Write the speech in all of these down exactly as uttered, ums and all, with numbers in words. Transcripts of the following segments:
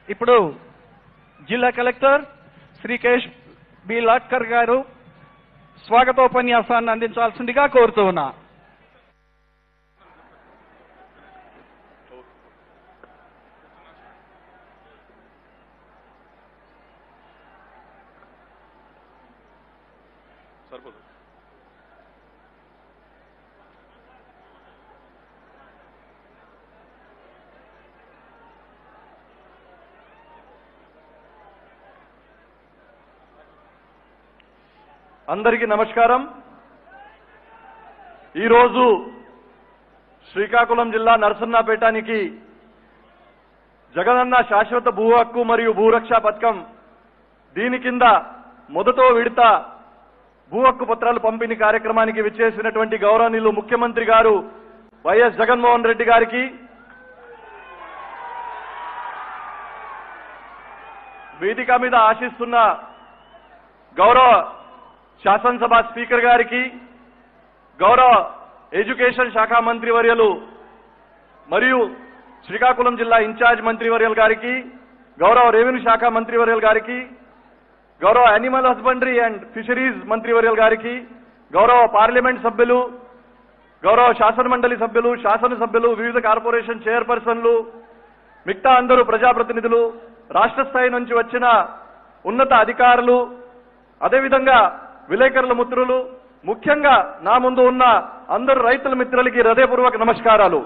ఇప్పుడు జిల్లా collector Srikesh B Latkar గారు స్వాగతోపన్యాసాన్ని అందించాల్సిందిగా కోరుతూ ఉన్నా. అందరికీ నమస్కారం. ఈరోజు శ్రీకాకుళం జిల్లా నరసన్నపేటానికి జగనన్న శాశ్వత భూ హక్కు మరియు భూరక్ష పథకం దీని కింద మొదటో విడత భూ హక్కు పత్రాలు పంపిణీ కార్యక్రమానికి విచ్చేసినటువంటి గౌరవనీయులు ముఖ్యమంత్రి గారు వైఎస్ జగన్మోహన్ రెడ్డి గారికి, వేదిక మీద ఆశిస్తున్న గౌరవ శాసనసభ స్పీకర్ గారికి, గౌరవ ఎడ్యుకేషన్ శాఖ మంత్రివర్యులు మరియు శ్రీకాకుళం జిల్లా ఇన్ఛార్జ్ మంత్రివర్యులు గారికి, గౌరవ రెవెన్యూ శాఖ మంత్రివర్యులు గారికి, గౌరవ యానిమల్ హస్బెండరీ అండ్ ఫిషరీస్ మంత్రివర్యులు గారికి, గౌరవ పార్లమెంట్ సభ్యులు, గౌరవ శాసన మండలి సభ్యులు, శాసనసభ్యులు, వివిధ కార్పొరేషన్ చైర్పర్సన్లు, మిగతా అందరూ ప్రజాప్రతినిధులు, రాష్ట్ర స్థాయి నుంచి వచ్చిన ఉన్నత అధికారులు, అదేవిధంగా విలేకరుల మిత్రులు, ముఖ్యంగా నా ముందు ఉన్న అందరు రైతుల మిత్రులకి హృదయపూర్వక నమస్కారాలు.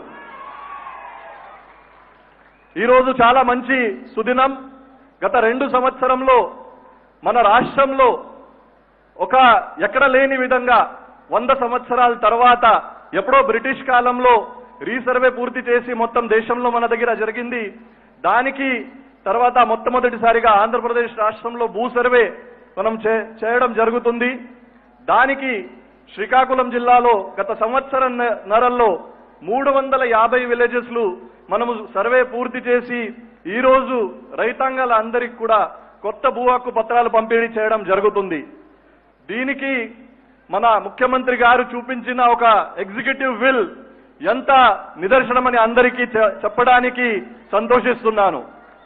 ఈరోజు చాలా మంచి సుదినం. గత రెండు సంవత్సరంలో మన రాష్ట్రంలో ఒక ఎక్కడ లేని విధంగా వంద సంవత్సరాల తర్వాత ఎప్పుడో బ్రిటిష్ కాలంలో రీసర్వే పూర్తి చేసి మొత్తం దేశంలో మన దగ్గర జరిగింది. దానికి తర్వాత మొట్టమొదటిసారిగా ఆంధ్రప్రదేశ్ రాష్ట్రంలో భూ సర్వే మనం చేయడం జరుగుతుంది. దానికి శ్రీకాకుళం జిల్లాలో గత సంవత్సరం నరల్లో మూడు వందల యాభై విలేజెస్లు మనము సర్వే పూర్తి చేసి ఈరోజు రైతాంగాల అందరికి కూడా కొత్త భూ హక్కు పత్రాలు పంపిణీ చేయడం జరుగుతుంది. దీనికి మన ముఖ్యమంత్రి గారు చూపించిన ఒక ఎగ్జిక్యూటివ్ విల్ ఎంత నిదర్శనమని అందరికీ చెప్పడానికి సంతోషిస్తున్నాను.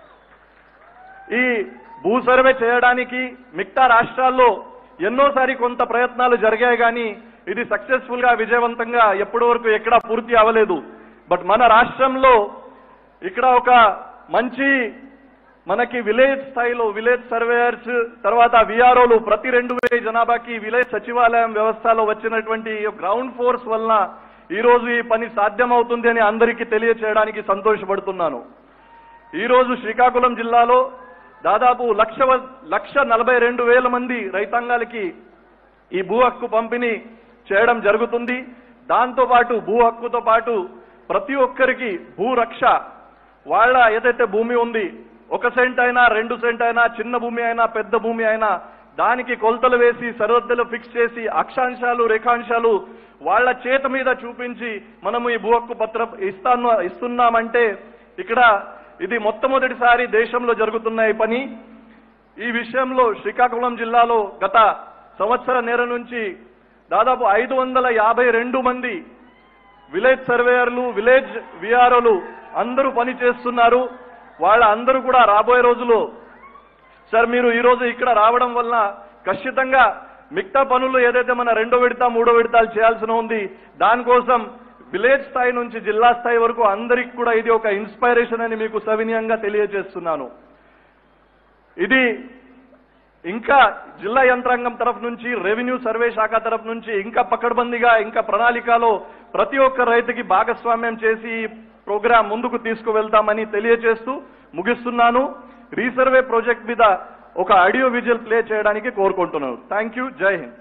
ఈ భూ సర్వే చేయడానికి మిగతా రాష్ట్రాల్లో ఎన్నోసారి కొంత ప్రయత్నాలు జరిగాయి, కానీ ఇది సక్సెస్ఫుల్ గా విజయవంతంగా ఎప్పటి వరకు ఎక్కడా పూర్తి అవ్వలేదు. బట్ మన రాష్ట్రంలో ఇక్కడ ఒక మంచి మనకి విలేజ్ స్థాయిలో విలేజ్ సర్వేయర్స్, తర్వాత విఆర్ఓలు ప్రతి రెండు వేల జనాభాకి విలేజ్ సచివాలయం వ్యవస్థలో వచ్చినటువంటి గ్రౌండ్ ఫోర్స్ వలన ఈ రోజు ఈ పని సాధ్యమవుతుంది అని అందరికీ తెలియచేయడానికి సంతోషపడుతున్నాను. ఈ రోజు శ్రీకాకుళం జిల్లాలో దాదాపు లక్ష లక్ష నలభై రెండు వేల మంది రైతాంగాలకి ఈ భూ హక్కు పంపిణీ చేయడం జరుగుతుంది. దాంతో పాటు భూ హక్కుతో పాటు ప్రతి ఒక్కరికి భూ రక్ష, వాళ్ళ ఏదైతే భూమి ఉంది, ఒక సెంట్ అయినా రెండు సెంట్ అయినా, చిన్న భూమి అయినా పెద్ద భూమి అయినా, దానికి కొలతలు వేసి సరిహద్దులు ఫిక్స్ చేసి అక్షాంశాలు రేఖాంశాలు వాళ్ళ చేత మీద చూపించి మనము ఈ భూ హక్కు పత్రం ఇస్తాను ఇస్తున్నామంటే ఇక్కడ ఇది మొట్టమొదటిసారి దేశంలో జరుగుతున్న ఈ పని. ఈ విషయంలో శ్రీకాకుళం జిల్లాలో గత సంవత్సరన్నర నుంచి దాదాపు ఐదు వందల యాభై రెండు మంది విలేజ్ సర్వేయర్లు, విలేజ్ విఆర్ఓలు అందరూ పని చేస్తున్నారు. వాళ్ళ అందరూ కూడా రాబోయే రోజుల్లో సార్ మీరు ఈ రోజు ఇక్కడ రావడం వల్ల ఖచ్చితంగా మిగతా పనులు ఏదైతే మన రెండో విడత మూడో విడతలు చేయాల్సిన ఉంది, దానికోసం విలేజ్ స్థాయి నుంచి జిల్లా స్థాయి వరకు అందరికి కూడా ఇది ఒక ఇన్స్పైరేషన్ అని మీకు సవినయంగా తెలియజేస్తున్నాను. ఇది ఇంకా జిల్లా యంత్రాంగం తరఫు నుంచి, రెవెన్యూ సర్వే శాఖ తరఫు నుంచి ఇంకా పకడ్బందీగా ఇంకా ప్రణాళికలో ప్రతి ఒక్క రైతుకి భాగస్వామ్యం చేసి ప్రోగ్రాం ముందుకు తీసుకువెళ్తామని తెలియజేస్తూ ముగిస్తున్నాను. రీసర్వే ప్రాజెక్ట్ మీద ఒక ఆడియో విజువల్ ప్లే చేయడానికి కోరుకుంటున్నాను. Thank you. జై హింద్.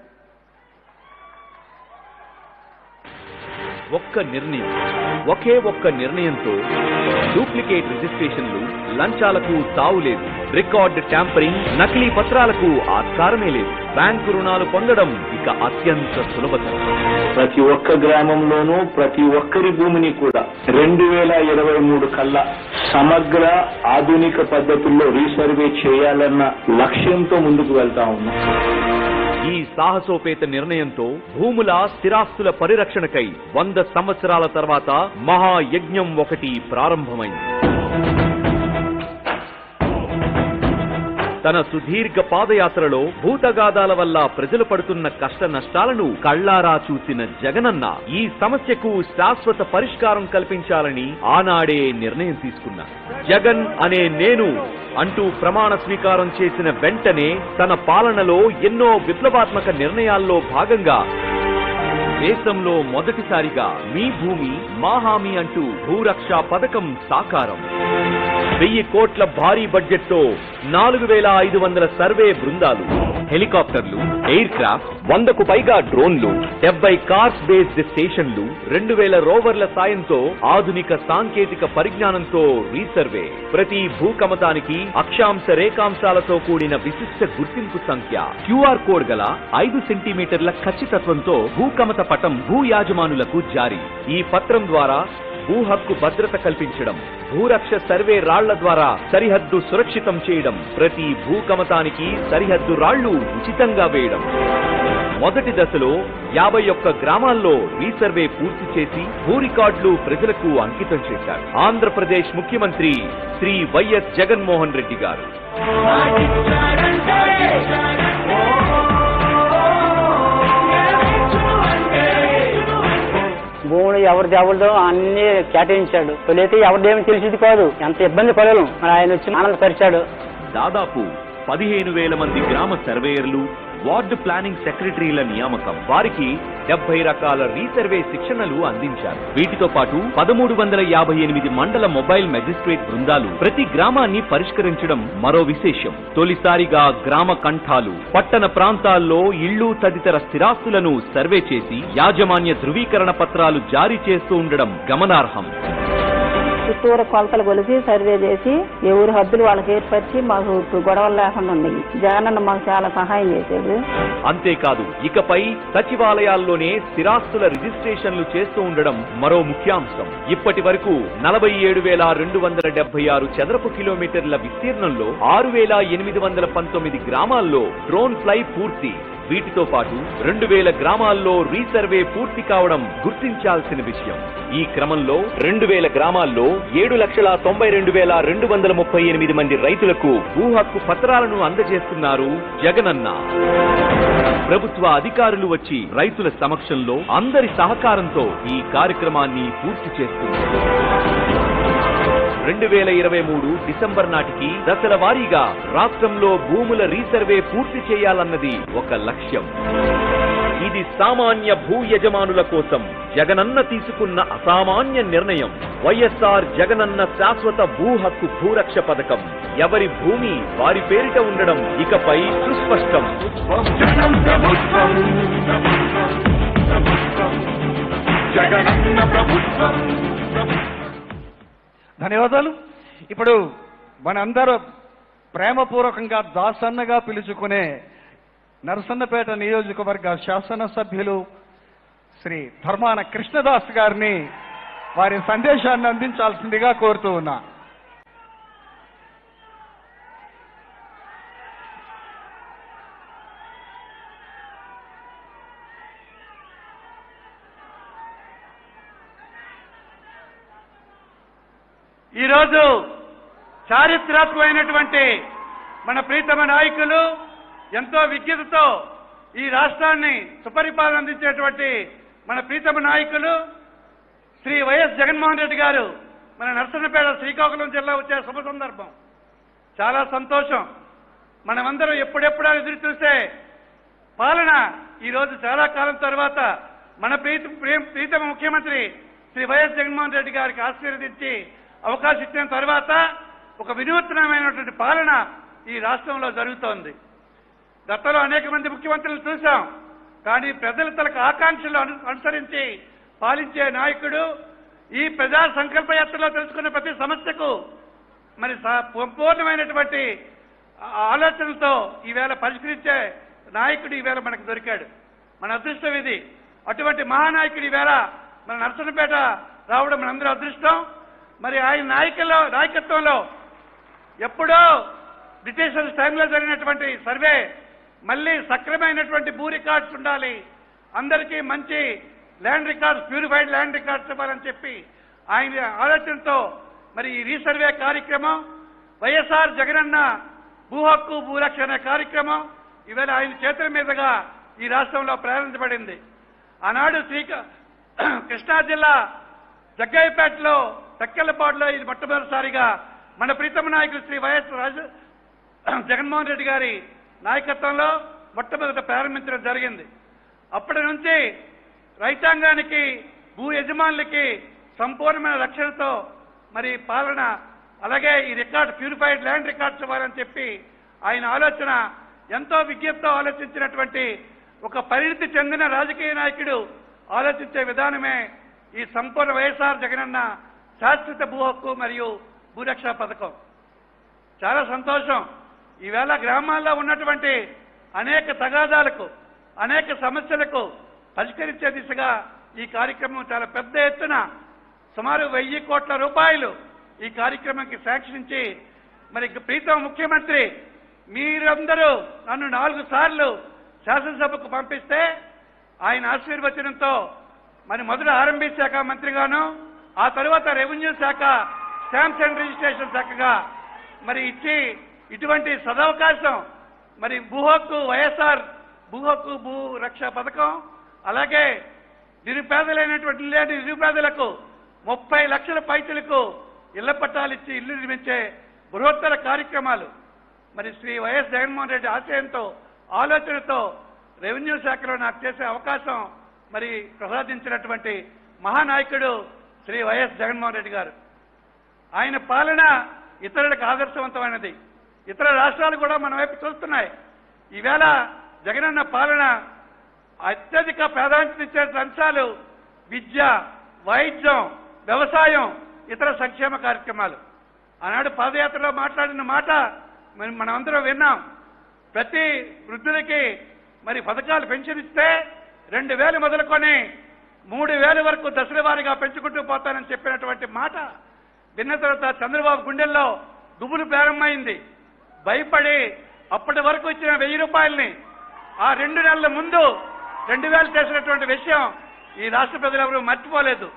ఒక్క నిర్ణయం, ఒకే ఒక్క నిర్ణయంతో డూప్లికేట్ రిజిస్ట్రేషన్లు, లంచాలకు తావు లేదు. రికార్డ్ ట్యాంపరింగ్, నకిలీ పత్రాలకు ఆస్కారమే లేదు. బ్యాంకు రుణాలు పొందడం ఇక అత్యంత సులభతరం. ప్రతి ఒక్క గ్రామంలోనూ ప్రతి ఒక్కరి భూమిని కూడా రెండు వేల ఇరవై మూడు కల్లా సమగ్ర ఆధునిక పద్ధతుల్లో రీసర్వే చేయాలన్న లక్ష్యంతో ముందుకు వెళ్తా ఉన్నాం. ఈ సాహసోపేత నిర్ణయంతో భూముల స్థిరాస్తుల పరిరక్షణకై వంద సంవత్సరాల తర్వాత మహాయజ్ఞం ఒకటి ప్రారంభమైంది. తన సుదీర్ఘ పాదయాత్రలో భూతగాదాల వల్ల ప్రజలు పడుతున్న కష్ట నష్టాలను కళ్లారా చూసిన జగనన్న ఈ సమస్యకు శాశ్వత పరిష్కారం కల్పించాలని ఆనాడే నిర్ణయం తీసుకున్నారు. జగన్ అనే నేను అంటూ ప్రమాణ స్వీకారం చేసిన వెంటనే తన పాలనలో ఎన్నో విప్లవాత్మక నిర్ణయాల్లో భాగంగా దేశంలో మొదటిసారిగా మీ భూమి మా హామీ అంటూ భూరక్ష పథకం సాకారం. వెయ్యి కోట్ల భారీ బడ్జెట్ తో నాలుగు వేల ఐదు వందల సర్వే బృందాలు, హెలికాప్టర్లు, ఎయిర్ క్రాఫ్ట్, వందకు పైగా డ్రోన్లు, డెబ్బై కార్స్ బేస్డ్ స్టేషన్లు, రెండు వేల రోవర్ల సాయంతో ఆధునిక సాంకేతిక పరిజ్ఞానంతో రీసర్వే, ప్రతి భూకమతానికి అక్షాంశ రేఖాంశాలతో కూడిన విశిష్ట గుర్తింపు సంఖ్య, క్యూఆర్ కోడ్ గల ఐదు సెంటీమీటర్ల ఖచ్చితత్వంతో భూకమత పటం భూ యాజమానులకు జారీ. ఈ పత్రం ద్వారా భూ హక్కు భద్రత కల్పించడం, భూరక్ష సర్వే రాళ్ల ద్వారా సరిహద్దు సురక్షితం చేయడం, ప్రతి భూకమతానికి సరిహద్దు రాళ్లు ఉచితంగా వేయడం. మొదటి దశలో యాభై ఒక్క గ్రామాల్లో రీసర్వే పూర్తి చేసి భూ రికార్డులు ప్రజలకు అంకితం చేశారు ఆంధ్రప్రదేశ్ ముఖ్యమంత్రి శ్రీ వైఎస్ జగన్మోహన్ రెడ్డి గారు. భూములు ఎవరి దేవుళ్ళతో అన్ని కేటాయించాడు. తొలితే ఎవరిదేమీ తెలిసింది కాదు, ఎంత ఇబ్బంది పడలేం. మరి ఆయన వచ్చి ఆనందపరిచాడు. దాదాపు పదిహేను వేల మంది గ్రామ సర్వేయర్లు, వార్డు ప్లానింగ్ సెక్రటరీల నియామకం, వారికి డెబ్బై రకాల రీసర్వే శిక్షణలు అందించారు. వీటితో పాటు పదమూడు వందల యాభై ఎనిమిది మండల మొబైల్ మెజిస్ట్రేట్ బృందాలు ప్రతి గ్రామాన్ని పరిష్కరించడం మరో విశేషం. తొలిసారిగా గ్రామ కంఠాలు, పట్టణ ప్రాంతాల్లో ఇళ్లు తదితర స్థిరాస్తులను సర్వే చేసి యాజమాన్య ధృవీకరణ పత్రాలు జారీ చేస్తూ ఉండడం గమనార్హం. చుట్టూరు కొలతలు కొలిసి సర్వే చేసి ఏ ఊరి హద్దులు వాళ్ళకి ఏర్పరిచి మాకు గొడవలు లేకుండా ఉండేవి. జగనన్న మాకు చాలా సహాయం చేశాడు. అంతేకాదు, ఇకపై సచివాలయాల్లోనే స్థిరాస్తుల రిజిస్ట్రేషన్లు చేస్తూ ఉండడం మరో ముఖ్యాంశం. ఇప్పటి వరకు నలభై ఏడు వేల రెండు వందల డెబ్బై ఆరు చదరపు కిలోమీటర్ల విస్తీర్ణంలో ఆరు వేల ఎనిమిది వందల పంతొమ్మిది గ్రామాల్లో డ్రోన్ ఫ్లై పూర్తి. వీటితో పాటు రెండు వేల గ్రామాల్లో రీసర్వే పూర్తి కావడం గుర్తించాల్సిన విషయం. ఈ క్రమంలో రెండు వేల గ్రామాల్లో ఏడు లక్షల తొంభై రెండు వేల రెండు వందల ముప్పై ఎనిమిది మంది రైతులకు భూ హక్కు పత్రాలను అందజేస్తున్నారు జగనన్న. ప్రభుత్వ అధికారులు వచ్చి రైతుల సమక్షంలో అందరి సహకారంతో ఈ కార్యక్రమాన్ని పూర్తి చేస్తున్నారు. రెండు వేల ఇరవై మూడు డిసెంబర్ నాటికి దశల వారీగా రాష్ట్రంలో భూముల రీసర్వే పూర్తి చేయాలన్నది ఒక లక్ష్యం. ఇది సామాన్య భూ యజమానుల కోసం జగనన్న తీసుకున్న అసామాన్య నిర్ణయం. వైఎస్ఆర్ జగనన్న శాశ్వత భూ హక్కు భూరక్ష పథకం ఎవరి భూమి వారి పేరిట ఉండడం ఇకపై సుస్పష్టం. ధన్యవాదాలు. ఇప్పుడు మనందరూ ప్రేమపూర్వకంగా దాసన్నగా పిలుచుకునే నరసన్నపేట నియోజకవర్గ శాసనసభ్యులు శ్రీ ధర్మాన కృష్ణదాస్ గారిని వారి సందేశాన్ని అందించాల్సిందిగా కోరుతూ ఉన్నా. ఈరోజు చారిత్రాత్మకమైనటువంటి మన ప్రీతమ నాయకులు ఎంతో విజ్ఞతతో ఈ రాష్ట్రాన్ని సుపరిపాలన అందించేటువంటి మన ప్రీతమ నాయకులు శ్రీ వైఎస్ జగన్మోహన్ రెడ్డి గారు మన నరసన్నపేట శ్రీకాకుళం జిల్లా వచ్చే శుభ సందర్భం. చాలా సంతోషం. మనమందరం ఎప్పుడెప్పుడా ఎదురు చూసే పాలన ఈరోజు చాలా కాలం తర్వాత మన ప్రీత ప్రీతమ ముఖ్యమంత్రి శ్రీ వైఎస్ జగన్మోహన్ రెడ్డి గారికి ఆశీర్వదించి అవకాశం ఇచ్చిన తర్వాత ఒక వినూత్నమైనటువంటి పాలన ఈ రాష్ట్రంలో జరుగుతోంది. గతంలో అనేక మంది ముఖ్యమంత్రులు చూశాం, కానీ ప్రజల తలకు ఆకాంక్షలు అనుసరించి పాలించే నాయకుడు ఈ ప్రజా సంకల్ప యాత్రలో తెలుసుకున్న ప్రతి సమస్యకు మరి సంపూర్ణమైనటువంటి ఆలోచనలతో ఈవేళ పరిష్కరించే నాయకుడు ఈవేళ మనకు దొరికాడు. మన అదృష్టం ఇది. అటువంటి మహానాయకుడు ఈవేళ మన నరసన్నపేట రావడం మనందరూ అదృష్టం. మరి ఆయన నాయకుల్లో నాయకత్వంలో ఎప్పుడో బ్రిటిషర్స్ టైంలో జరిగినటువంటి సర్వే మళ్ళీ సక్రమైనటువంటి భూ రికార్డ్స్ ఉండాలి, అందరికీ మంచి land records, purified land records ఇవ్వాలని చెప్పి ఆయన ఆలోచనతో మరి ఈ రీసర్వే కార్యక్రమం వైఎస్ఆర్ జగనన్న భూ హక్కు భూరక్ష అనే కార్యక్రమం ఈవేళ ఆయన చేతుల మీదుగా ఈ రాష్ట్రంలో ప్రారంభించబడింది. ఆనాడు శ్రీక కృష్ణా జిల్లా జగ్గయ్యపేటలో తెక్కెళ్లపాడులో ఇది మొట్టమొదటిసారిగా మన ప్రీతమ నాయకులు శ్రీ వైఎస్ రాజ జగన్మోహన్ రెడ్డి గారి నాయకత్వంలో మొట్టమొదట ప్రారంభించడం జరిగింది. అప్పటి నుంచి రైతాంగానికి భూ యజమానులకి సంపూర్ణమైన రక్షణతో మరి పాలన, అలాగే ఈ రికార్డ్ ప్యూరిఫైడ్ ల్యాండ్ రికార్డ్స్ ఇవ్వాలని చెప్పి ఆయన ఆలోచన ఎంతో విజ్ఞప్తితో ఆలోచించినటువంటి ఒక పరిణితి చెందిన రాజకీయ నాయకుడు ఆలోచించే విధానమే ఈ సంపూర్ణ వైఎస్ఆర్ జగనన్న శాశ్వత భూ హక్కు మరియు భూరక్ష పథకం. చాలా సంతోషం. ఈవేళ గ్రామాల్లో ఉన్నటువంటి అనేక తగాదాలకు, అనేక సమస్యలకు పరిష్కరించే దిశగా ఈ కార్యక్రమం చాలా పెద్ద ఎత్తున సుమారు వెయ్యి కోట్ల రూపాయలు ఈ కార్యక్రమానికి శాంక్షన్ ఇచ్చి మరి ప్రీతం ముఖ్యమంత్రి మీరందరూ నన్ను నాలుగు సార్లు శాసనసభకు పంపిస్తే ఆయన ఆశీర్వచనంతో మరి మొదట ఆర్ఎంబీ శాఖ మంత్రిగాను, ఆ తర్వాత రెవెన్యూ శాఖ స్టాంప్స్ అండ్ రిజిస్ట్రేషన్ శాఖగా మరి ఇచ్చి ఇటువంటి సదవకాశం మరి భూ హక్కు వైఎస్ఆర్ భూ హక్కు భూ రక్ష పథకం, అలాగే నిరుపేదలైనటువంటి లేని నిరుపేదలకు ముప్పై లక్షల పైసలకు ఇళ్ల పట్టాలు ఇచ్చి ఇల్లు నిర్మించే బృహత్తర కార్యక్రమాలు మరి శ్రీ వైఎస్ జగన్మోహన్ రెడ్డి ఆశయంతో ఆలోచనతో రెవెన్యూ శాఖలో నాకు చేసే అవకాశం మరి ప్రసాదించినటువంటి మహానాయకుడు శ్రీ వైఎస్ జగన్మోహన్ రెడ్డి గారు. ఆయన పాలన ఇతరులకు ఆదర్శవంతమైనది. ఇతర రాష్ట్రాలు కూడా మన వైపు చూస్తున్నాయి. ఈవేళ జగనన్న పాలన అత్యధిక ప్రాధాన్యత ఇచ్చే అంశాలు విద్య, వైద్యం, వ్యవసాయం, ఇతర సంక్షేమ కార్యక్రమాలు. ఆనాడు పాదయాత్రలో మాట్లాడిన మాట మనమందరం విన్నాం. ప్రతి వృద్ధులకి మరి పథకాలు పెన్షన్ ఇస్తే రెండు వేలు మొదలుకొని మూడు వేల వరకు దశల వారీగా పెంచుకుంటూ పోతానని చెప్పినటువంటి మాట విన్న తర్వాత చంద్రబాబు గుండెల్లో దువ్వులు ప్రారంభమైంది. భయపడి అప్పటి వరకు ఇచ్చిన వెయ్యి రూపాయలని ఆ రెండు నెలల ముందు రెండు వేలు చేసినటువంటి విషయం ఈ రాష్ట్ర ప్రజలెవరూ మర్చిపోలేదు.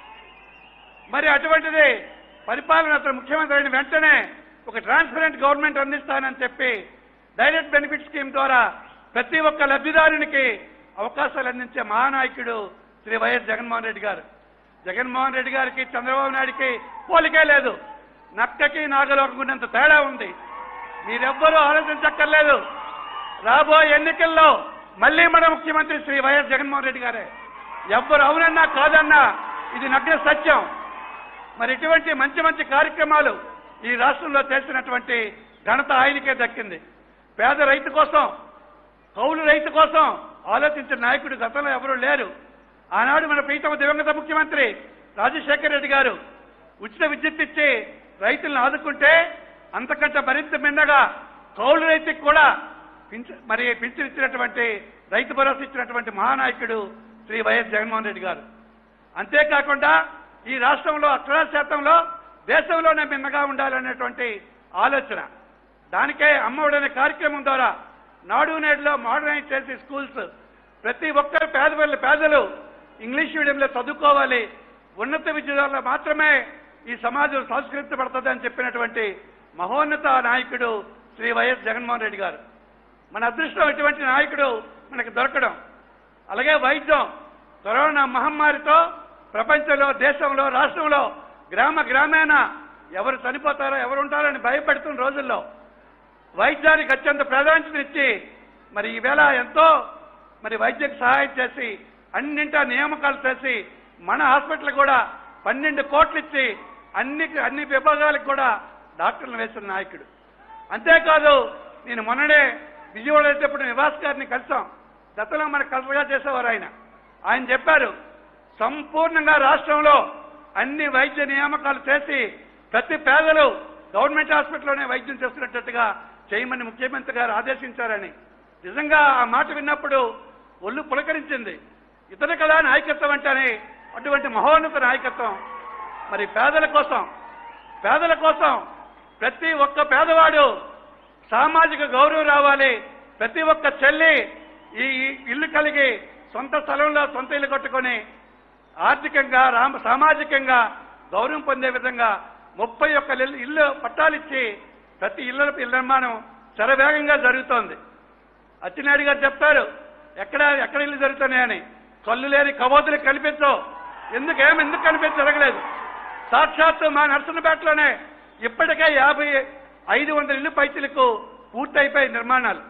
మరి అటువంటిది పరిపాలన అతను ముఖ్యమంత్రి అయిన వెంటనే ఒక ట్రాన్స్పరెంట్ గవర్నమెంట్ అందిస్తానని చెప్పి డైరెక్ట్ బెనిఫిట్ స్కీమ్ ద్వారా ప్రతి ఒక్క లబ్ధిదారునికి అవకాశాలు అందించే మహానాయకుడు శ్రీ వైఎస్ జగన్మోహన్ రెడ్డి గారు. జగన్మోహన్ రెడ్డి గారికి చంద్రబాబు నాయుడికి పోలికే లేదు. నక్కకి నాగలోకకున్నంత తేడా ఉంది. మీరెవ్వరూ ఆలోచించక్కర్లేదు. రాబోయే ఎన్నికల్లో మళ్లీ మన ముఖ్యమంత్రి శ్రీ వైఎస్ జగన్మోహన్ రెడ్డి గారే. ఎవ్వరు అవునన్నా కాదన్నా ఇది నగ్న సత్యం. మరి ఇటువంటి మంచి మంచి కార్యక్రమాలు ఈ రాష్ట్రంలో చేసినటువంటి ఘనత ఆయనకే దక్కింది. పేద రైతు కోసం, కౌలు రైతు కోసం ఆలోచించిన నాయకుడు గతంలో ఎవరూ లేరు. ఆనాడు మన ప్రీతమ దివంగత ముఖ్యమంత్రి రాజశేఖర రెడ్డి గారు ఉచిత విద్యుత్ ఇచ్చి రైతులను ఆదుకుంటే అంతకంటే మరింత మిన్నగా కౌలు రైతుకి కూడా మరి పింఛన్ ఇచ్చినటువంటి, రైతు భరోసా ఇచ్చినటువంటి మహానాయకుడు శ్రీ వైఎస్ జగన్మోహన్ రెడ్డి గారు. అంతేకాకుండా ఈ రాష్ట్రంలో అక్షరాస్యతంలో దేశంలోనే మిన్నగా ఉండాలనేటువంటి ఆలోచన, దానికే అమ్మఒడనే కార్యక్రమం ద్వారా నాడు నేడులో మోడర్నైజ్ చేసి స్కూల్స్ ప్రతి ఒక్కరు పేద పేదలు ఇంగ్లీష్ మీడియంలో చదువుకోవాలి, ఉన్నత విద్య ద్వారా మాత్రమే ఈ సమాజం సంస్కరించబడుతుందని చెప్పినటువంటి మహోన్నత నాయకుడు శ్రీ వైఎస్ జగన్మోహన్ రెడ్డి గారు. మన అదృష్టం ఇటువంటి నాయకుడు మనకు దొరకడం. అలాగే వైద్యం, కరోనా మహమ్మారితో ప్రపంచంలో, దేశంలో, రాష్ట్రంలో గ్రామ గ్రామేణ ఎవరు చనిపోతారో ఎవరు ఉంటారని భయపడుతున్న రోజుల్లో వైద్యానికి అత్యంత ప్రాధాన్యత ఇచ్చి మరి ఈవేళ ఎంతో మరి వైద్యకు సహాయం చేసి అన్నింటా నియామకాలు చేసి మన హాస్పిటల్ కూడా పన్నెండు కోట్లు ఇచ్చి అన్ని అన్ని విభాగాలకు కూడా డాక్టర్లు వేసిన నాయకుడు. అంతేకాదు నేను మొన్ననే విజయవాడ వెళ్ళేటప్పుడు నివాస్ గారిని కలిసాం. గతంలో మనకు కలసగా చేసేవారు ఆయన. ఆయన చెప్పారు సంపూర్ణంగా రాష్ట్రంలో అన్ని వైద్య నియామకాలు చేసి ప్రతి పేదలు గవర్నమెంట్ హాస్పిటల్లోనే వైద్యం చేస్తున్నట్టుగా చేయమని ముఖ్యమంత్రి గారు ఆదేశించారని. నిజంగా ఆ మాట విన్నప్పుడు ఒళ్ళు పులకరించింది. ఇతర కదా నాయకత్వం అంటేనే అటువంటి మహోన్నత నాయకత్వం. మరి పేదల కోసం పేదల కోసం ప్రతి ఒక్క పేదవాడు సామాజిక గౌరవం రావాలి. ప్రతి ఒక్క చెల్లి ఈ ఇల్లు కలిగి సొంత స్థలంలో సొంత ఇల్లు కట్టుకొని ఆర్థికంగా సామాజికంగా గౌరవం పొందే విధంగా ముప్పై ఒక్క ఇల్లు పట్టాలిచ్చి ప్రతి ఇళ్ల ఇళ్ల నిర్మాణం శరవేగంగా జరుగుతోంది. అచ్చెన్నాయుడు గారు చెప్తారు ఎక్కడ ఎక్కడ ఇల్లు జరుగుతున్నాయని. కళ్ళు లేని కబోతులు కనిపించవు. ఎందుకు ఏమి ఎందుకు కనిపించి జరగలేదు? సాక్షాత్తు మా నర్సన్నపేటలోనే ఇప్పటికే యాభై ఐదు వందల ఇల్లు పైచీలకు పూర్తయిపోయి నిర్మాణాలు.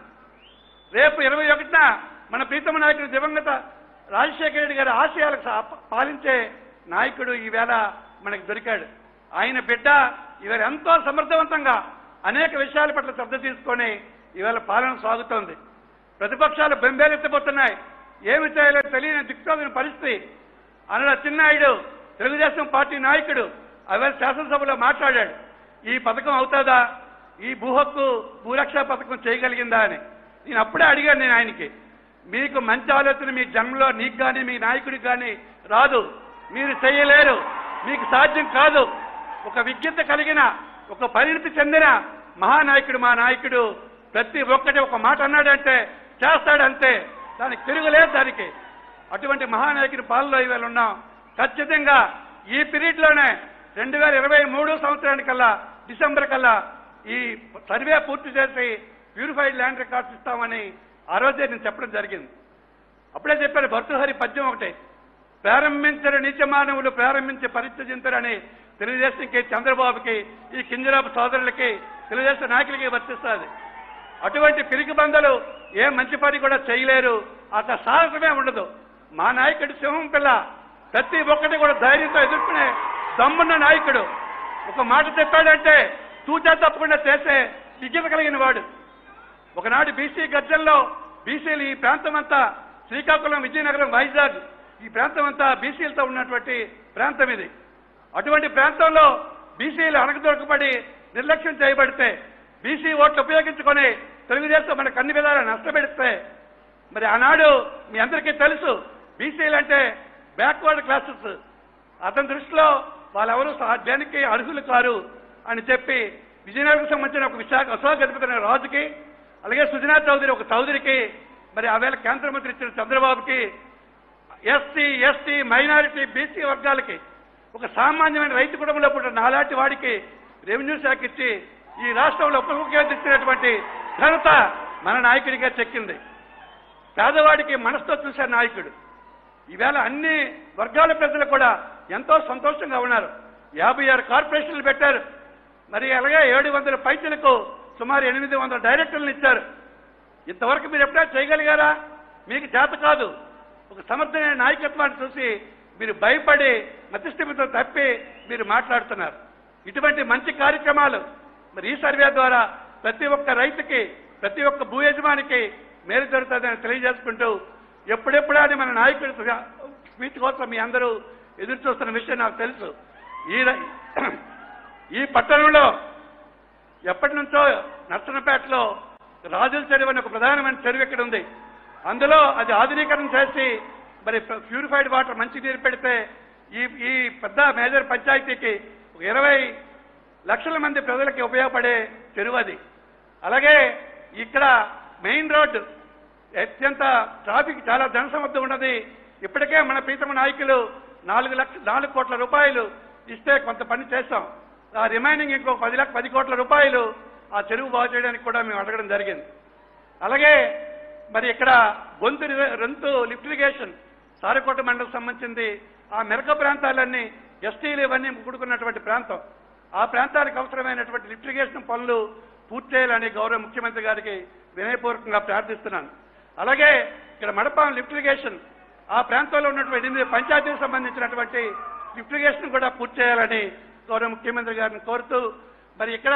రేపు ఇరవై ఒకటిన మన ప్రీతమ నాయకుడు దివంగత రాజశేఖర రెడ్డి గారి ఆశయాలకు పాలించే నాయకుడు ఈవేళ మనకు దొరికాడు. ఆయన బిడ్డ ఈవేళ ఎంతో సమర్థవంతంగా అనేక విషయాల పట్ల శ్రద్ధ తీసుకొని ఈవేళ పాలన సాగుతోంది. ప్రతిపక్షాలు బెంబేలెత్తిపోతున్నాయి. ఏమి చేయాలో తెలియని దిక్తోగిన పరిస్థితి. అన్నడ అచ్చెన్నాయుడు తెలుగుదేశం పార్టీ నాయకుడు అవేళ శాసనసభలో మాట్లాడాడు. ఈ పథకం అవుతుందా, ఈ భూ హక్కు భూరక్ష పథకం చేయగలిగిందా అని. నేను అప్పుడే అడిగాను నేను ఆయనకి, మీకు మంచి ఆలోచన మీ జన్మలో నీకు కానీ మీ నాయకుడికి కానీ రాదు, మీరు చేయలేరు, మీకు సాధ్యం కాదు. ఒక విజ్ఞత కలిగిన ఒక పరిణితి చెందిన మహానాయకుడు మా నాయకుడు ప్రతి ఒక్కటి ఒక మాట అన్నాడంటే చేస్తాడంతే, దానికి తిరుగులేదు దానికి. అటువంటి మహానాయకుడి పాలనలో ఇవాళ ఉన్నాం. ఖచ్చితంగా ఈ పీరియడ్ లోనే రెండు వేల ఇరవై మూడు సంవత్సరానికల్లా డిసెంబర్ కల్లా ఈ సర్వే పూర్తి చేసి ప్యూరిఫైడ్ ల్యాండ్ రికార్డ్స్ ఇస్తామని ఆ రోజే నేను చెప్పడం జరిగింది. అప్పుడే చెప్పాను భర్తృహరి పద్యం ఒకటి, ప్రారంభించరు నీచ మానవులు ప్రారంభించి పరిత్యజించరని తెలుగుదేశంకి, చంద్రబాబుకి, ఈ కింజరాపు సోదరులకి, తెలుగుదేశం నాయకులకి వర్తిస్తుంది. అటువంటి పిరికి బందలు ఏ మంచి పని కూడా చేయలేరు, అసలు సాహసమే ఉండదు. మా నాయకుడు సింహం పిల్ల, ప్రతి ఒక్కటి కూడా ధైర్యంతో ఎదుర్కొనే దమ్మున్న నాయకుడు. ఒక మాట చెప్పాడంటే తూచా తప్పకుండా చేసే విజ్ఞత కలిగిన వాడు. ఒకనాడు బీసీ గర్జల్లో బీసీలు ఈ ప్రాంతం అంతా, శ్రీకాకుళం, విజయనగరం, వైజాగ్ ఈ ప్రాంతం అంతా బీసీలతో ఉన్నటువంటి ప్రాంతం ఇది. అటువంటి ప్రాంతంలో బీసీలు అణగదొరకబడి నిర్లక్ష్యం చేయబడితే, బీసీ ఓట్లు ఉపయోగించుకొని తెలుగుదేశం మనకు అన్ని విధాలా నష్టపెడితే, మరి ఆనాడు మీ అందరికీ తెలుసు బీసీలు అంటే బ్యాక్వర్డ్ క్లాసెస్, అతని దృష్టిలో వాళ్ళెవరూ సాధ్యానికి అర్హులు కారు అని చెప్పి విజయనగరం సంబంధించిన ఒక విశాఖ అశోక్ గజపతి రాజుకి, అలాగే సుజనా చౌదరి ఒక చౌదరికి, మరి ఆవేళ కేంద్ర మంత్రి ఇచ్చిన చంద్రబాబుకి, ఎస్సీ ఎస్టీ మైనారిటీ బీసీ వర్గాలకి, ఒక సామాన్యమైన రైతు కుటుంబంలో పుట్టిన నాలాంటి వాడికి రెవెన్యూ శాఖ ఇచ్చి ఈ రాష్ట్రంలో ఉప ముఖ్యమంత్రి ఇచ్చినటువంటి ఘనత మన నాయకుడిగా చెక్కింది. పేదవాడికి మనసుతో చూసే నాయకుడు. ఈవేళ అన్ని వర్గాల ప్రజలు కూడా ఎంతో సంతోషంగా ఉన్నారు. యాభై ఆరు కార్పొరేషన్లు పెట్టారు. మరి అలాగే ఏడు వందల పైసలకు సుమారు ఎనిమిది వందల డైరెక్టర్లను ఇచ్చారు. ఇంతవరకు మీరు ఎప్పుడైనా చేయగలిగారా? మీకు చేత కాదు. ఒక సమర్థమైన నాయకత్వాన్ని చూసి మీరు భయపడి మతిస్థిమితం తప్పి మీరు మాట్లాడుతున్నారు. ఇటువంటి మంచి కార్యక్రమాలు మరి ఈ సర్వే ద్వారా ప్రతి ఒక్క రైతుకి, ప్రతి ఒక్క భూ యజమానికి మేలు జరుగుతుందని తెలియజేసుకుంటూ, ఎప్పుడెప్పుడా అని మన నాయకుడి స్పీచ్ కోసం మీ అందరూ ఎదురు చూస్తున్న విషయం నాకు తెలుసు. ఈ ఈ పట్టణంలో ఎప్పటి నుంచో నర్సన్నపేటలో రాజుల చెరువు అని ఒక ప్రధానమైన చెరువు ఇక్కడ ఉంది. అందులో అది ఆధునీకరణ చేసి మరి ప్యూరిఫైడ్ వాటర్ మంచి నీరు పెడితే ఈ ఈ పెద్ద మేజర్ పంచాయతీకి ఒక ఇరవై లక్షల మంది ప్రజలకి ఉపయోగపడే చెరువు అది. అలాగే ఇక్కడ మెయిన్ రోడ్డు అత్యంత ట్రాఫిక్ చాలా జనసమర్థం ఉన్నది. ఇప్పటికే మన ప్రీతమ నాయకులు నాలుగు లక్ష నాలుగు కోట్ల రూపాయలు ఇస్తే కొంత పని చేస్తాం. ఆ రిమైనింగ్ ఇంకో పది లక్ష పది కోట్ల రూపాయలు ఆ చెరువు బాగు చేయడానికి కూడా మేము అడగడం జరిగింది. అలాగే మరి ఇక్కడ గొంతు రొంతు లిఫ్ట్ ఇరిగేషన్ సారకోట మండలం సంబంధించింది. ఆ మెరక ప్రాంతాలన్నీ ఎస్టీలు ఇవన్నీ కూడుకున్నటువంటి ప్రాంతం. ఆ ప్రాంతానికి అవసరమైనటువంటి లిఫ్ట్ ఇరిగేషన్ పనులు పూర్తి చేయాలని గౌరవ ముఖ్యమంత్రి గారికి వినయపూర్వకంగా ప్రార్థిస్తున్నాను. అలాగే ఇక్కడ మడపాం లిఫ్ట్ ఇరిగేషన్, ఆ ప్రాంతంలో ఉన్నటువంటి ఎనిమిది పంచాయతీలకు సంబంధించినటువంటి లిఫ్ట్ ఇరిగేషన్ కూడా పూర్తి చేయాలని గౌరవ ముఖ్యమంత్రి గారిని కోరుతూ, మరి ఇక్కడ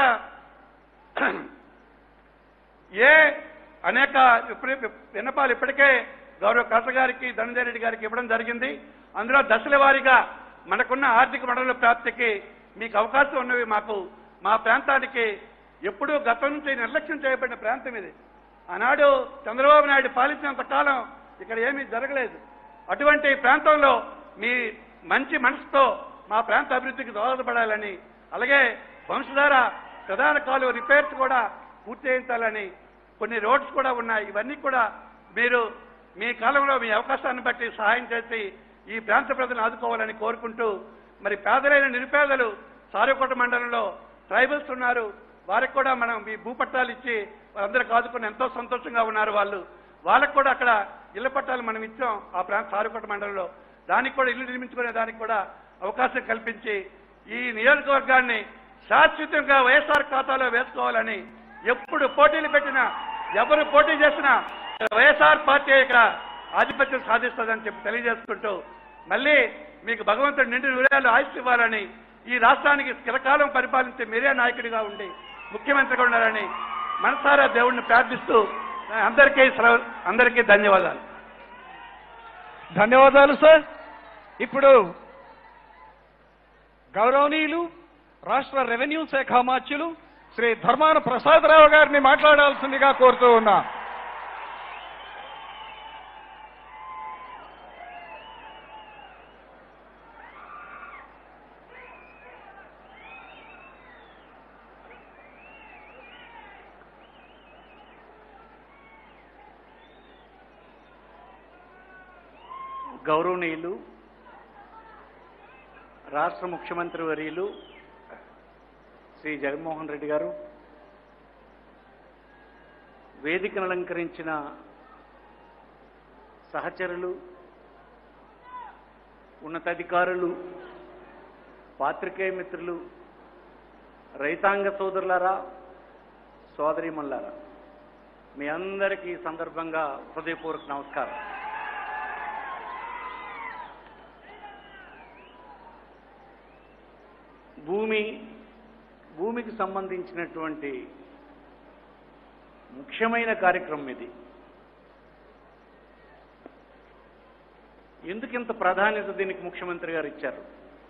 ఏ అనేక విన్నపాలు ఇప్పటికే గౌరవ కలెక్టర్ గారికి, ధనంజయ రెడ్డి గారికి ఇవ్వడం జరిగింది. అందులో దశల వారీగా మనకున్న ఆర్థిక వనరుల ప్రాప్తికి మీకు అవకాశం ఉన్నవి మాకు మా ప్రాంతానికి ఎప్పుడూ గతం నుంచి నిర్లక్ష్యం చేయబడిన ప్రాంతం ఇది. ఆనాడు చంద్రబాబు నాయుడు పాలించినంత కాలం ఇక్కడ ఏమీ జరగలేదు. అటువంటి ప్రాంతంలో మీ మంచి మనసుతో మా ప్రాంత అభివృద్ధికి దోహదపడాలని, అలాగే వంశధార ప్రధాన కాలువ రిపేర్స్ కూడా పూర్తి చేయించాలని, కొన్ని రోడ్స్ కూడా ఉన్నాయి. ఇవన్నీ కూడా మీరు మీ కాలంలో మీ అవకాశాన్ని బట్టి సహాయం చేసి ఈ ప్రాంత ప్రజలను ఆదుకోవాలని కోరుకుంటూ, మరి పేదలైన నిరుపేదలు సారకోట మండలంలో ట్రైబల్స్ ఉన్నారు, వారికి కూడా మనం ఈ భూపట్టాలు ఇచ్చి వాళ్ళందరూ కాదుకొని ఎంతో సంతోషంగా ఉన్నారు వాళ్ళు. వాళ్ళకు కూడా అక్కడ ఇళ్ల పట్టాలు మనం ఇచ్చాం ఆ ప్రాంత సారుకోట మండలంలో. దానికి కూడా ఇల్లు నిర్మించుకునే దానికి కూడా అవకాశం కల్పించి ఈ నియోజకవర్గాన్ని శాశ్వతంగా వైఎస్ఆర్ ఖాతాలో వేసుకోవాలని ఎప్పుడు పోటీలు పెట్టినా ఎవరు పోటీ చేసినా వైఎస్ఆర్ పార్టీ ఇక్కడ ఆధిపత్యం సాధిస్తుందని చెప్పి తెలియజేసుకుంటూ మళ్ళీ మీకు భగవంతుడు నిండు నూరేళ్లు ఆయుష్ ఇవ్వాలని, ఈ రాష్ట్రానికి చిరకాలం పరిపాలించే మీరే నాయకుడిగా ఉండి ముఖ్యమంత్రిగా ఉండాలని మనసారా దేవుడిని ప్రార్థిస్తూ అందరికీ అందరికీ ధన్యవాదాలు. ధన్యవాదాలు సార్. ఇప్పుడు గౌరవనీయులు రాష్ట్ర రెవెన్యూ శాఖ మాత్యులు శ్రీ ధర్మాన ప్రసాదరావు గారిని మాట్లాడాల్సిందిగా కోరుతూ ఉన్నా. గౌరవనీయులు రాష్ట్ర ముఖ్యమంత్రి వర్యులు శ్రీ జగన్మోహన్ రెడ్డి గారు, వేదికను అలంకరించిన సహచరులు, ఉన్నతాధికారులు, పాత్రికేయ మిత్రులు, రైతాంగ సోదరులారా, సోదరీమణులారా, మీ అందరికీ ఈ సందర్భంగా హృదయపూర్వక నమస్కారం. భూమి భూమికి సంబంధించినటువంటి ముఖ్యమైన కార్యక్రమం ఇది. ఎందుకు ఇంత ప్రాధాన్యత దీనికి ముఖ్యమంత్రి గారు ఇచ్చారు?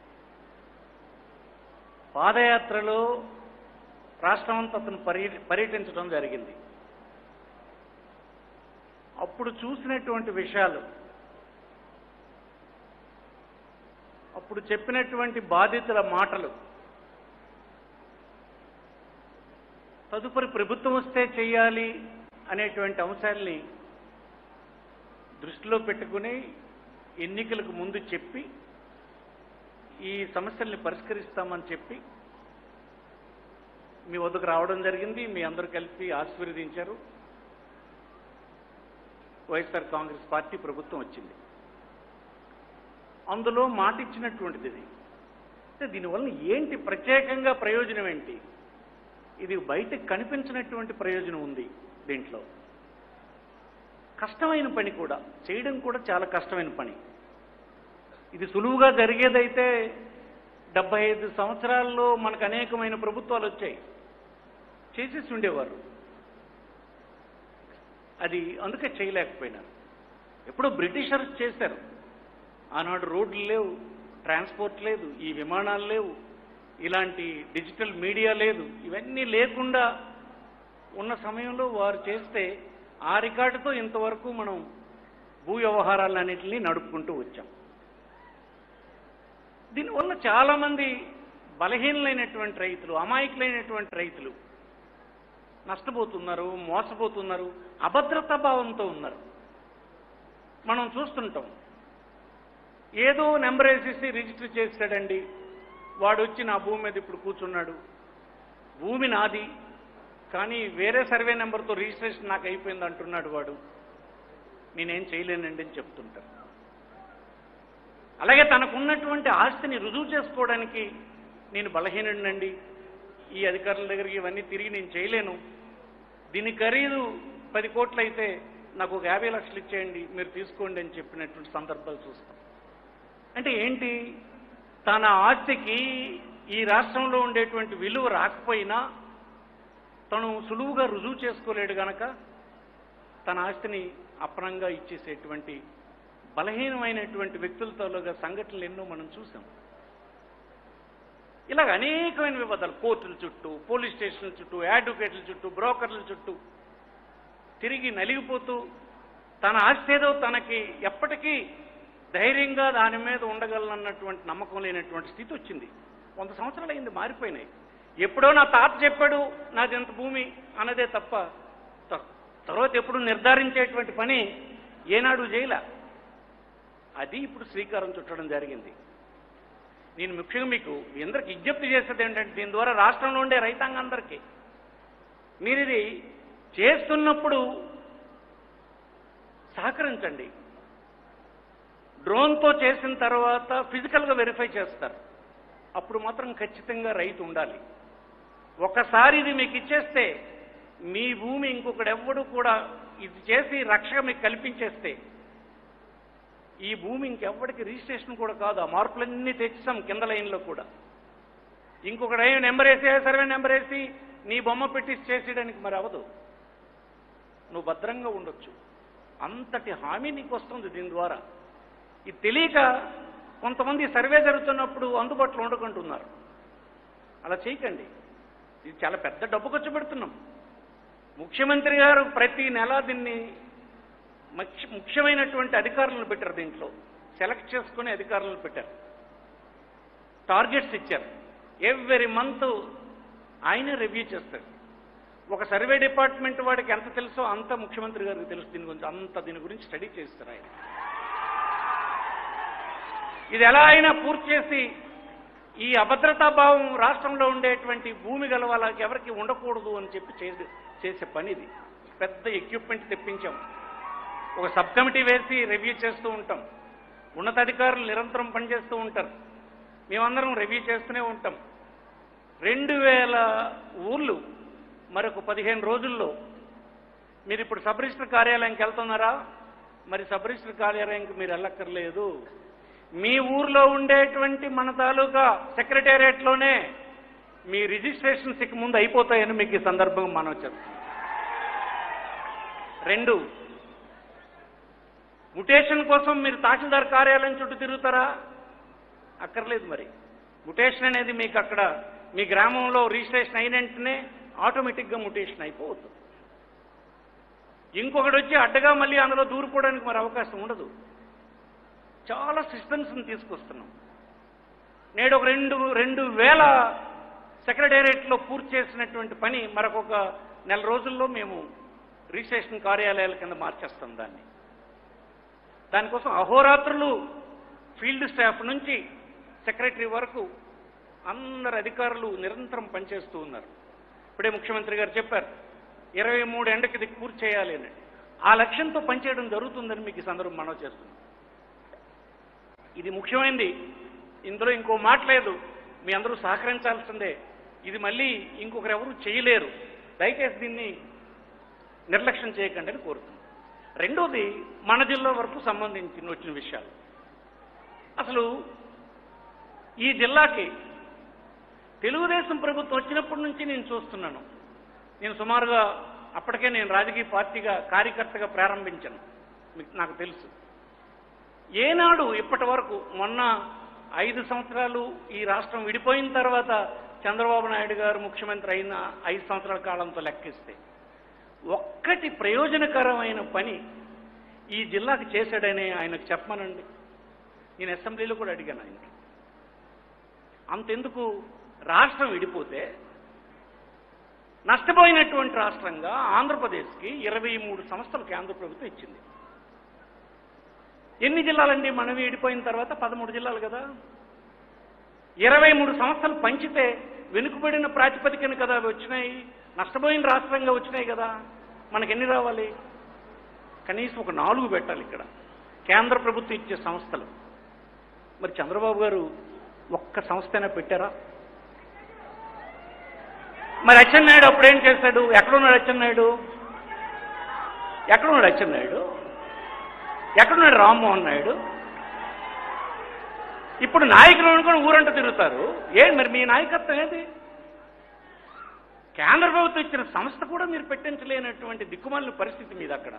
పాదయాత్రలో రాష్ట్రం అంతా అతను పర్యటించడం జరిగింది. అప్పుడు చూసినటువంటి విషయాలు, అప్పుడు చెప్పినటువంటి బాధితుల మాటలు, తదుపరి ప్రభుత్వం వస్తే చేయాలి అనేటువంటి అంశాల్ని దృష్టిలో పెట్టుకుని ఎన్నికలకు ముందు చెప్పి ఈ సమస్యల్ని పరిష్కరిస్తామని చెప్పి మీ వద్దకు రావడం జరిగింది. మీ అందరూ కలిపి ఆశీర్వదించారు. వైఎస్ఆర్ కాంగ్రెస్ పార్టీ ప్రభుత్వం వచ్చింది. అందులో మాట ఇచ్చినటువంటిది ఇది. అంటే దీనివల్ల ఏంటి ప్రత్యేకంగా ప్రయోజనం ఏంటి? ఇది బయటకు కనిపించినటువంటి ప్రయోజనం ఉంది దీంట్లో. కష్టమైన పని కూడా, చేయడం కూడా చాలా కష్టమైన పని. ఇది సులువుగా జరిగేదైతే డెబ్బై ఐదు సంవత్సరాల్లో మనకు అనేకమైన ప్రభుత్వాలు వచ్చాయి, చేసేసి ఉండేవారు. అది అందుకే చేయలేకపోయినారు. ఎప్పుడో బ్రిటిషర్స్ చేశారు. ఆనాడు రోడ్లు లేవు, ట్రాన్స్పోర్ట్ లేదు, ఈ విమానాలు లేవు, ఇలాంటి డిజిటల్ మీడియా లేదు. ఇవన్నీ లేకుండా ఉన్న సమయంలో వారు చేస్తే ఆ రికార్డుతో ఇంతవరకు మనం భూ వ్యవహారాలన్నింటినీ నడుపుకుంటూ వచ్చాం. దీనివల్ల చాలామంది బలహీనలైనటువంటి రైతులు, అమాయకులైనటువంటి రైతులు నష్టపోతున్నారు, మోసపోతున్నారు, అభద్రతా భావంతో ఉన్నారు. మనం చూస్తుంటాం. ఏదో నెంబర్ వేసేసి రిజిస్టర్ చేశాడండి, వాడు వచ్చి నా భూమి మీద ఇప్పుడు కూర్చున్నాడు, భూమి నాది కానీ వేరే సర్వే నెంబర్తో రిజిస్ట్రేషన్ నాకు అయిపోయింది అంటున్నాడు వాడు, నేనేం చేయలేనండి అని చెప్తుంటారు. అలాగే తనకున్నటువంటి ఆస్తిని రుజువు చేసుకోవడానికి నేను బలహీనండి, ఈ అధికారుల దగ్గరికి ఇవన్నీ తిరిగి నేను చేయలేను, దీని ఖరీదు పది కోట్లు అయితే నాకు ఒక యాభై లక్షలు ఇచ్చేయండి మీరు తీసుకోండి అని చెప్పినటువంటి సందర్భాలు చూస్తాం. అంటే ఏంటి? తన ఆస్తికి ఈ రాష్ట్రంలో ఉండేటువంటి విలువ రాకపోయినా తను సులువుగా రుజువు చేసుకోలేడు గనక తన ఆస్తిని అప్రంగా ఇచ్చేసేటువంటి బలహీనమైనటువంటి వ్యక్తులతోగా సంఘటనలు ఎన్నో మనం చూసాం. ఇలాగ అనేకమైన వివాదాలు కోర్టుల చుట్టూ, పోలీస్ స్టేషన్ల చుట్టూ, అడ్వకేట్ల చుట్టూ, బ్రోకర్ల చుట్టూ తిరిగి నలిగిపోతూ తన ఆస్తి ఏదో తనకి ఎప్పటికీ ధైర్యంగా దాని మీద ఉండగలనన్నటువంటి నమ్మకం లేనటువంటి స్థితి వచ్చింది. వంద సంవత్సరాలు అయింది, మారిపోయినాయి. ఎప్పుడో నా తాత చెప్పాడు నాది ఎంత భూమి అన్నదే తప్ప తర్వాత ఎప్పుడు నిర్ధారించేటువంటి పని ఏనాడు చేయలే. అది ఇప్పుడు శ్రీకారం చుట్టడం జరిగింది. నేను ముఖ్యంగా మీకు మీ అందరికి విజ్ఞప్తి చేసేది ఏంటంటే, దీని ద్వారా రాష్ట్రంలో ఉండే రైతాంగం అందరికీ మీరు ఇది చేస్తున్నప్పుడు సహకరించండి. డ్రోన్తో చేసిన తర్వాత ఫిజికల్గా వెరిఫై చేస్తారు. అప్పుడు మాత్రం ఖచ్చితంగా రైతు ఉండాలి. ఒకసారి ఇది మీకు ఇచ్చేస్తే మీ భూమి ఇంకొకడెవ్వడు కూడా ఇది చేసి రక్షణ మీకు కల్పించేస్తే ఈ భూమి ఇంకెవ్వడికి రిజిస్ట్రేషన్ కూడా కాదు. ఆ మార్పులన్నీ తెచ్చాం కింద లైన్లో కూడా. ఇంకొకడు ఏ నెంబర్ వేసి సర్వే నెంబర్ వేసి నీ బొమ్మ పెట్టి చేసేయడానికి మరి అవదు. నువ్వు భద్రంగా ఉండొచ్చు. అంతటి హామీ నీకు వస్తుంది దీని ద్వారా. ఇది తెలియక కొంతమంది సర్వే జరుగుతున్నప్పుడు అందుబాటులో ఉండకుంటున్నారు. అలా చేయకండి. ఇది చాలా పెద్ద డబ్బు ఖర్చు పెడుతున్నాం. ముఖ్యమంత్రి గారు ప్రతి నెల దీన్ని ముఖ్యమైనటువంటి అధికారులను పెట్టారు. దీంట్లో సెలెక్ట్ చేసుకుని అధికారులను పెట్టారు. టార్గెట్స్ ఇచ్చారు. ఎవ్రీ మంత్ ఆయన రివ్యూ చేస్తారు. ఒక సర్వే డిపార్ట్మెంట్ వాడికి ఎంత తెలుసో అంత ముఖ్యమంత్రి గారికి తెలుసు. దీని గురించి అంత దీని గురించి స్టడీ చేస్తారు ఆయన. ఇది ఎలా అయినా పూర్తి చేసి ఈ అభద్రతా భావం రాష్ట్రంలో ఉండేటువంటి భూమి గల వాళ్ళకి ఎవరికి ఉండకూడదు అని చెప్పి చేసే పని ఇది. పెద్ద ఎక్విప్మెంట్ తెప్పించాం. ఒక సబ్ కమిటీ వేసి రివ్యూ చేస్తూ ఉంటాం. ఉన్నతాధికారులు నిరంతరం పనిచేస్తూ ఉంటారు. మేమందరం రివ్యూ చేస్తూనే ఉంటాం. రెండు వేల ఊర్లు మరొక పదిహేను రోజుల్లో మీరు ఇప్పుడు సబ్ రిజిస్టర్ కార్యాలయానికి వెళ్తున్నారా? మరి సబ్ రిజిస్టర్ కార్యాలయానికి మీరు వెళ్ళక్కర్లేదు. మీ ఊర్లో ఉండేటువంటి మన తాలూకా సెక్రటేరియట్లోనే మీ రిజిస్ట్రేషన్స్ ఇక ముందు అయిపోతాయని మీకు ఈ సందర్భంగా మనం చెప్తాం. రెండు, ముటేషన్ కోసం మీరు తహసీల్దార్ కార్యాలయం చుట్టూ తిరుగుతారా? అక్కర్లేదు. మరి ముటేషన్ అనేది మీకు అక్కడ మీ గ్రామంలో రిజిస్ట్రేషన్ అయిన వెంటనే ఆటోమేటిక్గా ముటేషన్ అయిపోతుంది. ఇంకొకటి వచ్చి అడ్డగా మళ్ళీ అందులో దూరిపోవడానికి మరి అవకాశం ఉండదు. చాలా సిస్టమ్స్ని తీసుకొస్తున్నాం. నేడు ఒక రెండు రెండు వేల సెక్రటేరియట్లో పూర్తి చేసినటువంటి పని మరొక నెల రోజుల్లో మేము రిజిస్ట్రేషన్ కార్యాలయాల కింద మార్చేస్తాం దాన్ని. దానికోసం అహోరాత్రులు ఫీల్డ్ స్టాఫ్ నుంచి సెక్రటరీ వరకు అందరు అధికారులు నిరంతరం పనిచేస్తూ ఉన్నారు. ఇప్పుడే ముఖ్యమంత్రి గారు చెప్పారు ఇరవై మూడు ఎండకి ఇది పూర్తి చేయాలి అని. ఆ లక్ష్యంతో పనిచేయడం జరుగుతుందని మీకు ఈ సందర్భం మనవి చేస్తున్నాం. ఇది ముఖ్యమైనది. ఇందులో ఇంకో మాట లేదు. మీ అందరూ సహకరించాల్సిందే. ఇది మళ్ళీ ఇంకొకరు ఎవరు చేయలేరు. దయచేసి దీన్ని నిర్లక్ష్యం చేయకండి అని కోరుతున్నాం. రెండోది, మన జిల్లా వరకు సంబంధించిన వచ్చిన విషయాలు. అసలు ఈ జిల్లాకి తెలుగుదేశం ప్రభుత్వం వచ్చినప్పటి నుంచి నేను చూస్తున్నాను. నేను సుమారుగా అప్పటికే నేను రాజకీయ పార్టీగా కార్యకర్తగా ప్రారంభించాను. మీకు నాకు తెలుసు. ఏనాడు ఇప్పటి వరకు మొన్న ఐదు సంవత్సరాలు ఈ రాష్ట్రం విడిపోయిన తర్వాత చంద్రబాబు నాయుడు గారు ముఖ్యమంత్రి అయిన ఐదు సంవత్సరాల కాలంతో లెక్కిస్తే ఒక్కటి ప్రయోజనకరమైన పని ఈ జిల్లాకు చేశాడని ఆయనకు చెప్పమనండి. నేను అసెంబ్లీలో కూడా అడిగాను ఆయనకి. అంతెందుకు, రాష్ట్రం విడిపోతే నష్టపోయినటువంటి రాష్ట్రంగా ఆంధ్రప్రదేశ్కి ఇరవై మూడు సంస్థలు కేంద్ర ప్రభుత్వం ఇచ్చింది. ఎన్ని జిల్లాలండి మనవి విడిపోయిన తర్వాత? పదమూడు జిల్లాలు కదా. ఇరవై మూడు సంస్థలు పంచితే వెనుకబడిన ప్రాతిపదికన కదా అవి వచ్చినాయి. నష్టపోయిన రాష్ట్రంగా వచ్చినాయి కదా. మనకి ఎన్ని రావాలి? కనీసం ఒక నాలుగు పెట్టాలి ఇక్కడ కేంద్ర ప్రభుత్వం ఇచ్చే సంస్థలు. మరి చంద్రబాబు గారు ఒక్క సంస్థైనా పెట్టారా? మరి అచ్చెన్నాయుడు అప్పుడు ఏం చేశాడు? ఎక్కడున్నాడు అచ్చెన్నాయుడు? ఎక్కడున్నాడు అచ్చెన్నాయుడు? ఎక్కడున్నాడు రామ్మోహన్ నాయుడు? ఇప్పుడు నాయకులు అనుకుని ఊరంట తిరుగుతారు. ఏం మరి మీ నాయకత్వం ఏది? కేంద్ర ప్రభుత్వం ఇచ్చిన సంస్థ కూడా మీరు పెట్టించలేనటువంటి దిక్కుమాలిన పరిస్థితి మీద అక్కడ.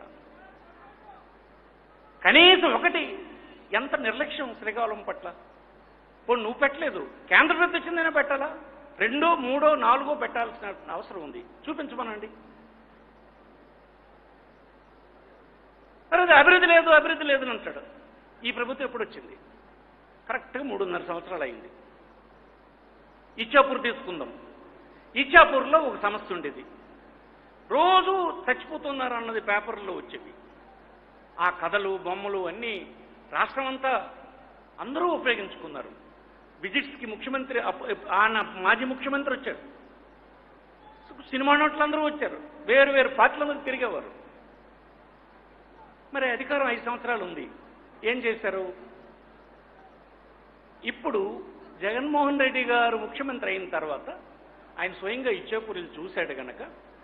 కనీసం ఒకటి, ఎంత నిర్లక్ష్యం శ్రీకాకుళం పట్ల. పోనీ నువ్వు పెట్టలేదు, కేంద్ర ప్రభుత్వం ఇచ్చిందైనా పెట్టాలా? రెండో మూడో నాలుగో పెట్టాల్సిన అవసరం ఉంది. చూపించమనండి. అభివృద్ధి లేదు అభివృద్ధి లేదు అని అంటాడు. ఈ ప్రభుత్వం ఎప్పుడు వచ్చింది? కరెక్ట్గా మూడున్నర సంవత్సరాలు అయింది. ఇచ్చాపూర్ తీసుకుందాం. ఇచ్చాపూర్లో ఒక సంస్థ ఉండేది. రోజు చచ్చిపోతున్నారు అన్నది పేపర్లో వచ్చేవి. ఆ కథలు బొమ్మలు అన్నీ రాష్ట్రం అంతా అందరూ ఉపయోగించుకున్నారు. విజిట్స్కి ముఖ్యమంత్రి ఆయన మాజీ ముఖ్యమంత్రి వచ్చాడు. సినిమా నోట్లు అందరూ వచ్చారు, వేరు వేరు పార్టీలందరూ తిరిగేవారు. మరి అధికారం ఐదు సంవత్సరాలు ఉంది, ఏం చేశారు? ఇప్పుడు జగన్మోహన్ రెడ్డి గారు ముఖ్యమంత్రి అయిన తర్వాత ఆయన స్వయంగా ఇచ్చేపూరిలు చూశాడు గనక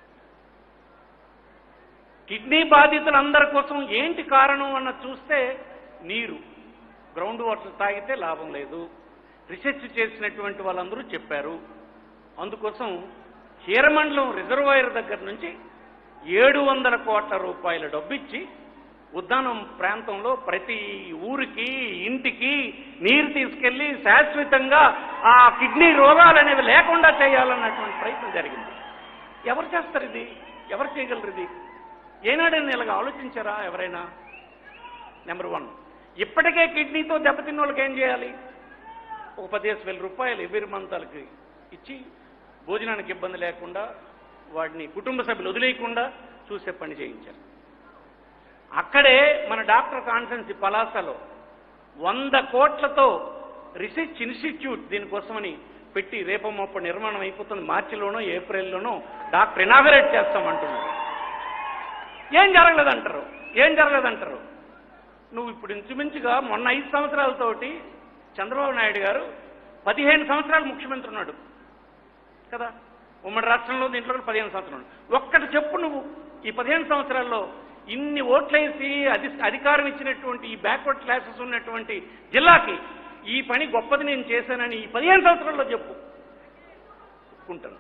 కిడ్నీ బాధితులందరి కోసం ఏంటి కారణం అన్న చూస్తే నీరు, గ్రౌండ్ వాటర్ తాగితే లాభం లేదు, రీసెర్చ్ చేసినటువంటి వాళ్ళందరూ చెప్పారు. అందుకోసం చీరమండలం రిజర్వాయర్ దగ్గర నుంచి ఏడు వందల కోట్ల రూపాయల డబ్బిచ్చి ఉద్దానం ప్రాంతంలో ప్రతి ఊరికి ఇంటికి నీరు తీసుకెళ్లి శాశ్వతంగా ఆ కిడ్నీ రోగాలు అనేవి లేకుండా చేయాలన్నటువంటి ప్రయత్నం జరిగింది. ఎవరు చేస్తారు ఇది? ఎవరు చేయగలరు ఇది? ఏనాడైనా ఇలాగ ఆలోచించారా ఎవరైనా? నెంబర్ వన్, ఇప్పటికే కిడ్నీతో దెబ్బతిన్న వాళ్ళకి ఏం చేయాలి? ఒక పదిహేను వేల రూపాయలు ఎవరి మంతాలకి ఇచ్చి భోజనానికి ఇబ్బంది లేకుండా వాడిని కుటుంబ సభ్యులు వదిలేయకుండా చూసే పని చేయించారు. అక్కడే మన డాక్టర్ కాన్ఫరెన్సీ పలాసలో వంద కోట్లతో రీసెర్చ్ ఇన్స్టిట్యూట్ దీనికోసమని పెట్టి రేపో మొప్ప నిర్మాణం అయిపోతుంది. మార్చిలోనో ఏప్రిల్లోనో డాక్టర్ ఇనాగరేట్ చేస్తామంటున్నారు. ఏం జరగలేదంటారు? ఏం జరగలేదంటారు? నువ్వు ఇప్పుడు ఇంచుమించుగా మొన్న ఐదు సంవత్సరాలతోటి చంద్రబాబు నాయుడు గారు పదిహేను సంవత్సరాలు ముఖ్యమంత్రి ఉన్నాడు కదా, ఉమ్మడి రాష్ట్రంలో దీంట్లో పదిహేను సంవత్సరాలు. ఒక్కటి చెప్పు నువ్వు, ఈ పదిహేను సంవత్సరాల్లో ఇన్ని ఓట్లేసి అధి అధికారం ఇచ్చినటువంటి ఈ బ్యాక్వర్డ్ క్లాసెస్ ఉన్నటువంటి జిల్లాకి ఈ పని గొప్పది నేను చేశానని ఈ పదిహేను సంవత్సరాల్లో చెప్పు, ఒప్పుకుంటాను.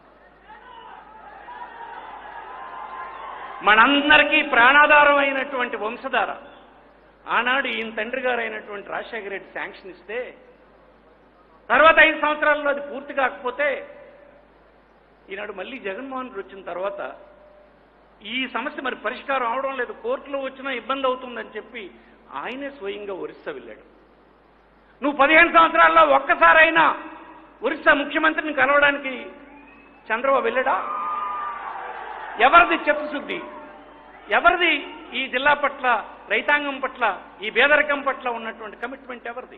మనందరికీ ప్రాణాధారం అయినటువంటి వంశధార ఆనాడు ఈయన తండ్రి గారు అయినటువంటి రాజశేఖర రెడ్డి శాంక్షన్ ఇస్తే తర్వాత ఐదు సంవత్సరాల్లో అది పూర్తి కాకపోతే ఈనాడు మళ్ళీ జగన్మోహన్ రెడ్డి వచ్చిన తర్వాత ఈ సమస్య మరి పరిష్కారం అవడం లేదు, కోర్టులో వచ్చినా ఇబ్బంది అవుతుందని చెప్పి ఆయనే స్వయంగా ఒరిస్సా వెళ్ళాడు. నువ్వు పదిహేను సంవత్సరాల్లో ఒక్కసారైనా ఒరిస్సా ముఖ్యమంత్రిని కలవడానికి చంద్రబాబు వెళ్ళాడా? ఎవరిది చిత్తశుద్ధి? ఎవరిది ఈ జిల్లా పట్ల, రైతాంగం పట్ల, ఈ పేదరికం పట్ల ఉన్నటువంటి కమిట్మెంట్ ఎవరిది?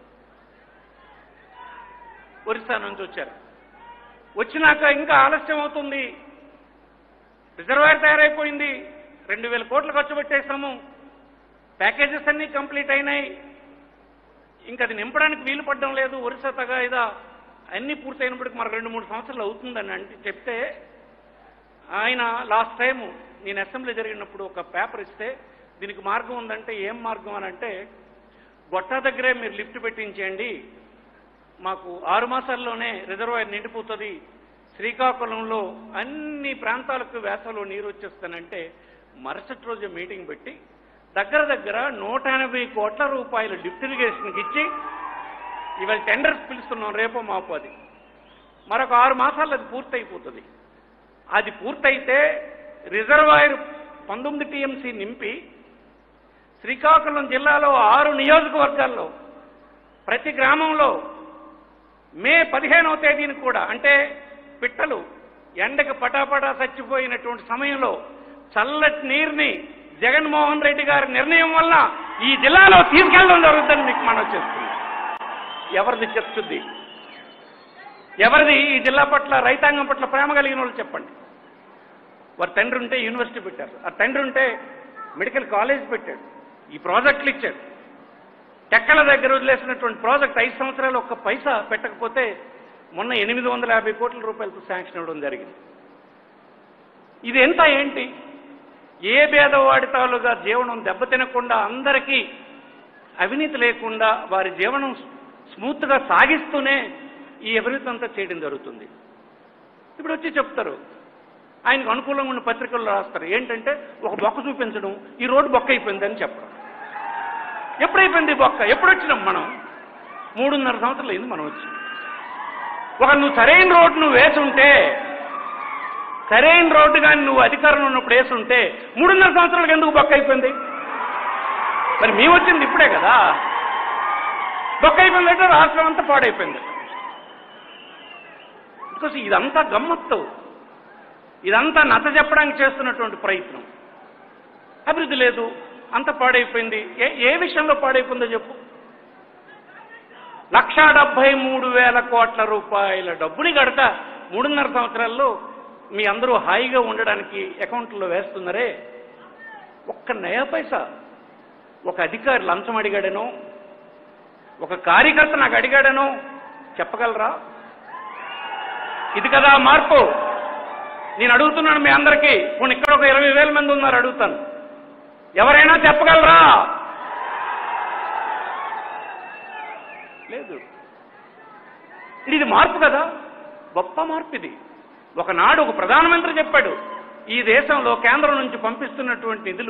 ఒరిస్సా నుంచి వచ్చారు. వచ్చినాక ఇంకా ఆలస్యం అవుతుంది, రిజర్వాయర్ తయారైపోయింది, రెండు వేల కోట్లు ఖర్చు పెట్టేస్తాము, ప్యాకేజెస్ అన్నీ కంప్లీట్ అయినాయి, ఇంకా అది నింపడానికి వీలు పడడం లేదు, ఒరిస్సా తగాయిదా అన్నీ పూర్తయినప్పటికి మరొక రెండు మూడు సంవత్సరాలు అవుతుందని అంటే చెప్తే ఆయన లాస్ట్ టైం నేను అసెంబ్లీ జరిగినప్పుడు ఒక పేపర్ ఇస్తే దీనికి మార్గం ఉందంటే ఏం మార్గం అని అంటే, గొట్టా దగ్గరే మీరు లిఫ్ట్ పెట్టించేయండి, మాకు ఆరు మాసాల్లోనే రిజర్వాయర్ నిండిపోతుంది, శ్రీకాకుళంలో అన్ని ప్రాంతాలకు వేసవిలో నీరు వచ్చేస్తానంటే మరుసటి రోజు మీటింగ్ పెట్టి దగ్గర దగ్గర నూట ఎనభై కోట్ల రూపాయలు లిఫ్ట్ ఇరిగేషన్కి ఇచ్చి ఇవాళ టెండర్స్ పిలుస్తున్నాం, రేపో మాపు అది మరొక ఆరు మాసాల్లో అది పూర్తయిపోతుంది. అది పూర్తయితే రిజర్వాయర్ పంతొమ్మిది టీఎంసీ నింపి శ్రీకాకుళం జిల్లాలో ఆరు నియోజకవర్గాల్లో ప్రతి గ్రామంలో మే పదిహేనవ తేదీని కూడా, అంటే పిట్టలు ఎండకు పటాపటా చచ్చిపోయినటువంటి సమయంలో చల్లటి నీరుని జగన్మోహన్ రెడ్డి గారి నిర్ణయం వల్ల ఈ జిల్లాలో తీసుకెళ్ళడం జరుగుతుందని మీకు మనం చేస్తుంది. ఎవరిది చెప్తుంది? ఎవరిది ఈ జిల్లా పట్ల, రైతాంగం పట్ల ప్రేమ కలిగిన వాళ్ళు చెప్పండి. వారి తండ్రి ఉంటే యూనివర్సిటీ పెట్టారు, ఆ తండ్రి ఉంటే మెడికల్ కాలేజ్ పెట్టాడు, ఈ ప్రాజెక్టులు ఇచ్చాడు. టెక్కల దగ్గర వదిలేసినటువంటి ప్రాజెక్ట్ ఐదు సంవత్సరాలు ఒక్క పైసా పెట్టకపోతే మొన్న ఎనిమిది వందల యాభై కోట్ల రూపాయలతో శాంక్షన్ ఇవ్వడం జరిగింది. ఇది ఎంత ఏంటి? ఏ భేదవాడి తాలుగా జీవనం దెబ్బతినకుండా, అందరికీ అవినీతి లేకుండా వారి జీవనం స్మూత్గా సాగిస్తూనే ఈ అభివృద్ధి అంతా చేయడం జరుగుతుంది. ఇప్పుడు వచ్చి చెప్తారు, ఆయనకు అనుకూలంగా ఉన్న పత్రికల్లో రాస్తారు ఏంటంటే ఒక బొక్క చూపించడం, ఈ రోడ్డు బొక్క అయిపోయిందని చెప్పడం. ఎప్పుడైపోయింది బొక్క? ఎప్పుడు వచ్చినాం మనం? మూడున్నర సంవత్సరాలు అయింది మనం వచ్చి. ఒక నువ్వు సరైన రోడ్డు నువ్వు వేసుంటే, సరైన రోడ్డు కానీ నువ్వు అధికారంలో ఉన్నప్పుడు వేసుంటే మూడున్నర సంవత్సరాలకు ఎందుకు బొక్క అయిపోయింది? మరి మేము వచ్చింది ఇప్పుడే కదా. బొక్క అయిపోయిందంటే రాష్ట్రం అంతా పాడైపోయింది. బికాస్ ఇదంతా గమ్మత్తు, ఇదంతా నచ్చ చెప్పడానికి చేస్తున్నటువంటి ప్రయత్నం. అభివృద్ధి లేదు, అంత పాడైపోయింది. ఏ ఏ విషయంలో పాడైపోయిందో చెప్పు. లక్షా డెబ్బై మూడు వేల కోట్ల రూపాయల డబ్బుని కడతా మూడున్నర సంవత్సరాల్లో మీ అందరూ హాయిగా ఉండడానికి అకౌంట్లో వేస్తున్నారే, ఒక్క నయా పైసా ఒక అధికారి లంచం అడిగాడనో, ఒక కార్యకర్త నాకు అడిగాడనో చెప్పగలరా? ఇది కదా మార్పు. నేను అడుగుతున్నాను మీ అందరికీ, ఇప్పుడు ఇక్కడ ఒక ఇరవై వేల మంది ఉన్నారు, అడుగుతాను, ఎవరైనా చెప్పగలరా? లేదు. ఇది మార్పు కదా, గొప్ప మార్పు ఇది. ఒకనాడు ఒక ప్రధానమంత్రి చెప్పాడు, ఈ దేశంలో కేంద్రం నుంచి పంపిస్తున్నటువంటి నిధులు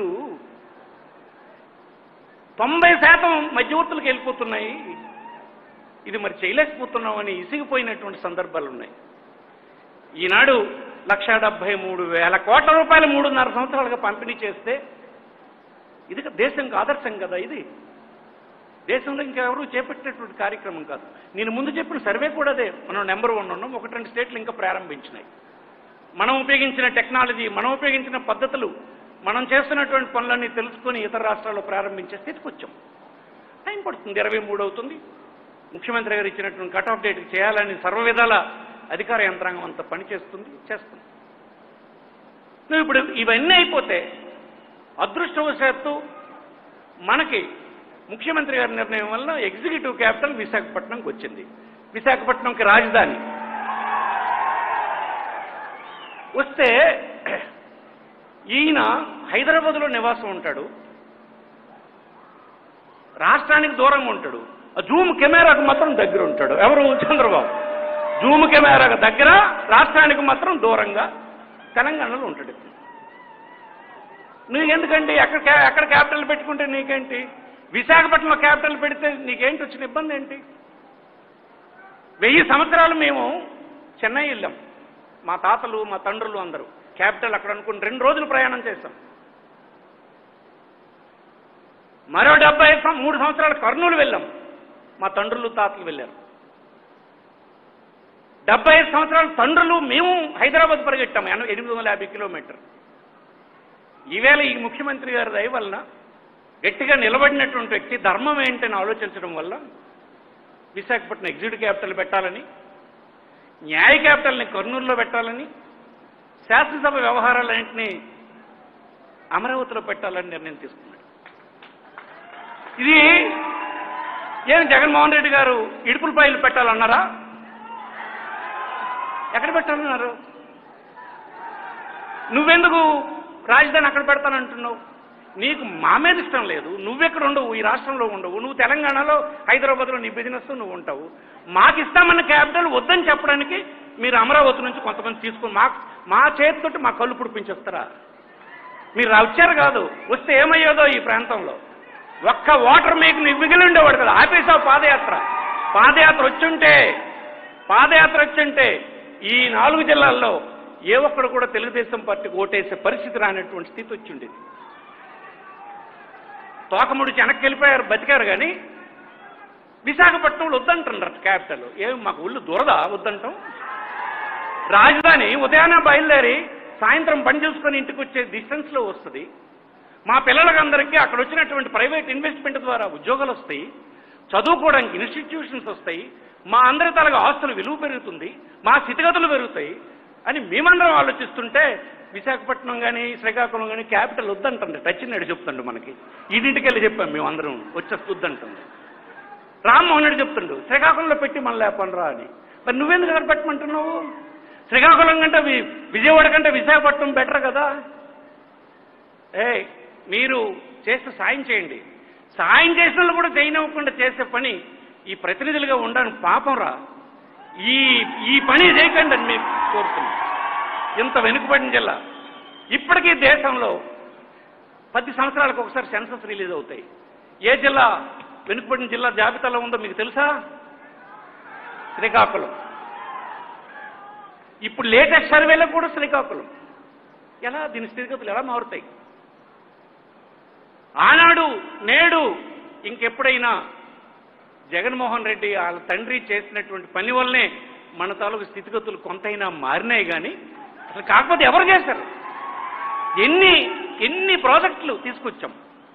తొంభై శాతం మధ్యవర్తులకు వెళ్ళిపోతున్నాయి, ఇది మరి చేయలేకపోతున్నామని ఇసిగిపోయినటువంటి సందర్భాలు ఉన్నాయి. ఈనాడు లక్ష డెబ్బై మూడు వేల కోట్ల రూపాయలు మూడున్నర సంవత్సరాలుగా పంపిణీ చేస్తే ఇది దేశంకి ఆదర్శం కదా. ఇది దేశంలో ఇంకెవరూ చేపట్టినటువంటి కార్యక్రమం కాదు. నేను ముందు చెప్పిన సర్వే కూడా అదే. మనం నెంబర్ వన్ ఉన్నాం, ఒకటి రెండు స్టేట్లు ఇంకా ప్రారంభించినాయి. మనం ఉపయోగించిన టెక్నాలజీ, మనం ఉపయోగించిన పద్ధతులు, మనం చేస్తున్నటువంటి పనులన్నీ తెలుసుకొని ఇతర రాష్ట్రాల్లో ప్రారంభించే స్థితికి వచ్చాం. టైం పడుతుంది, ఇరవై మూడు అవుతుంది. ముఖ్యమంత్రి గారు ఇచ్చినటువంటి కట్ ఆఫ్ డేట్కి చేయాలని సర్వ విధాల అధికార యంత్రాంగం అంతా పనిచేస్తుంది, చేస్తుంది. నువ్వు ఇప్పుడు ఇవన్నీ అయిపోతే అదృష్టవశాత్తు మనకి ముఖ్యమంత్రి గారి నిర్ణయం వల్ల ఎగ్జిక్యూటివ్ క్యాపిటల్ విశాఖపట్నంకి వచ్చింది. విశాఖపట్నంకి రాజధాని వస్తే ఈయన హైదరాబాద్లో నివాసం ఉంటాడు, రాష్ట్రానికి దూరంగా ఉంటాడు. జూమ్ కెమెరాకు మాత్రం దగ్గర ఉంటాడు. ఎవరు? చంద్రబాబు. జూమ్ కెమెరాకు దగ్గర, రాష్ట్రానికి మాత్రం దూరంగా తెలంగాణలో ఉంటాడు. నువ్వు ఎందుకండి ఎక్కడ ఎక్కడ క్యాపిటల్ పెట్టుకుంటే నీకేంటి? విశాఖపట్నంలో క్యాపిటల్ పెడితే నీకేంటి వచ్చిన ఇబ్బంది ఏంటి? వెయ్యి సంవత్సరాలు మేము చెన్నై వెళ్ళాం, మా తాతలు మా తండ్రులు అందరూ క్యాపిటల్ అక్కడ అనుకుని రెండు రోజులు ప్రయాణం చేశాం. మరో డెబ్బై మూడు సంవత్సరాలు కర్నూలు వెళ్ళాం, మా తండ్రులు తాతలు వెళ్ళారు. డెబ్బై ఐదు సంవత్సరాలు తండ్రులు మేము హైదరాబాద్ పరిగెట్టాము, ఎనిమిది వందల యాభై కిలోమీటర్. ఈవేళ ఈ ముఖ్యమంత్రి గారి దయ వలన గట్టిగా నిలబడినటువంటి వ్యక్తి ధర్మం ఏంటని ఆలోచించడం వల్ల విశాఖపట్నం ఎగ్జిక్యూటివ్ క్యాపిటల్ పెట్టాలని, న్యాయ క్యాపిటల్ని కర్నూలులో పెట్టాలని, శాసనసభ వ్యవహారాలన్నింటినీ అమరావతిలో పెట్టాలని నిర్ణయం తీసుకున్నాడు. ఇది ఏం జగన్మోహన్ రెడ్డి గారు ఇడుపులపాయలు పెట్టాలన్నారా? ఎక్కడ పెట్టాలన్నారు? నువ్వెందుకు రాజధాని అక్కడ పెడతానంటున్నావు? నీకు మా మీద ఇష్టం లేదు, నువ్వెక్కడ ఉండవు, ఈ రాష్ట్రంలో ఉండవు, నువ్వు తెలంగాణలో హైదరాబాద్లో నీ బిజినెస్ నువ్వు ఉంటావు. మాకు ఇస్తామన్న క్యాపిటల్ వద్దని చెప్పడానికి మీరు అమరావతి నుంచి కొంతమంది తీసుకుని మా మా చేతితోటి మా కళ్ళు పుడిపించేస్తారా? మీరు వచ్చారు కాదు, వస్తే ఏమయ్యేదో ఈ ప్రాంతంలో. ఒక్క ఓటర్ మీకు నీకు మిగిలి ఉండేవాడు కదా, ఆపేసావు పాదయాత్ర. పాదయాత్ర వచ్చుంటే పాదయాత్ర వచ్చుంటే ఈ నాలుగు జిల్లాల్లో ఏ ఒక్కడు కూడా తెలుగుదేశం పార్టీకి ఓటేసే పరిస్థితి రానటువంటి స్థితి వచ్చిండేది. తోకముడిచి వెనక్కి వెళ్ళిపోయారు, బతికారు. కానీ విశాఖపట్నంలో వద్దంటున్నారు క్యాపిటల్. ఏం మాకు ఒళ్ళు దూరదా వద్దంటాం? రాజధాని ఉదయాన్నే బయలుదేరి సాయంత్రం పని చూసుకొని ఇంటికి వచ్చే డిస్టెన్స్లో వస్తుంది. మా పిల్లలకందరికీ అక్కడ వచ్చినటువంటి ప్రైవేట్ ఇన్వెస్ట్మెంట్ ద్వారా ఉద్యోగాలు వస్తాయి, చదువుకోవడానికి ఇన్స్టిట్యూషన్స్ వస్తాయి, మా అందరి తలగా ఆస్తుల విలువ పెరుగుతుంది, మా స్థితిగతులు పెరుగుతాయి అని మేమందరం ఆలోచిస్తుంటే విశాఖపట్నం కానీ శ్రీకాకుళం కానీ క్యాపిటల్ వద్దంటుంది. టచ్ నాడు చెప్తుండు మనకి. ఇంటింటికి వెళ్ళి చెప్పాం మేమందరం వచ్చేసి వద్దంటుంది. రామ్మోహన్ రెడ్డి చెప్తుండు శ్రీకాకుళంలో పెట్టి మన లేపనరా అని. మరి నువ్వెందుకు అక్కడ పెట్టమంటున్నావు? శ్రీకాకుళం కంటే విజయవాడ కంటే విశాఖపట్నం బెటర్ కదా. ఏ మీరు చేస్తే సాయం చేయండి. సాయం చేసిన వాళ్ళు కూడా చేయనివ్వకుండా చేసే పని ఈ ప్రతినిధులుగా ఉండడానికి పాపం రా. ఈ ఈ పని చేయకండి అని మేము కోరుతున్నాం. ఇంత వెనుకబడిన జిల్లా. ఇప్పటికీ దేశంలో పది సంవత్సరాలకు ఒకసారి సెన్సస్ రిలీజ్ అవుతాయి. ఏ జిల్లా వెనుకబడిన జిల్లా జాబితాలో ఉందో మీకు తెలుసా? శ్రీకాకుళం. ఇప్పుడు లేటెస్ట్ సర్వేలో కూడా శ్రీకాకుళం. ఎలా దీని స్థితిగతులు ఎలా మారుతాయి? ఆనాడు నేడు ఇంకెప్పుడైనా జగన్మోహన్ రెడ్డి వాళ్ళ తండ్రి చేసినటువంటి పని వల్లనే మన తాలూకు స్థితిగతులు కొంతైనా మారినాయి. కానీ అసలు కాకపోతే ఎవరు చేశారు? ఎన్ని ఎన్ని ప్రాజెక్టులు తీసుకొచ్చాం.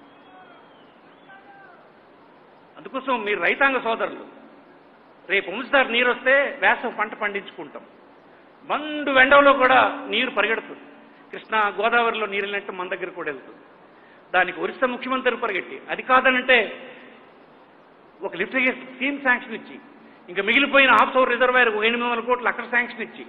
అందుకోసం మీరు రైతాంగ సోదరులు, రేపు వంశధార నీరు వస్తే వేసవి పంట పండించుకుంటాం. మండు వెండంలో కూడా నీరు పరిగెడుతుంది. కృష్ణా గోదావరిలో నీరు వెళ్ళినట్టు మన దగ్గర కూడా వెళ్తుంది. దానికి ఒరిస్సా ముఖ్యమంత్రి పరిగెట్టి అది కాదనంటే ఒక లిఫ్ట్ ఇరిగేషన్ స్కీమ్ శాంక్షన్ ఇచ్చి ఇంకా మిగిలిపోయిన ఆఫ్ షోర్ రిజర్వాయర్ ఒక ఎనిమిది వందల కోట్లు అక్కడ శాంక్షన్ ఇచ్చి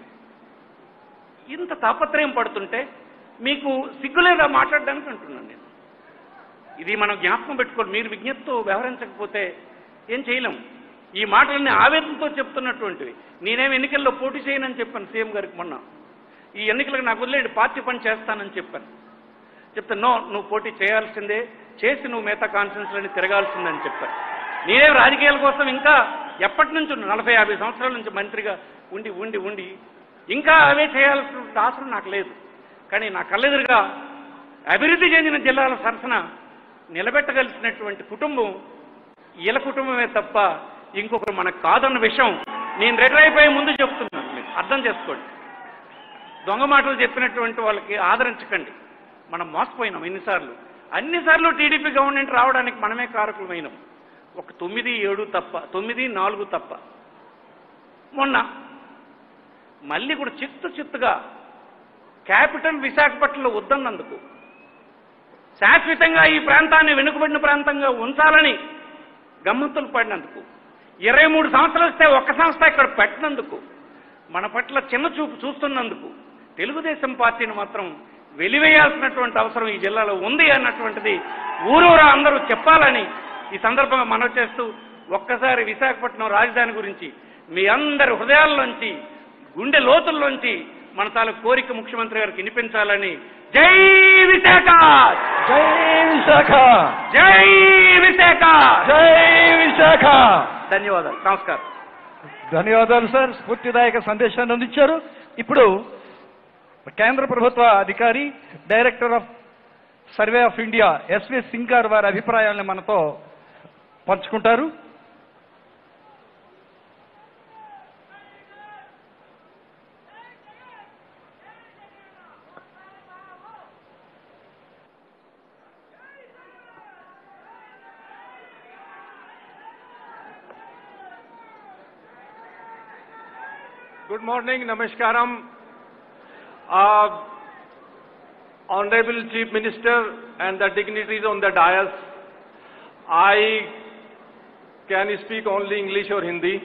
ఇంత తాపత్రయం పడుతుంటే మీకు సిగ్గులేదా మాట్లాడడానికి అంటున్నాను నేను. ఇది మనం జ్ఞాపకం పెట్టుకోండి. మీరు విజ్ఞప్తితో వ్యవహరించకపోతే ఏం చేయలేము. ఈ మాటలన్నీ ఆవేదనతో చెప్తున్నటువంటివి. నేనేం ఎన్నికల్లో పోటీ చేయనని చెప్పాను సీఎం గారికి మొన్న. ఈ ఎన్నికలకు నాకు వదిలేండి, పార్టీ పని చేస్తానని చెప్పాను. చెప్తే నో, నువ్వు పోటీ చేయాల్సిందే, చేసి నువ్వు మిగతా కాన్ఫరెన్స్లని తిరగాల్సిందని చెప్పాను. నేనే రాజకీయాల కోసం ఇంకా ఎప్పటి నుంచి నలభై యాభై సంవత్సరాల నుంచి మంత్రిగా ఉండి ఉండి ఉండి ఇంకా అవే చేయాల్సిన అవసరం నాకు లేదు. కానీ నా కళ్ళెదురుగా అభివృద్ధి చెందిన జిల్లాల సరసన నిలబెట్టగలిసినటువంటి కుటుంబం ఈల కుటుంబమే తప్ప ఇంకొకరు మనకు కాదన్న విషయం నేను రిటైర్ అయిపోయే ముందు చెప్తున్నాను. మీరు అర్థం చేసుకోండి. దొంగ మాటలు చెప్పినటువంటి వాళ్ళకి ఆదరించకండి. మనం మోసపోయినాం ఎన్నిసార్లు. అన్నిసార్లు టీడీపీ గవర్నమెంట్ రావడానికి మనమే కారకులమైనాం. ఒక తొమ్మిది ఏడు తప్ప, తొమ్మిది నాలుగు తప్ప. మొన్న మళ్ళీ కూడా చిత్తు చిత్తుగా క్యాపిటల్ విశాఖపట్నంలో వద్దన్నందుకు, శాశ్వతంగా ఈ ప్రాంతాన్ని వెనుకబడిన ప్రాంతంగా ఉంచాలని గమ్మత్తులు పడినందుకు, ఇరవై మూడు సంవత్సరాలు వస్తే ఒక్క సంస్థ ఇక్కడ పెట్టినందుకు, మన పట్ల చిన్న చూపు చూస్తున్నందుకు తెలుగుదేశం పార్టీని మాత్రం వెలివేయాల్సినటువంటి అవసరం ఈ జిల్లాలో ఉంది అన్నటువంటిది ఊరూరా అందరూ చెప్పాలని ఈ సందర్భంగా మనవి చేస్తూ, ఒక్కసారి విశాఖపట్నం రాజధాని గురించి మీ అందరి హృదయాల్లోంచి, గుండె లోతుల్లోంచి మన తాలూకు కోరిక ముఖ్యమంత్రి గారికి వినిపించాలని. జై విశాఖ, జై విశాఖ, జై విశాఖ, జై విశాఖ. ధన్యవాదాలు. నమస్కారం. ధన్యవాదాలు సార్. స్ఫూర్తిదాయక సందేశాన్ని అందించారు. ఇప్పుడు కేంద్ర ప్రభుత్వ అధికారి, director of survey of India SV Singh గారు వారి అభిప్రాయాలను మనతో పంచుకుంటారు. Good morning, Namaskaram. Uh, Honorable Chief Minister and the dignitaries on the dais, I can speak only English or Hindi.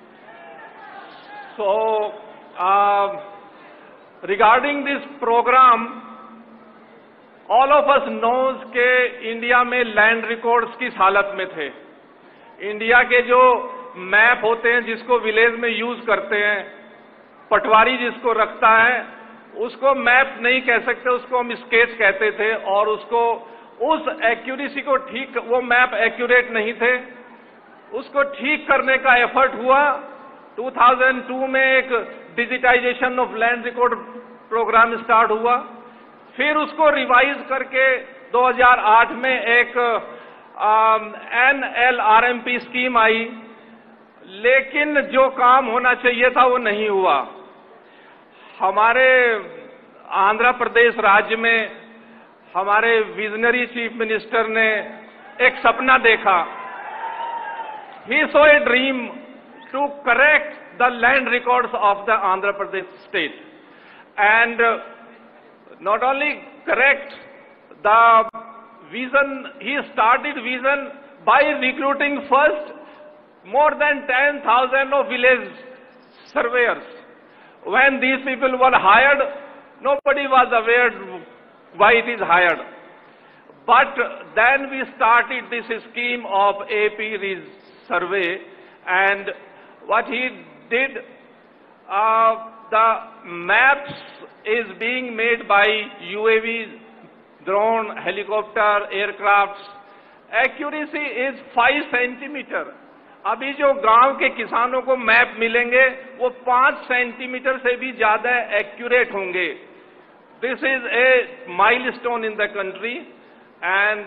So, uh, regarding this program, all of us knows के India में land records किस हालत में थे. India के जो map होते हैं जिसको विलेज में यूज करते हैं, पटवारी जिसको रखता है, उसको मैप नहीं कह सकते, उसको हम स्केच कहते थे. और उसको उस एक्यूरेसी को ठीक, वो मैप एक्यूरेट नहीं थे, उसको ठीक करने का एफर्ट हुआ. दो हज़ार दो में एक digitisation of land record programme start हुआ. फिर उसको रिवाइज करके दो हज़ार आठ में एक N L R M P scheme आई. लेकिन जो काम होना चाहिए था वो नहीं हुआ. हमारे आंध्र प्रदेश राज्य में हमारे विजनरी चीफ मिनिस्टर ने एक सपना देखा. He saw a dream to correct the land records of the Andhra Pradesh state, and not only correct the vision, he started vision by recruiting first more than ten thousand of village surveyors. When these people were hired, nobody was aware why it is hired. But then we started this scheme of A P survey, and what he did, uh, the maps is being made by U A Vs, drone, helicopter, aircrafts. Accuracy is five centimeter. अभी जो गांव के किसानों को map मिलेंगे वो पांच centimetre से भी ज्यादा एक्यूरेट होंगे. This is a milestone in the country, and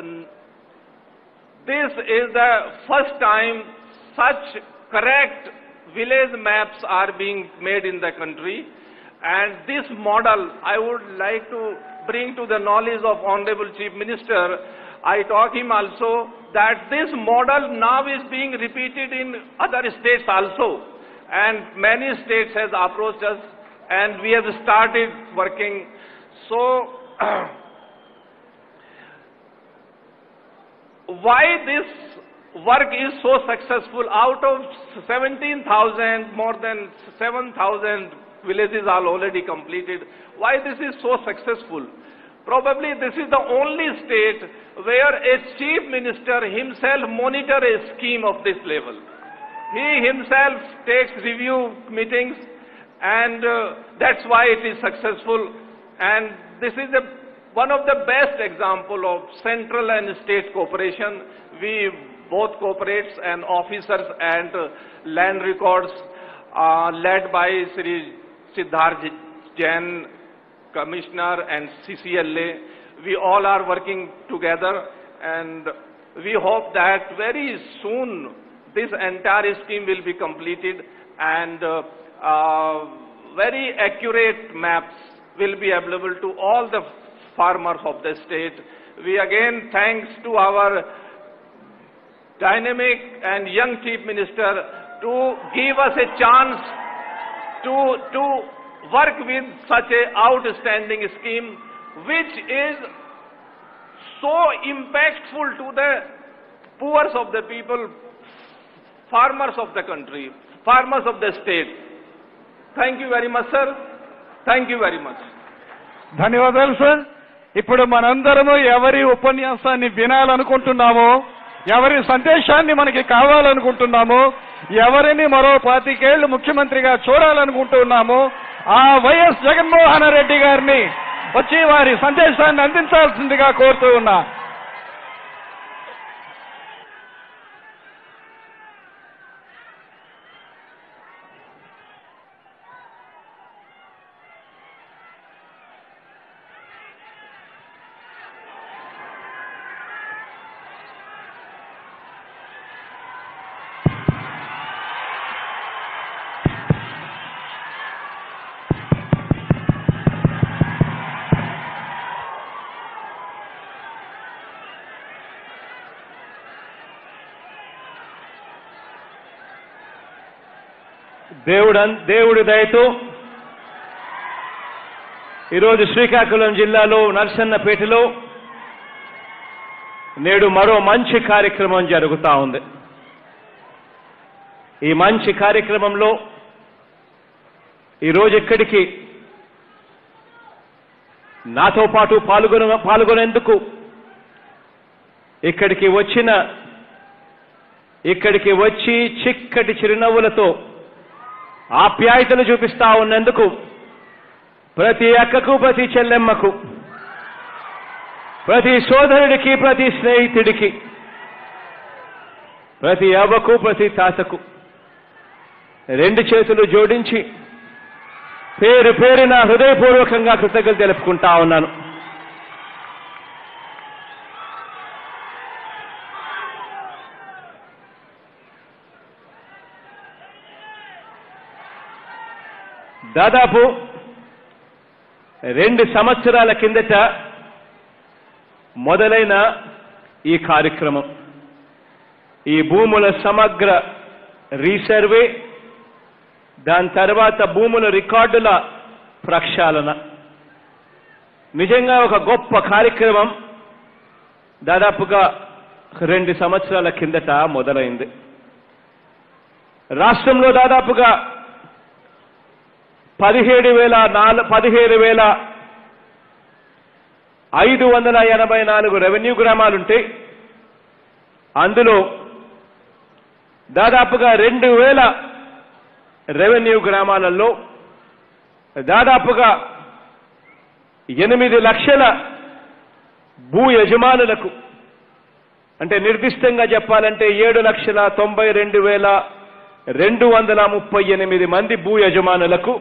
this is the first time such correct village maps are being made in the country. And this model I would like to bring to the knowledge of Honorable Chief Minister. I talk him also that this model now is being repeated in other states also, and many states has approached us and we have started working. So, why this work is so successful? Out of seventeen thousand, more than seven thousand villages are already completed. Why this is so successful? Probably this is the only state where a chief minister himself monitor a scheme of this level. He himself takes review meetings, and uh, that's why it is successful. And this is a, one of the best example of central and state cooperation. We both cooperates and officers and uh, land records uh, led by Sri Siddharth Jain, Commissioner, and C C L A. We all are working together, and we hope that very soon this entire scheme will be completed, and uh, uh, very accurate maps will be available to all the farmers of the state. We again thanks to our dynamic and young Chief Minister to give us a chance to, to work with such a outstanding scheme, which is so impactful to the poor of the people, farmers of the country, farmers of the state. Thank you very much, sir. Thank you very much. ధన్యవాదాలు sir. ఇప్పుడు మనందరము ఎవరి ఉపన్యాసాన్ని వినాలనుకుంటున్నామో, ఎవరి సందేశాన్ని మనకి కావాలనుకుంటున్నామో, ఎవరిని మరో పాతికేళ్లు ముఖ్యమంత్రిగా చూడాలనుకుంటున్నామో ఆ వైఎస్ జగన్మోహన్ రెడ్డి గారిని వచ్చి వారి సందేశాన్ని అందించాల్సిందిగా కోరుతూ ఉన్నా. దేవుడు దేవుడి దయతో ఈరోజు శ్రీకాకుళం జిల్లాలో నర్సన్నపేటలో నేడు మరో మంచి కార్యక్రమం జరుగుతూ ఉంది. ఈ మంచి కార్యక్రమంలో ఈరోజు ఇక్కడికి నాతో పాటు పాల్గొన పాల్గొనేందుకు ఇక్కడికి వచ్చిన ఇక్కడికి వచ్చి చిక్కటి చిరునవ్వులతో ఆప్యాయతను చూపిస్తా ఉన్నందుకు ప్రతి అక్కకు, ప్రతి చెల్లెమ్మకు, ప్రతి సోదరుడికి, ప్రతి స్నేహితుడికి, ప్రతి అవ్వకు, ప్రతి తాతకు రెండు చేతులు జోడించి పేరు పేరున హృదయపూర్వకంగా కృతజ్ఞతలు తెలుపుకుంటా ఉన్నాను. దాదాపు రెండు సంవత్సరాల కిందట మొదలైన ఈ కార్యక్రమం, ఈ భూముల సమగ్ర రీసర్వే, దాని తర్వాత భూముల రికార్డుల ప్రక్షాళన, నిజంగా ఒక గొప్ప కార్యక్రమం దాదాపుగా రెండు సంవత్సరాల కిందట మొదలైంది. రాష్ట్రంలో దాదాపుగా పదిహేడు వేల నాలుగు పదిహేడు వేల ఐదు వందల ఎనభై నాలుగు రెవెన్యూ గ్రామాలుంటే అందులో దాదాపుగా రెండు వేల రెవెన్యూ గ్రామాలలో దాదాపుగా ఎనిమిది లక్షల భూ యజమానులకు, అంటే నిర్దిష్టంగా చెప్పాలంటే ఏడు లక్షల తొంభై రెండు వేల రెండు వందల ముప్పై ఎనిమిది మంది భూ యజమానులకు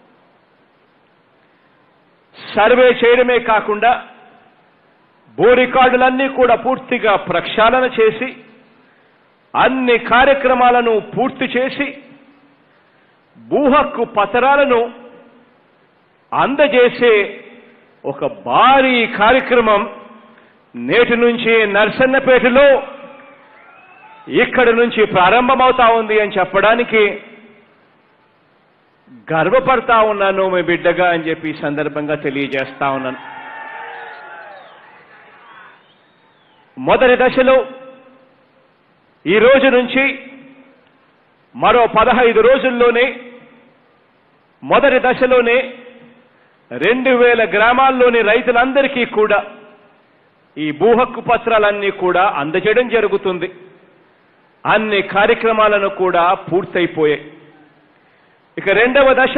సర్వే చేయడమే కాకుండా భూ రికార్డులన్నీ కూడా పూర్తిగా ప్రక్షాళన చేసి అన్ని కార్యక్రమాలను పూర్తి చేసి భూ హక్కు పత్రాలను అందజేసే ఒక భారీ కార్యక్రమం నేటి నుంచి నర్సన్నపేటలో ఇక్కడి నుంచి ప్రారంభమవుతా ఉంది అని చెప్పడానికి గర్వపడతా ఉన్నాను మీ బిడ్డగా అని చెప్పి ఈ సందర్భంగా తెలియజేస్తా ఉన్నాను. మొదటి దశలో ఈ రోజు నుంచి మరో పదహైదు రోజుల్లోనే మొదటి దశలోనే రెండు వేల గ్రామాల్లోని రైతులందరికీ కూడా ఈ భూ హక్కు పత్రాలన్నీ కూడా అందజేయడం జరుగుతుంది. అన్ని కార్యక్రమాలను కూడా పూర్తయిపోయాయి. ఇక రెండవ దశ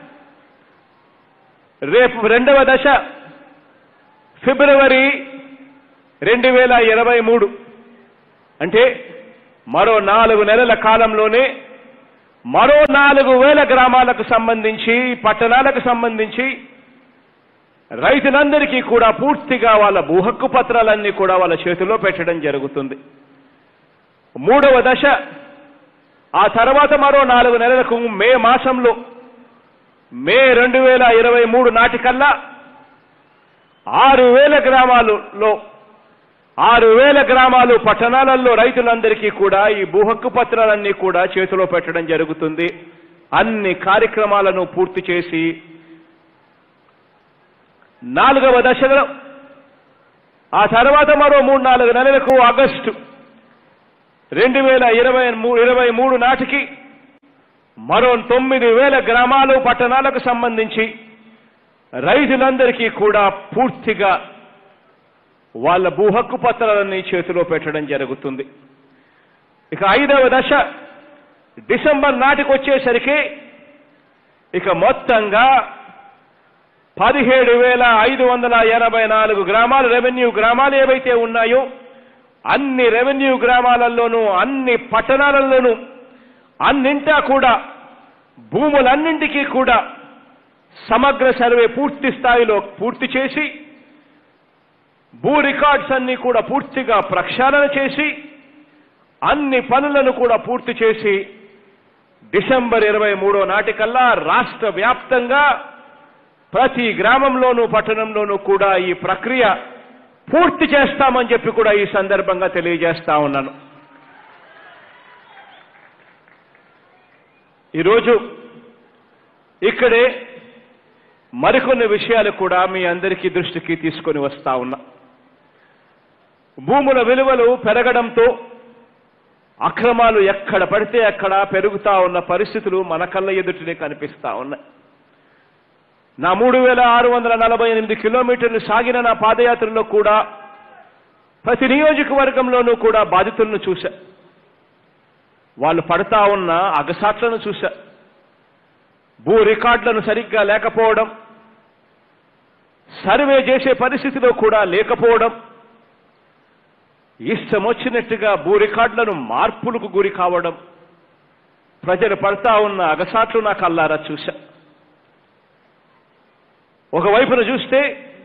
రేపు రెండవ దశ ఫిబ్రవరి రెండు వేల ఇరవై మూడు అంటే మరో నాలుగు నెలల కాలంలోనే మరో నాలుగు వేల గ్రామాలకు సంబంధించి పట్టణాలకు సంబంధించి రైతులందరికీ కూడా పూర్తిగా వాళ్ళ భూ హక్కు పత్రాలన్నీ కూడా వాళ్ళ చేతిలో పెట్టడం జరుగుతుంది. మూడవ దశ ఆ తర్వాత మరో నాలుగు నెలలకు మే మాసంలో మే రెండు వేల ఇరవై మూడు నాటికల్లా ఆరు వేల గ్రామాలలో ఆరు వేల గ్రామాలు పట్టణాలలో రైతులందరికీ కూడా ఈ భూ హక్కు పత్రాలన్నీ కూడా చేతిలో పెట్టడం జరుగుతుంది. అన్ని కార్యక్రమాలను పూర్తి చేసి నాలుగవ దశలో ఆ తర్వాత మరో మూడు నాలుగు నెలలకు ఆగస్టు రెండు వేల ఇరవై ఇరవై మూడు నాటికి మరో తొమ్మిది వేల గ్రామాలు పట్టణాలకు సంబంధించి రైతులందరికీ కూడా పూర్తిగా వాళ్ళ భూ హక్కు పత్రాలన్నీ చేతిలో పెట్టడం జరుగుతుంది. ఇక ఐదవ దశ డిసెంబర్ నాటికి వచ్చేసరికి ఇక మొత్తంగా పదిహేడు వేల ఐదు వందల ఎనభై నాలుగు గ్రామాలు రెవెన్యూ గ్రామాలు ఏవైతే ఉన్నాయో అన్ని రెవెన్యూ గ్రామాలలోనూ అన్ని పట్టణాలలోనూ అన్నింటా కూడా భూములన్నింటికీ కూడా సమగ్ర సర్వే పూర్తి స్థాయిలో పూర్తి చేసి భూ రికార్డ్స్ అన్ని కూడా పూర్తిగా ప్రక్షాళన చేసి అన్ని పనులను కూడా పూర్తి చేసి డిసెంబర్ ఇరవై మూడో నాటికల్లా రాష్ట్ర వ్యాప్తంగా ప్రతి గ్రామంలోనూ పట్టణంలోనూ కూడా ఈ ప్రక్రియ పూర్తి చేస్తామని చెప్పి కూడా ఈ సందర్భంగా తెలియజేస్తా ఉన్నాను. ఈరోజు ఇక్కడే మరికొన్ని విషయాలు కూడా మీ అందరికీ దృష్టికి తీసుకొని వస్తా ఉన్నా. భూముల విలువలు పెరగడంతో అక్రమాలు ఎక్కడ పడితే అక్కడ పెరుగుతా ఉన్న పరిస్థితులు మన కళ్ళ ఎదుటినే కనిపిస్తా ఉన్నాయి. నా మూడు వేల ఆరు వందల నలభై ఎనిమిది కిలోమీటర్లు సాగిన నా పాదయాత్రలో కూడా ప్రతి నియోజకవర్గంలోనూ కూడా బాధితులను చూశా. వాళ్ళు పడతా ఉన్న అగసాట్లను చూశా. భూ రికార్డులను సరిగ్గా లేకపోవడం, సర్వే చేసే పరిస్థితిలో కూడా లేకపోవడం, ఇష్టం వచ్చినట్టుగా భూ రికార్డులను మార్పులకు గురి కావడం, ప్రజలు పడతా ఉన్న అగసాట్లు నా కళ్ళారా చూశా. ఒకవైపున చూస్తే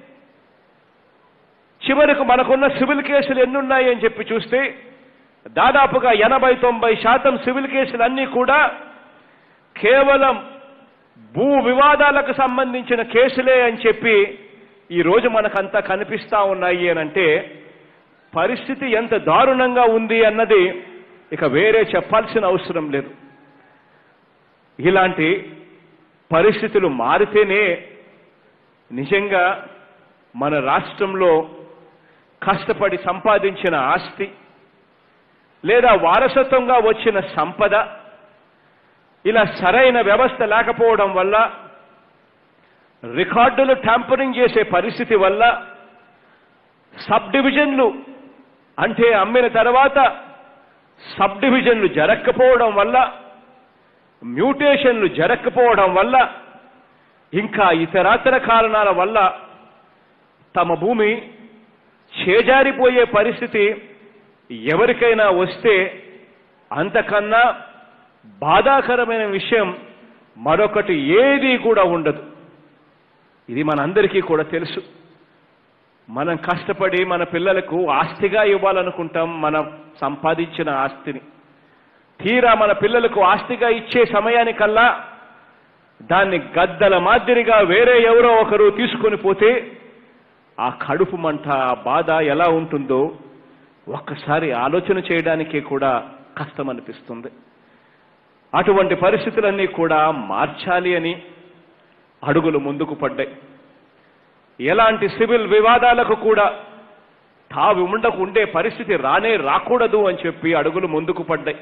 చివరకు మనకున్న సివిల్ కేసులు ఎన్నున్నాయి అని చెప్పి చూస్తే దాదాపుగా ఎనభై తొంభై శాతం సివిల్ కేసులన్నీ కూడా కేవలం భూ వివాదాలకు సంబంధించిన కేసులే అని చెప్పి ఈరోజు మనకంతా కనిపిస్తా ఉన్నాయి అనంటే పరిస్థితి ఎంత దారుణంగా ఉంది అన్నది ఇక వేరే చెప్పాల్సిన అవసరం లేదు. ఇలాంటి పరిస్థితులు మారితేనే నిజంగా మన రాష్ట్రంలో కష్టపడి సంపాదించిన ఆస్తి లేదా వారసత్వంగా వచ్చిన సంపద ఇలా సరైన వ్యవస్థ లేకపోవడం వల్ల, రికార్డులు ట్యాంపరింగ్ చేసే పరిస్థితి వల్ల, సబ్ డివిజన్లు అంటే అమ్మిన తర్వాత సబ్ డివిజన్లు జరగకపోవడం వల్ల, మ్యూటేషన్లు జరగకపోవడం వల్ల, ఇంకా ఇతరాతర కారణాల వల్ల తమ భూమి చేజారిపోయే పరిస్థితి ఎవరికైనా వస్తే అంతకన్నా బాధాకరమైన విషయం మరొకటి ఏదీ కూడా ఉండదు. ఇది మనందరికీ కూడా తెలుసు. మనం కష్టపడి మన పిల్లలకు ఆస్తిగా ఇవ్వాలనుకుంటాం మనం సంపాదించిన ఆస్తిని. తీరా మన పిల్లలకు ఆస్తిగా ఇచ్చే సమయానికల్లా దాన్ని గద్దల మాదిరిగా వేరే ఎవరో ఒకరు తీసుకొని పోతే ఆ కడుపు మంట, ఆ బాధ ఎలా ఉంటుందో ఒక్కసారి ఆలోచన చేయడానికే కూడా కష్టం అనిపిస్తుంది. అటువంటి పరిస్థితులన్నీ కూడా మార్చాలి అని అడుగులు ముందుకు పడ్డాయి. ఎలాంటి సివిల్ వివాదాలకు కూడా తావి ఉండకు ఉండే పరిస్థితి రానే రాకూడదు అని చెప్పి అడుగులు ముందుకు పడ్డాయి.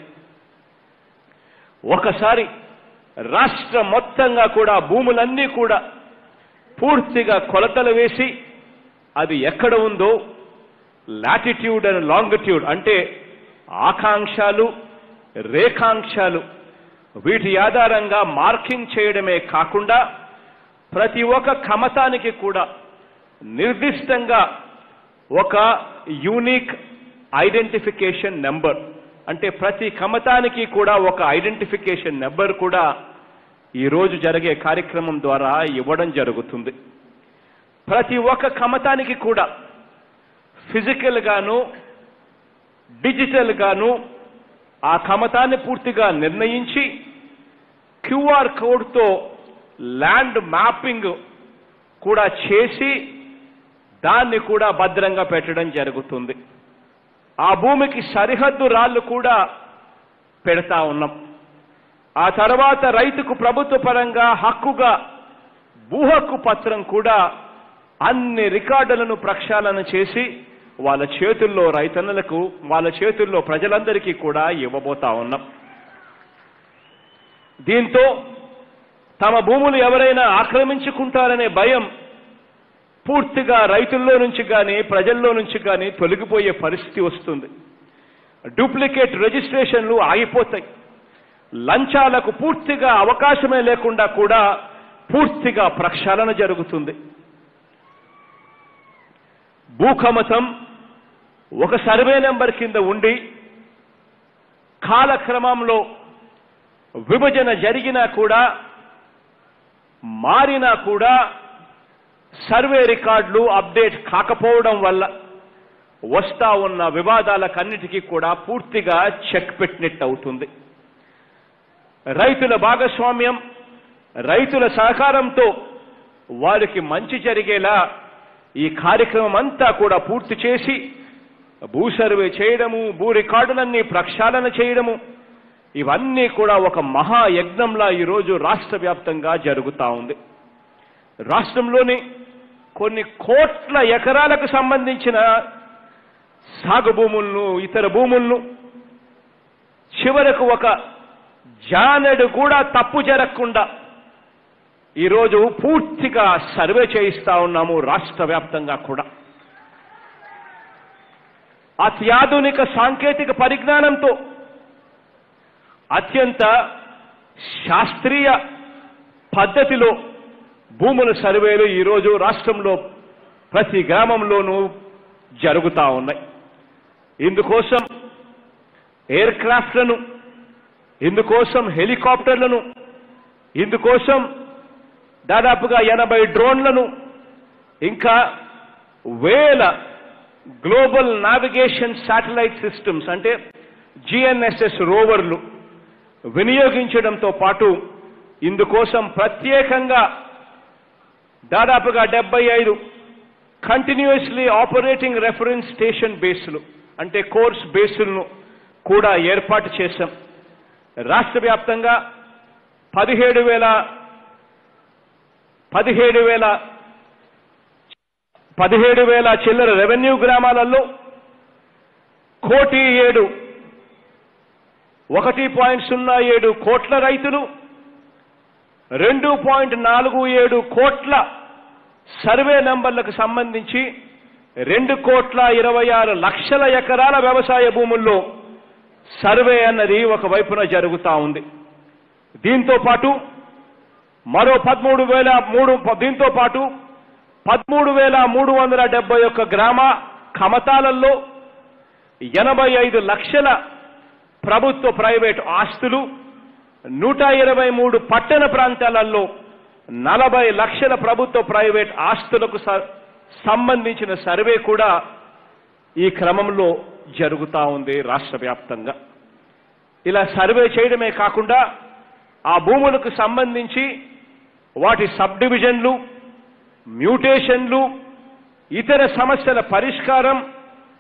ఒకసారి రాష్ట్రం మొత్తంగా కూడా భూములన్నీ కూడా పూర్తిగా కొలతలు వేసి అది ఎక్కడ ఉందో లాటిట్యూడ్ అండ్ లాంగిట్యూడ్ అంటే ఆకాంక్షలు రేఖాంశాలు వీటి ఆధారంగా మార్కింగ్ చేయడమే కాకుండా ప్రతి ఒక్క కమతానికి కూడా నిర్దిష్టంగా ఒక యూనిక్ ఐడెంటిఫికేషన్ నెంబర్ అంటే ప్రతి కమతానికి కూడా ఒక ఐడెంటిఫికేషన్ నెంబర్ కూడా ఈరోజు జరిగే కార్యక్రమం ద్వారా ఇవ్వడం జరుగుతుంది. ప్రతి ఒక్క కమతానికి కూడా ఫిజికల్ గాను డిజిటల్ గాను ఆ కమతాన్ని పూర్తిగా నిర్ణయించి క్యూఆర్ కోడ్తో ల్యాండ్ మ్యాపింగ్ కూడా చేసి దాన్ని కూడా భద్రంగా పెట్టడం జరుగుతుంది. ఆ భూమికి సరిహద్దు రాళ్లు కూడా పెడతా ఉన్నాం. ఆ తర్వాత రైతుకు ప్రభుత్వ పరంగా హక్కుగా భూ హక్కు పత్రం కూడా అన్ని రికార్డులను ప్రక్షాళన చేసి వాళ్ళ చేతుల్లో రైతన్నలకు వాళ్ళ చేతుల్లో ప్రజలందరికీ కూడా ఇవ్వబోతా ఉన్నాం. దీంతో తమ భూములు ఎవరైనా ఆక్రమించుకుంటారనే భయం పూర్తిగా రైతుల్లో నుంచి కానీ ప్రజల్లో నుంచి కానీ తొలగిపోయే పరిస్థితి వస్తుంది. డూప్లికేట్ రిజిస్ట్రేషన్లు ఆగిపోతాయి. లంచాలకు పూర్తిగా అవకాశమే లేకుండా కూడా పూర్తిగా ప్రక్షాళన జరుగుతుంది. భూకమతం ఒక సర్వే నెంబర్ కింద ఉండి కాలక్రమంలో విభజన జరిగినా కూడా మారినా కూడా సర్వే రికార్డులు అప్డేట్ కాకపోవడం వల్ల వస్తా ఉన్న వివాదాలకన్నిటికీ కూడా పూర్తిగా చెక్ పెట్టినట్టు అవుతుంది. రైతుల భాగస్వామ్యం రైతుల సహకారంతో వారికి మంచి జరిగేలా ఈ కార్యక్రమం అంతా కూడా పూర్తి చేసి భూ సర్వే చేయడము భూ రికార్డులన్నీ ప్రక్షాళన చేయడము ఇవన్నీ కూడా ఒక మహాయజ్ఞంలా ఈరోజు రాష్ట్ర వ్యాప్తంగా జరుగుతూ ఉంది. రాష్ట్రంలోని కొన్ని కోట్ల ఎకరాలకు సంబంధించిన సాగు భూములను ఇతర భూములను చివరకు ఒక జానెడు కూడా తప్పు జరగకుండా ఈరోజు పూర్తిగా సర్వే చేయిస్తా ఉన్నాము రాష్ట్ర వ్యాప్తంగా కూడా. అత్యాధునిక సాంకేతిక పరిజ్ఞానంతో అత్యంత శాస్త్రీయ పద్ధతిలో భూముల సర్వేలు ఈరోజు రాష్ట్రంలో ప్రతి గ్రామంలోనూ జరుగుతూ ఉన్నాయి. ఇందుకోసం ఎయిర్ క్రాఫ్ట్లను ఇందుకోసం హెలికాప్టర్లను ఇందుకోసం దాదాపుగా ఎనభై డ్రోన్లను ఇంకా వేల గ్లోబల్ నావిగేషన్ శాటిలైట్ సిస్టమ్స్ అంటే జిఎన్ఎస్ఎస్ రోవర్లు వినియోగించడంతో పాటు ఇందుకోసం ప్రత్యేకంగా దాదాపుగా డెబ్బై ఐదు కంటిన్యూస్లీ ఆపరేటింగ్ రెఫరెన్స్ స్టేషన్ బేస్లు అంటే కోర్స్ బేసులను కూడా ఏర్పాటు చేశాం. రాష్ట్ర వ్యాప్తంగా పదిహేడు వేల పదిహేడు వేల పదిహేడు వేల చిల్లర రెవెన్యూ గ్రామాలలో కోటి ఏడు ఒకటి పాయింట్ సున్నా ఏడు కోట్ల రైతులు రెండు పాయింట్ నాలుగు ఏడు కోట్ల సర్వే నంబర్లకు సంబంధించి రెండు కోట్ల ఇరవై ఆరు లక్షల ఎకరాల వ్యవసాయ భూముల్లో సర్వే అన్నది ఒకవైపున జరుగుతూ ఉంది. దీంతో పాటు మరో పదమూడు వేల మూడు దీంతో పాటు పదమూడు వేల మూడు వందల డెబ్బై ఒక్క గ్రామ కమతాలలో ఎనభై ఐదు లక్షల ప్రభుత్వ ప్రైవేటు ఆస్తులు నూట ఇరవై మూడు పట్టణ ప్రాంతాలలో నలభై లక్షల ప్రభుత్వ ప్రైవేట్ ఆస్తులకు సంబంధించిన సర్వే కూడా ఈ క్రమంలో జరుగుతూ ఉంది రాష్ట్ర వ్యాప్తంగా. ఇలా సర్వే చేయడమే కాకుండా ఆ భూములకు సంబంధించి వాటి సబ్ డివిజన్లు మ్యూటేషన్లు ఇతర సమస్యల పరిష్కారం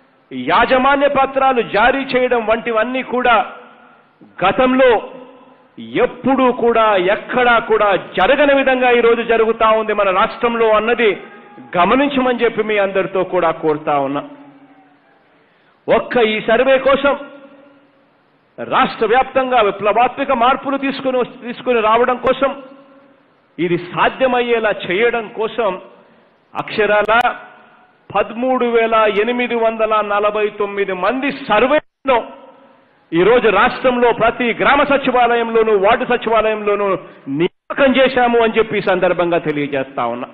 యాజమాన్య పత్రాలు జారీ చేయడం వంటివన్నీ కూడా గతంలో ఎప్పుడూ కూడా ఎక్కడా కూడా జరగని విధంగా ఈరోజు జరుగుతా ఉంది మన రాష్ట్రంలో అన్నది గమనించమని చెప్పి మీ అందరితో కూడా కోరుతా ఉన్నా. ఒక్క ఈ సర్వే కోసం రాష్ట్ర వ్యాప్తంగా విప్లవాత్మక మార్పులు తీసుకుని తీసుకుని రావడం కోసం, ఇది సాధ్యమయ్యేలా చేయడం కోసం అక్షరాల పదమూడు వేల ఎనిమిది వందల నలభై తొమ్మిది మంది సర్వేలో ఈరోజు రాష్ట్రంలో ప్రతి గ్రామ సచివాలయంలోనూ వార్డు సచివాలయంలోనూ నియామకం చేశాము అని చెప్పి ఈ సందర్భంగా తెలియజేస్తా ఉన్నా.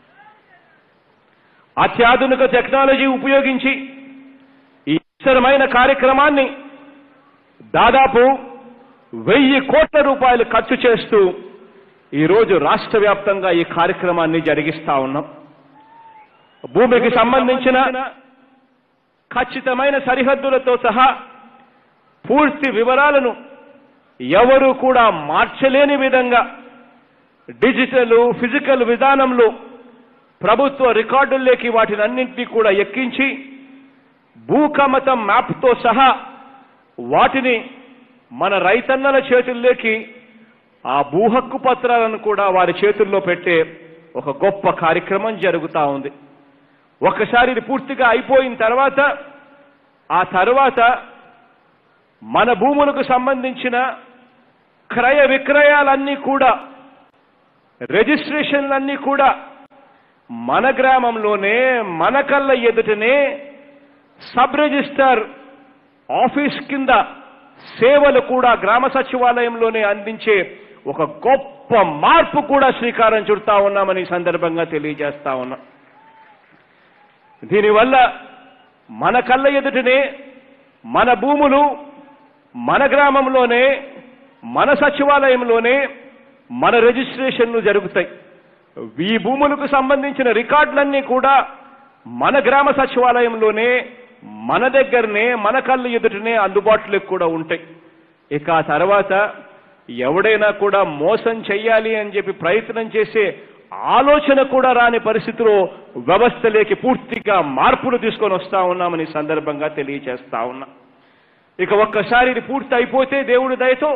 అత్యాధునిక టెక్నాలజీ ఉపయోగించి ఈ అవసరమైన కార్యక్రమాన్ని దాదాపు వెయ్యి కోట్ల రూపాయలు ఖర్చు చేస్తూ ఈరోజు రాష్ట్ర వ్యాప్తంగా ఈ కార్యక్రమాన్ని జరిగిస్తా ఉన్నాం. భూమికి సంబంధించిన ఖచ్చితమైన సరిహద్దులతో సహా పూర్తి వివరాలను ఎవరు కూడా మార్చలేని విధంగా డిజిటల్ ఫిజికల్ విధానంలో ప్రభుత్వ రికార్డుల్లోకి వాటిని అన్నింటినీ కూడా ఎక్కించి భూకమతం మ్యాప్తో సహా వాటిని మన రైతన్నల చేతుల్లోకి ఆ భూ హక్కు పత్రాలను కూడా వారి చేతుల్లో పెట్టే ఒక గొప్ప కార్యక్రమం జరుగుతూ ఉంది. ఒకసారి ఇది పూర్తిగా అయిపోయిన తర్వాత ఆ తర్వాత మన భూములకు సంబంధించిన క్రయ విక్రయాలన్నీ కూడా రిజిస్ట్రేషన్లన్నీ కూడా మన గ్రామంలోనే మన కళ్ళ ఎదుటనే సబ్ రిజిస్టర్ ఆఫీస్ కింద సేవలు కూడా గ్రామ సచివాలయంలోనే అందించే ఒక గొప్ప మార్పు కూడా శ్రీకారం చుడతా ఉన్నామని సందర్భంగా తెలియజేస్తా ఉన్నా. దీనివల్ల మన కళ్ళ ఎదుటనే మన భూములు మన గ్రామంలోనే మన సచివాలయంలోనే మన రిజిస్ట్రేషన్లు జరుగుతాయి. ఈ భూములకు సంబంధించిన రికార్డులన్నీ కూడా మన గ్రామ సచివాలయంలోనే మన దగ్గరనే మన కళ్ళు ఎదుటనే అందుబాటులోకి కూడా ఉంటాయి. ఇక ఆ తర్వాత ఎవడైనా కూడా మోసం చెయ్యాలి అని చెప్పి ప్రయత్నం చేసే ఆలోచన కూడా రాని పరిస్థితిలో వ్యవస్థలోకి పూర్తిగా మార్పులు తీసుకొని వస్తా ఉన్నామని సందర్భంగా తెలియజేస్తా ఉన్నా. ఇక ఒక్కసారి ఇది పూర్తి అయిపోతే దేవుడి దయతో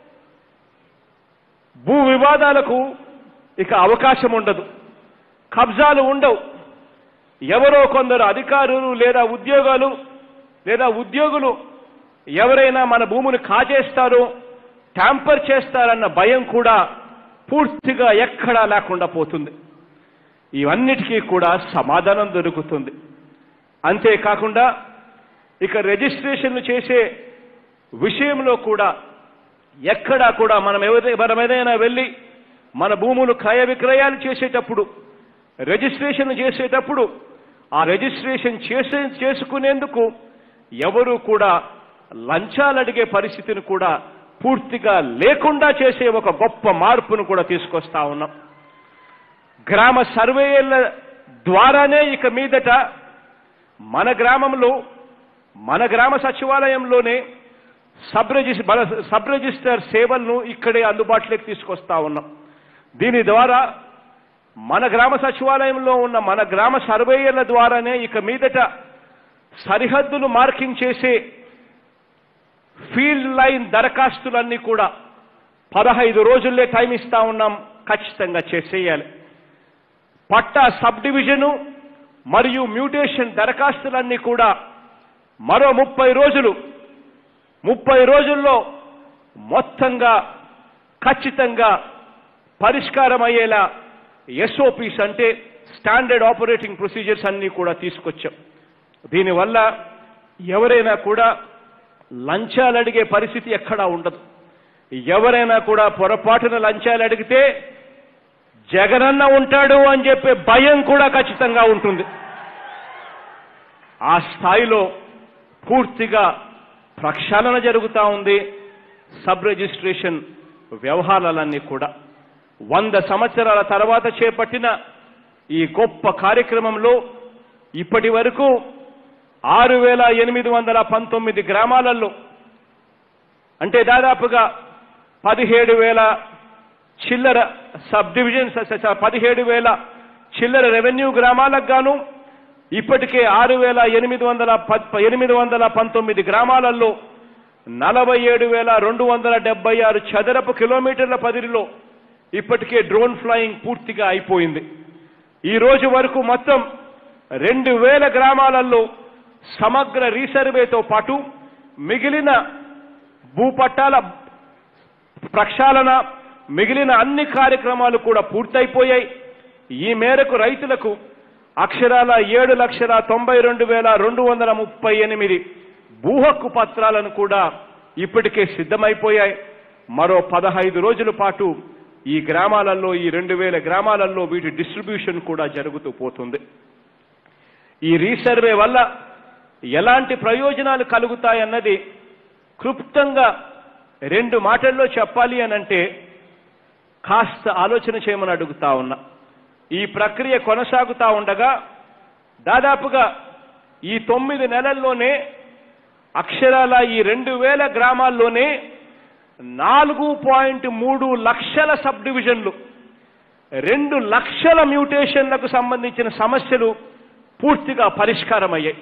భూ వివాదాలకు ఇక అవకాశం ఉండదు, కబ్జాలు ఉండవు. ఎవరో కొందరు అధికారులు లేదా ఉద్యోగాలు లేదా ఉద్యోగులు ఎవరైనా మన భూములు కాజేస్తారో ట్యాంపర్ చేస్తారన్న భయం కూడా పూర్తిగా ఎక్కడా లేకుండా పోతుంది. ఇవన్నిటికీ కూడా సమాధానం దొరుకుతుంది. అంతేకాకుండా ఇక రిజిస్ట్రేషన్లు చేసే విషయంలో కూడా ఎక్కడా కూడా మనం ఎవరైనా మనం ఏదైనా వెళ్ళి మన భూములు క్రయ విక్రయాలు చేసేటప్పుడు రిజిస్ట్రేషన్ చేసేటప్పుడు ఆ రిజిస్ట్రేషన్ చేసే చేసుకునేందుకు ఎవరు కూడా లంచాలు అడిగే పరిస్థితిని కూడా పూర్తిగా లేకుండా చేసే ఒక గొప్ప మార్పును కూడా తీసుకొస్తా ఉన్నాం. గ్రామ సర్వేల ద్వారానే ఇక మీదట మన గ్రామంలో మన గ్రామ సచివాలయంలోనే సబ్ రిజిస్టర్ సబ్ రిజిస్టర్ సేవలను ఇక్కడే అందుబాటులోకి తీసుకొస్తా ఉన్నాం. దీని ద్వారా మన గ్రామ సచివాలయంలో ఉన్న మన గ్రామ సర్వేయర్ల ద్వారానే ఇక మీదట సరిహద్దులు మార్కింగ్ చేసే ఫీల్డ్ లైన్ దరఖాస్తులన్నీ కూడా పదహైదు రోజుల్లే టైం ఇస్తా ఉన్నాం, ఖచ్చితంగా చేసేయాలి. పట్టా సబ్ డివిజను మరియు మ్యూటేషన్ దరఖాస్తులన్నీ కూడా మరో ముప్పై రోజులు ముప్పై రోజుల్లో మొత్తంగా ఖచ్చితంగా పరిష్కారం అయ్యేలా ఎస్ఓపీస్ అంటే స్టాండర్డ్ ఆపరేటింగ్ ప్రొసీజర్స్ అన్నీ కూడా తీసుకొచ్చాం. దీనివల్ల ఎవరైనా కూడా లంచాలు అడిగే పరిస్థితి ఎక్కడా ఉండదు. ఎవరైనా కూడా పొరపాటున లంచాలు అడిగితే జగనన్న ఉంటాడు అని చెప్పే భయం కూడా ఖచ్చితంగా ఉంటుంది. ఆ స్థాయిలో పూర్తిగా ప్రక్షాళన జరుగుతూ ఉంది. సబ్ రిజిస్ట్రేషన్ వ్యవహారాలన్నీ కూడా వంద సంవత్సరాల తర్వాత చేపట్టిన ఈ గొప్ప కార్యక్రమంలో ఇప్పటి వరకు ఆరు వేల ఎనిమిది వందల పంతొమ్మిది గ్రామాలలో అంటే దాదాపుగా పదిహేడు వేల చిల్లర సబ్ డివిజన్స్ పదిహేడు వేల చిల్లర రెవెన్యూ గ్రామాలకు గాను ఇప్పటికే ఆరు వేల ఎనిమిది వందల ఎనిమిది వందల పంతొమ్మిది గ్రామాలలో నలభై ఏడు వేల రెండు వందల డెబ్బై ఆరు చదరపు కిలోమీటర్ల పరిధిలో ఇప్పటికే డ్రోన్ ఫ్లయింగ్ పూర్తిగా అయిపోయింది. ఈ రోజు వరకు మొత్తం రెండు వేల గ్రామాలలో సమగ్ర రీసర్వేతో పాటు మిగిలిన భూపట్టాల ప్రక్షాళన, మిగిలిన అన్ని కార్యక్రమాలు కూడా పూర్తయిపోయాయి. ఈ మేరకు రైతులకు అక్షరాల ఏడు లక్షల తొంభై రెండు వేల రెండు వందల ముప్పై ఎనిమిది భూహక్కు పత్రాలను కూడా ఇప్పటికే సిద్ధమైపోయాయి. మరో పదహైదు రోజుల పాటు ఈ గ్రామాలలో, ఈ రెండు వేల గ్రామాలలో వీటి డిస్ట్రిబ్యూషన్ కూడా జరుగుతూ పోతుంది. ఈ రీసర్వే వల్ల ఎలాంటి ప్రయోజనాలు కలుగుతాయన్నది క్లుప్తంగా రెండు మాటల్లో చెప్పాలి అనంటే కాస్త ఆలోచన చేయమని అడుగుతా ఉన్నా. ఈ ప్రక్రియ కొనసాగుతా ఉండగా దాదాపుగా ఈ తొమ్మిది నెలల్లోనే అక్షరాల ఈ రెండు వేల గ్రామాల్లోనే నాలుగు పాయింట్ మూడు లక్షల సబ్ డివిజన్లు, రెండు లక్షల మ్యూటేషన్లకు సంబంధించిన సమస్యలు పూర్తిగా పరిష్కారమయ్యాయి.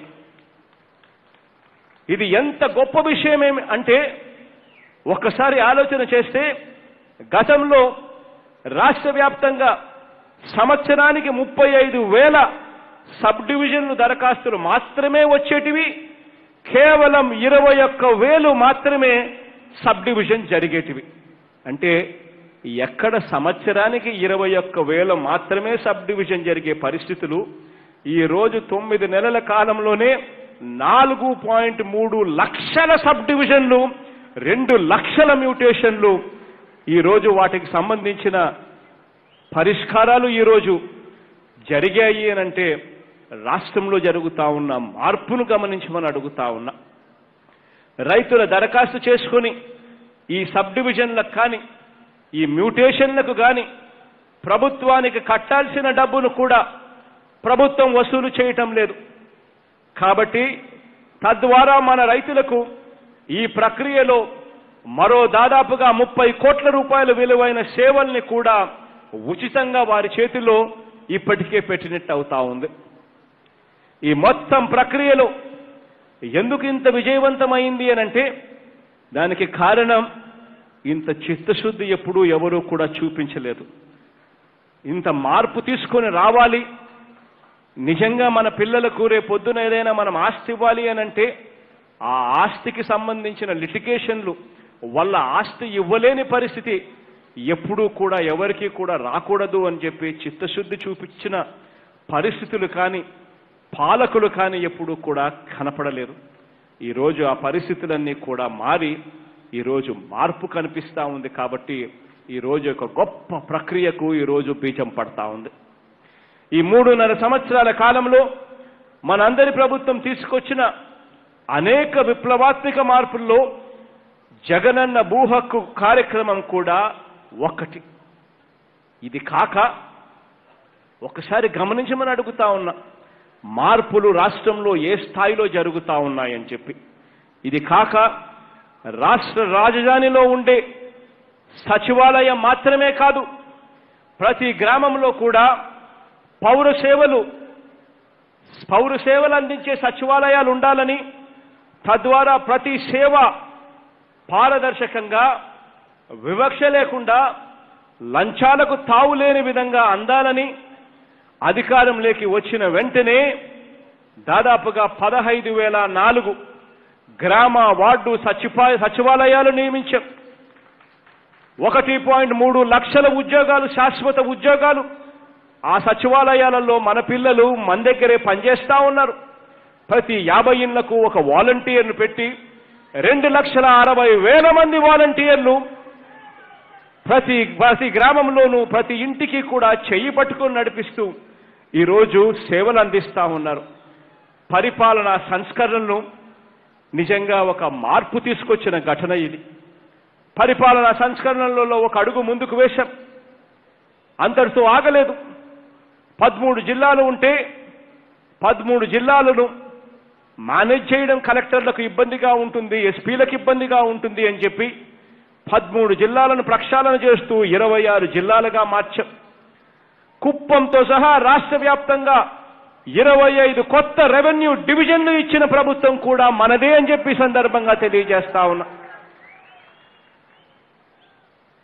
ఇది ఎంత గొప్ప విషయమేమి అంటే ఒక్కసారి ఆలోచన చేస్తే గతంలో రాష్ట్ర వ్యాప్తంగా సంవత్సరానికి ముప్పై ఐదు వేల సబ్ డివిజన్లు దరఖాస్తులు మాత్రమే వచ్చేటివి, కేవలం ఇరవై ఒక్క వేలు మాత్రమే సబ్ డివిజన్ జరిగేటివి. అంటే ఎక్కడ సంవత్సరానికి ఇరవై ఒక్క వేల మాత్రమే సబ్ డివిజన్ జరిగే పరిస్థితులు ఈ రోజు తొమ్మిది నెలల కాలంలోనే నాలుగు పాయింట్ మూడు లక్షల సబ్ డివిజన్లు, రెండు లక్షల మ్యూటేషన్లు, ఈ రోజు వాటికి సంబంధించిన పరిష్కారాలు ఈరోజు జరిగాయి అనంటే రాష్ట్రంలో జరుగుతా ఉన్న మార్పును గమనించమని అడుగుతా ఉన్నా. రైతుల దరఖాస్తు చేసుకుని ఈ సబ్ డివిజన్లకు కానీ ఈ మ్యూటేషన్లకు కానీ ప్రభుత్వానికి కట్టాల్సిన డబ్బును కూడా ప్రభుత్వం వసూలు చేయటం లేదు. కాబట్టి తద్వారా మన రైతులకు ఈ ప్రక్రియలో మరో దాదాపుగా ముప్పై కోట్ల రూపాయల విలువైన సేవల్ని కూడా ఉచితంగా వారి చేతిలో ఇప్పటికే పెట్టినట్టు అవుతా ఉంది. ఈ మొత్తం ప్రక్రియలో ఎందుకు ఇంత విజయవంతమైంది అనంటే దానికి కారణం ఇంత చిత్తశుద్ధి ఎప్పుడూ ఎవరూ కూడా చూపించలేదు. ఇంత మార్పు తీసుకొని రావాలి, నిజంగా మన పిల్లలకు రేపొద్దున ఏదైనా మనం ఆస్తి ఇవ్వాలి అనంటే ఆ ఆస్తికి సంబంధించిన లిటిగేషన్లు వల్ల ఆస్తి ఇవ్వలేని పరిస్థితి ఎప్పుడూ కూడా ఎవరికీ కూడా రాకూడదు అని చెప్పి చిత్తశుద్ధి చూపించిన పరిస్థితులు కానీ పాలకులు కానీ ఎప్పుడూ కూడా కనపడలేదు. ఈరోజు ఆ పరిస్థితులన్నీ కూడా మారి ఈరోజు మార్పు కనిపిస్తూ ఉంది. కాబట్టి ఈరోజు ఒక గొప్ప ప్రక్రియకు ఈరోజు బీజం పడతా ఉంది. ఈ మూడున్నర సంవత్సరాల కాలంలో మనందరి ప్రభుత్వం తీసుకొచ్చిన అనేక విప్లవాత్మక మార్పుల్లో జగనన్న భూ హక్కు కార్యక్రమం కూడా ఒకటి. ఇది కాక ఒకసారి గమనించమని అడుగుతా ఉన్నా, మార్పులు రాష్ట్రంలో ఏ స్థాయిలో జరుగుతా ఉన్నాయని చెప్పి. ఇది కాక రాష్ట్ర రాజధానిలో ఉండే సచివాలయం మాత్రమే కాదు, ప్రతి గ్రామంలో కూడా పౌర సేవలు పౌర సేవలు అందించే సచివాలయాలు ఉండాలని, తద్వారా ప్రతి సేవ పారదర్శకంగా వివక్ష లేకుండా లంచాలకు తావు లేని విధంగా అందాలని అధికారంలోకి వచ్చిన వెంటనే దాదాపుగా పదహైదు వేల నాలుగు గ్రామ వార్డు సచిపా సచివాలయాలు నియమించాం. ఒకటి పాయింట్ మూడు లక్షల ఉద్యోగాలు, శాశ్వత ఉద్యోగాలు ఆ సచివాలయాలలో మన పిల్లలు మన దగ్గరే పనిచేస్తా ఉన్నారు. ప్రతి యాభై ఇళ్లకు ఒక వాలంటీర్ను పెట్టి రెండు లక్షల అరవై వేల మంది వాలంటీర్లు ప్రతి ప్రతి గ్రామంలోనూ ప్రతి ఇంటికి కూడా చెయ్యి పట్టుకొని నడిపిస్తూ ఈరోజు సేవలు అందిస్తా ఉన్నారు. పరిపాలనా సంస్కరణలు నిజంగా ఒక మార్పు తీసుకొచ్చిన ఘటన ఇది. పరిపాలనా సంస్కరణలలో ఒక అడుగు ముందుకు వేశాం. అంతటితో ఆగలేదు. పదమూడు జిల్లాలు ఉంటే పదమూడు జిల్లాలను మేనేజ్ చేయడం కలెక్టర్లకు ఇబ్బందిగా ఉంటుంది, ఎస్పీలకు ఇబ్బందిగా ఉంటుంది అని చెప్పి పదమూడు జిల్లాలను ప్రక్షాళన చేస్తూ ఇరవై ఆరు జిల్లాలుగా మార్చాం. కుప్పంతో సహా రాష్ట్ర వ్యాప్తంగా ఇరవై ఐదు కొత్త రెవెన్యూ డివిజన్లు ఇచ్చిన ప్రభుత్వం కూడా మనదే అని చెప్పి సందర్భంగా తెలియజేస్తా ఉన్నా.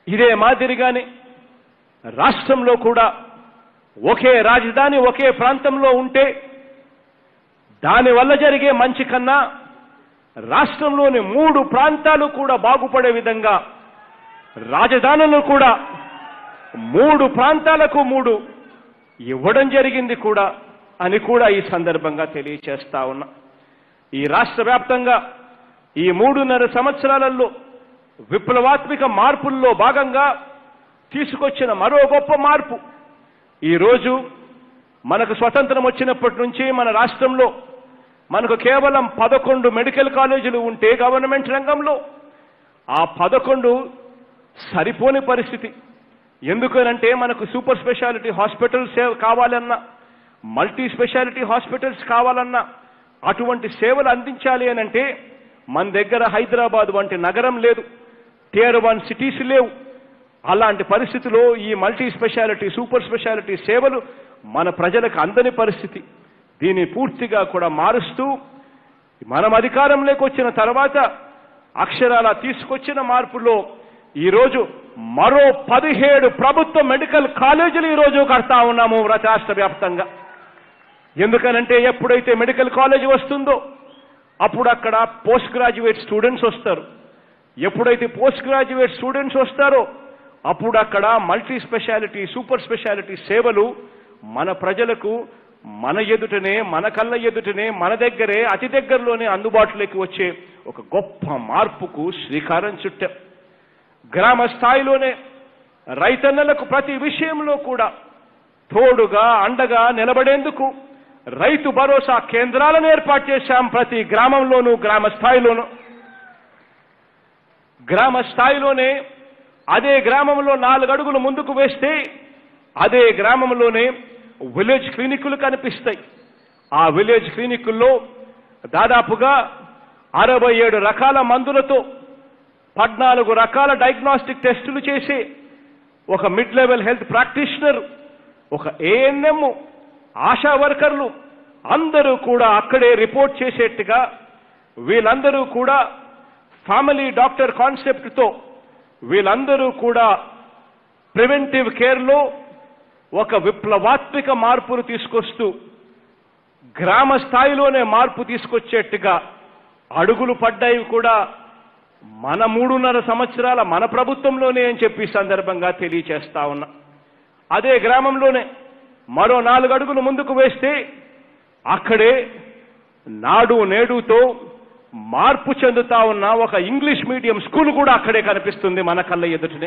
ఇదే మాదిరిగానే రాష్ట్రంలో కూడా ఒకే రాజధాని ఒకే ప్రాంతంలో ఉంటే దానివల్ల జరిగే మంచి కన్నా రాష్ట్రంలోని మూడు ప్రాంతాలు కూడా బాగుపడే విధంగా రాజధానులు కూడా మూడు ప్రాంతాలకు మూడు ఇవ్వడం జరిగింది కూడా అని కూడా ఈ సందర్భంగా తెలియచేస్తా ఉన్నా. ఈ రాష్ట్ర వ్యాప్తంగా ఈ మూడున్నర సంవత్సరాలలో విప్లవాత్మక మార్పుల్లో భాగంగా తీసుకొచ్చిన మరో గొప్ప మార్పు, ఈరోజు మనకు స్వతంత్రం వచ్చినప్పటి నుంచి మన రాష్ట్రంలో మనకు కేవలం పదకొండు మెడికల్ కాలేజీలు ఉంటే గవర్నమెంట్ రంగంలో ఆ పదకొండు సరిపోని పరిస్థితి. ఎందుకనంటే మనకు సూపర్ స్పెషాలిటీ హాస్పిటల్స్ కావాలన్నా, మల్టీ స్పెషాలిటీ హాస్పిటల్స్ కావాలన్నా, అటువంటి సేవలు అందించాలి అని అంటే మన దగ్గర హైదరాబాద్ వంటి నగరం లేదు, టియర్ వన్ సిటీస్ లేవు. అలాంటి పరిస్థితిలో ఈ మల్టీ స్పెషాలిటీ సూపర్ స్పెషాలిటీ సేవలు మన ప్రజలకు అందని పరిస్థితి. దీన్ని పూర్తిగా కూడా మారుస్తూ మనం అధికారంలోకి వచ్చిన తర్వాత అక్షరాల తీసుకొచ్చిన మార్పులో ఈరోజు మరో పదిహేడు ప్రభుత్వ మెడికల్ కాలేజీలు ఈరోజు కడతా ఉన్నాము రాష్ట్ర వ్యాప్తంగా. ఎందుకనంటే ఎప్పుడైతే మెడికల్ కాలేజీ వస్తుందో అప్పుడు అక్కడ పోస్ట్ గ్రాడ్యుయేట్ స్టూడెంట్స్ వస్తారు. ఎప్పుడైతే పోస్ట్ గ్రాడ్యుయేట్ స్టూడెంట్స్ వస్తారో అప్పుడు అక్కడ మల్టీ స్పెషాలిటీ సూపర్ స్పెషాలిటీ సేవలు మన ప్రజలకు మన ఎదుటనే మన కళ్ళ ఎదుటనే మన దగ్గరే అతి దగ్గరలోనే అందుబాటులోకి వచ్చే ఒక గొప్ప మార్పుకు శ్రీకారం చుట్టాం. గ్రామ స్థాయిలోనే రైతన్నలకు ప్రతి విషయంలో కూడా తోడుగా అండగా నిలబడేందుకు రైతు భరోసా కేంద్రాలను ఏర్పాటు చేశాం. ప్రతి గ్రామంలోనూ గ్రామ స్థాయిలోనూ గ్రామ స్థాయిలోనే అదే గ్రామంలో నాలుగు అడుగులు ముందుకు వేస్తే అదే గ్రామంలోనే విలేజ్ క్లినిక్లు కనిపిస్తాయి. ఆ విలేజ్ క్లినిక్ల్లో దాదాపుగా అరవై ఏడు రకాల మందులతో పద్నాలుగు రకాల డయాగ్నోస్టిక్ టెస్టులు చేసి ఒక మిడ్ లెవెల్ హెల్త్ ప్రాక్టీషనర్, ఒక ఏఎన్ఎం, ఆశా వర్కర్లు అందరూ కూడా అక్కడే రిపోర్ట్ చేసేట్టుగా వీళ్ళందరూ కూడా ఫ్యామిలీ డాక్టర్ కాన్సెప్ట్తో వీళ్ళందరూ కూడా ప్రివెంటివ్ కేర్లో ఒక విప్లవాత్మక మార్పును తీసుకొస్తూ గ్రామ స్థాయిలోనే మార్పు తీసుకొచ్చేట్టుగా అడుగులు పడ్డాయి కూడా మన మూడున్నర సంవత్సరాల మన ప్రభుత్వంలోనే అని చెప్పి సందర్భంగా తెలియచేస్తా ఉన్నా. అదే గ్రామంలోనే మరో నాలుగు అడుగులు ముందుకు వేస్తే అక్కడే నాడు నేడుతో మార్పు చెందుతా ఉన్న ఒక ఇంగ్లీష్ మీడియం స్కూల్ కూడా అక్కడే కనిపిస్తుంది మన కళ్ళ ఎదుటనే.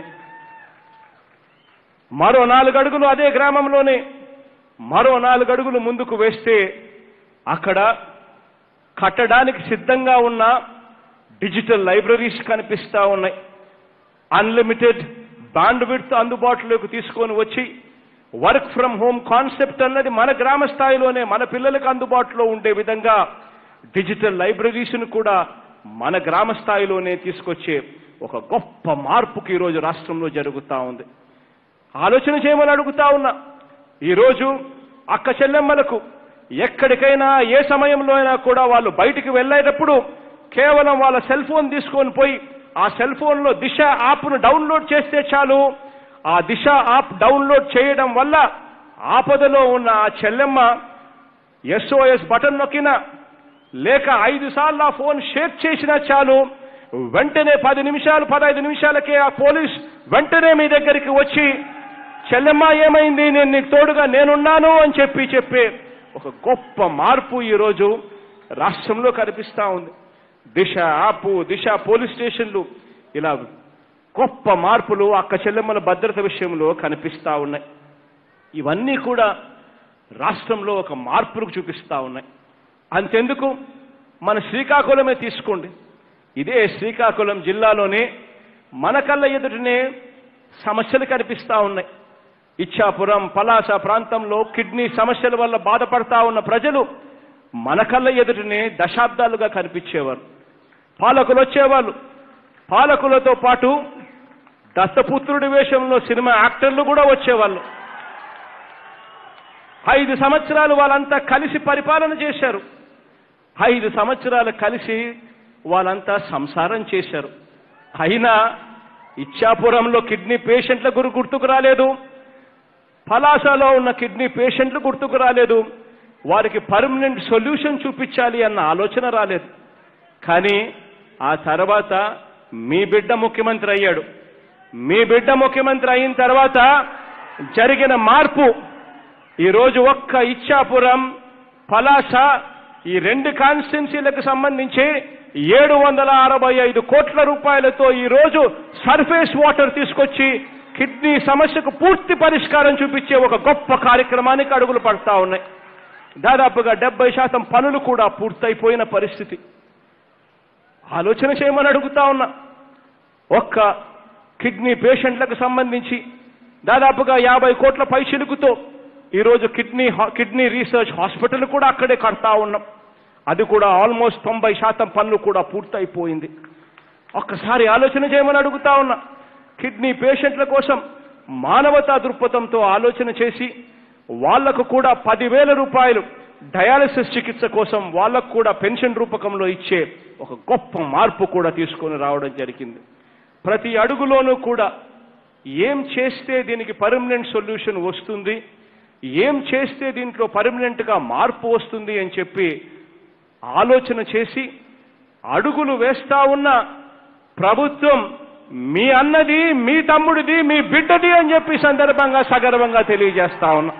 మరో నాలుగు అడుగులు అదే గ్రామంలోనే మరో నాలుగు అడుగులు ముందుకు వేస్తే అక్కడ కట్టడానికి సిద్ధంగా ఉన్న డిజిటల్ లైబ్రరీస్ కనిపిస్తా ఉన్నాయి. అన్లిమిటెడ్ బ్యాండ్ విడ్త్ అందుబాటులోకి తీసుకొని వచ్చి వర్క్ ఫ్రమ్ హోమ్ కాన్సెప్ట్ అన్నది మన గ్రామ స్థాయిలోనే మన పిల్లలకు అందుబాటులో ఉండే విధంగా డిజిటల్ లైబ్రరీస్ను కూడా మన గ్రామ స్థాయిలోనే తీసుకొచ్చే ఒక గొప్ప మార్పుకి ఈరోజు రాష్ట్రంలో జరుగుతూ ఉంది. ఆలోచన చేయమని అడుగుతా ఉన్నా. ఈరోజు అక్క చెల్లెమ్మలకు ఎక్కడికైనా ఏ సమయంలో అయినా కూడా వాళ్ళు బయటికి వెళ్ళేటప్పుడు కేవలం వాళ్ళ సెల్ ఫోన్ తీసుకొని పోయి ఆ సెల్ ఫోన్లో దిశ యాప్ను డౌన్లోడ్ చేస్తే చాలు. ఆ దిశ యాప్ డౌన్లోడ్ చేయడం వల్ల ఆపదలో ఉన్న ఆ చెల్లెమ్మ ఎస్ఓఎస్ బటన్ నొక్కినా లేక ఐదు సార్లు ఆ ఫోన్ షేక్ చేసినా చాలు, వెంటనే పది నిమిషాలు పదహైదు నిమిషాలకే ఆ పోలీస్ వెంటనే మీ దగ్గరికి వచ్చి చెల్లెమ్మ ఏమైంది, నేను నీకు తోడుగా నేనున్నాను అని చెప్పి చెప్పే ఒక గొప్ప మార్పు ఈరోజు రాష్ట్రంలో కనిపిస్తా ఉంది. దిశ యాప్, దిశ పోలీస్ స్టేషన్లు, ఇలా గొప్ప మార్పులు అక్క చెల్లెమ్మల భద్రత విషయంలో కనిపిస్తా ఉన్నాయి. ఇవన్నీ కూడా రాష్ట్రంలో ఒక మార్పును చూపిస్తా ఉన్నాయి. అంతెందుకు మన శ్రీకాకుళమే తీసుకోండి. ఇదే శ్రీకాకుళం జిల్లాలోనే మన కళ్ళ ఎదుటనే సమస్యలు కనిపిస్తా ఉన్నాయి. ఇచ్చాపురం, పలాస ప్రాంతంలో కిడ్నీ సమస్యల వల్ల బాధపడతా ఉన్న ప్రజలు మన కళ్ళ ఎదుటనే దశాబ్దాలుగా కనిపించేవారు. పాలకులు వచ్చేవాళ్ళు, పాలకులతో పాటు దత్తపుత్రుడి వేషంలో సినిమా యాక్టర్లు కూడా వచ్చేవాళ్ళు. ఐదు సంవత్సరాలు వాళ్ళంతా కలిసి పరిపాలన చేశారు. ఐదు సంవత్సరాలు కలిసి వాళ్ళంతా సంసారం చేశారు. అయినా ఇచ్చాపురంలో కిడ్నీ పేషెంట్ల గురి గుర్తుకు రాలేదు, పలాసలో ఉన్న కిడ్నీ పేషెంట్లు గుర్తుకు రాలేదు, వారికి పర్మనెంట్ సొల్యూషన్ చూపించాలి అన్న ఆలోచన రాలేదు. కానీ ఆ తర్వాత మీ బిడ్డ ముఖ్యమంత్రి అయ్యాడు. మీ బిడ్డ ముఖ్యమంత్రి అయిన తర్వాత జరిగిన మార్పు ఈరోజు ఒక్క ఇచ్చాపురం, పలాస ఈ రెండు కాన్స్టిట్యున్సీలకు సంబంధించి ఏడు వందల అరవై ఐదు కోట్ల రూపాయలతో ఈరోజు సర్ఫేస్ వాటర్ తీసుకొచ్చి కిడ్నీ సమస్యకు పూర్తి పరిష్కారం చూపించే ఒక గొప్ప కార్యక్రమానికి అడుగులు పడతా ఉన్నాయి. దాదాపుగా డెబ్బై శాతం పనులు కూడా పూర్తయిపోయిన పరిస్థితి. ఆలోచన చేయమని అడుగుతా ఉన్నా. ఒక్క కిడ్నీ పేషెంట్లకు సంబంధించి దాదాపుగా యాభై కోట్ల పైచిలుకుతో ఈరోజు కిడ్నీ కిడ్నీ రీసెర్చ్ హాస్పిటల్ కూడా అక్కడే కడతా ఉన్నాం. అది కూడా ఆల్మోస్ట్ తొంభై శాతం పనులు కూడా పూర్తయిపోయింది. ఒక్కసారి ఆలోచన చేయమని అడుగుతా ఉన్నా. కిడ్నీ పేషెంట్ల కోసం మానవతా దృక్పథంతో ఆలోచన చేసి వాళ్లకు కూడా పదివేల రూపాయలు డయాలసిస్ చికిత్స కోసం వాళ్లకు కూడా పెన్షన్ రూపకంలో ఇచ్చే ఒక గొప్ప మార్పు కూడా తీసుకొని రావడం జరిగింది. ప్రతి అడుగులోనూ కూడా ఏం చేస్తే దీనికి పర్మనెంట్ సొల్యూషన్ వస్తుంది, ఏం చేస్తే దీంట్లో పర్మనెంట్గా మార్పు వస్తుంది అని చెప్పి ఆలోచన చేసి అడుగులు వేస్తా ఉన్న ప్రభుత్వం మీ అన్నది, మీ తమ్ముడిది, మీ బిడ్డది అని చెప్పి సందర్భంగా సగర్వంగా తెలియజేస్తా ఉన్నా.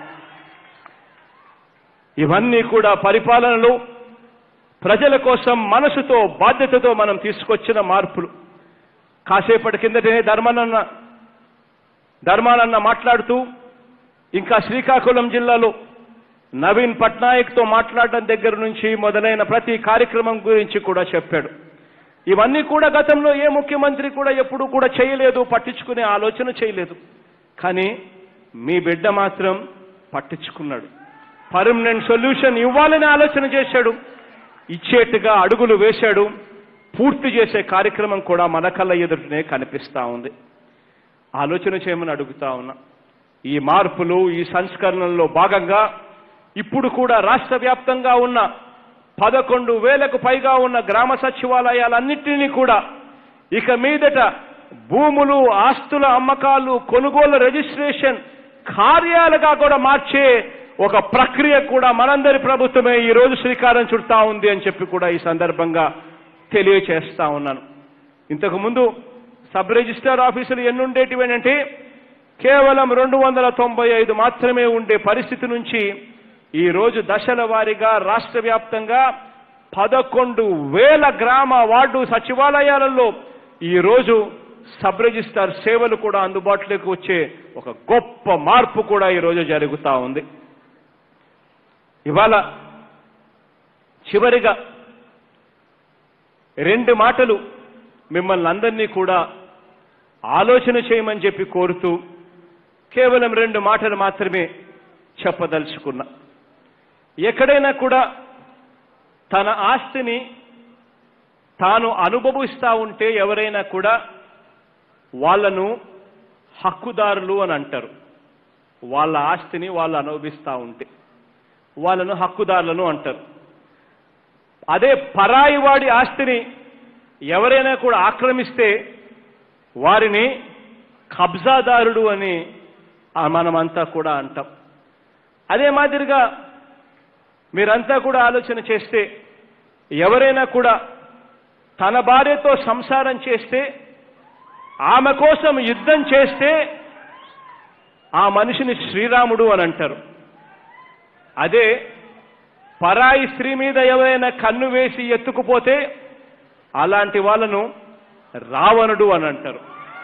ఇవన్నీ కూడా పరిపాలనలో ప్రజల కోసం మనసుతో బాధ్యతతో మనం తీసుకొచ్చిన మార్పులు. కాసేపటి కిందటే ధర్మానన్న ధర్మానన్న మాట్లాడుతూ ఇంకా శ్రీకాకుళం జిల్లాలో నవీన్ పట్నాయక్తో మాట్లాడడం దగ్గర నుంచి మొదలైన ప్రతి కార్యక్రమం గురించి కూడా చెప్పాడు. ఇవన్నీ కూడా గతంలో ఏ ముఖ్యమంత్రి కూడా ఎప్పుడూ కూడా చేయలేదు, పట్టించుకునే ఆలోచన చేయలేదు. కానీ మీ బిడ్డ మాత్రం పట్టించుకున్నాడు. పర్మనెంట్ సొల్యూషన్ ఇవ్వాలని ఆలోచన చేశాడు, ఇచ్చేట్టుగా అడుగులు వేశాడు. పూర్తి చేసే కార్యక్రమం కూడా మన కళ్ళ ఎదుటనే కనిపిస్తా ఉంది. ఆలోచన చేయమని అడుగుతా ఉన్నా. ఈ మార్పులు, ఈ సంస్కరణల్లో భాగంగా ఇప్పుడు కూడా రాష్ట్ర వ్యాప్తంగా ఉన్న పదకొండు వేలకు పైగా ఉన్న గ్రామ సచివాలయాలన్నింటినీ కూడా ఇక మీదట భూములు, ఆస్తుల అమ్మకాలు, కొనుగోలు రిజిస్ట్రేషన్ కార్యాలుగా కూడా మార్చే ఒక ప్రక్రియ కూడా మనందరి ప్రభుత్వమే ఈ రోజు శ్రీకారం చుడతా ఉంది అని చెప్పి కూడా ఈ సందర్భంగా తెలియచేస్తా ఉన్నాను. ఇంతకు ముందు సబ్ రిజిస్ట్రార్ ఆఫీసులు ఎన్నుండేటివేనంటే కేవలం రెండు వందల తొంభై ఐదు మాత్రమే ఉండే పరిస్థితి నుంచి ఈ రోజు దశల వారీగా రాష్ట్ర వ్యాప్తంగా పదకొండు వేల గ్రామ వార్డు సచివాలయాలలో ఈ రోజు సబ్ రిజిస్ట్రార్ సేవలు కూడా అందుబాటులోకి వచ్చే ఒక గొప్ప మార్పు కూడా ఈ రోజు జరుగుతూ ఉంది. ఇవాళ చివరిగా రెండు మాటలు మిమ్మల్ని అందరినీ కూడా ఆలోచన చేయమని చెప్పి కోరుతూ కేవలం రెండు మాటలు మాత్రమే చెప్పదలుచుకున్నా. ఎక్కడైనా కూడా తన ఆస్తిని తాను అనుభవిస్తూ ఉంటే ఎవరైనా కూడా వాళ్ళను హక్కుదారులు అని అంటారు. వాళ్ళ ఆస్తిని వాళ్ళు అనుభవిస్తూ ఉంటే వాళ్ళను హక్కుదారులను అంటారు. అదే పరాయి వాడి ఆస్తిని ఎవరైనా కూడా ఆక్రమిస్తే వారిని కబ్జాదారుడు అని మనమంతా కూడా అంటాం. అదే మాదిరిగా మీరంతా కూడా ఆలోచన చేస్తే ఎవరైనా కూడా తన భార్యతో సంసారం చేస్తే, ఆమె కోసం యుద్ధం చేస్తే ఆ మనిషిని శ్రీరాముడు అని అంటారు. అదే పరాయి స్త్రీ మీద ఎవరైనా కన్ను వేసి ఎత్తుకుపోతే అలాంటి వాళ్ళను రావణుడు అని అంటారు.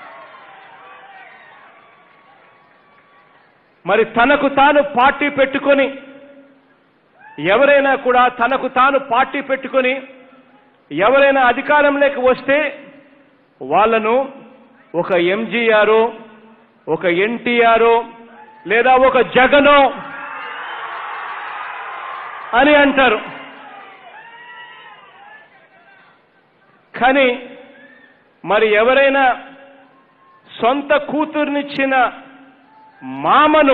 మరి తనకు తాను పార్టీ పెట్టుకొని ఎవరైనా కూడా తనకు తాను పార్టీ పెట్టుకొని ఎవరైనా అధికారంలోకి వస్తే వాళ్ళను ఒక ఎంజీఆర్, ఒక ఎన్టీఆర్ లేదా ఒక జగనో అని అంటారు. కానీ మరి ఎవరైనా సొంత కూతుర్నిచ్చిన మామను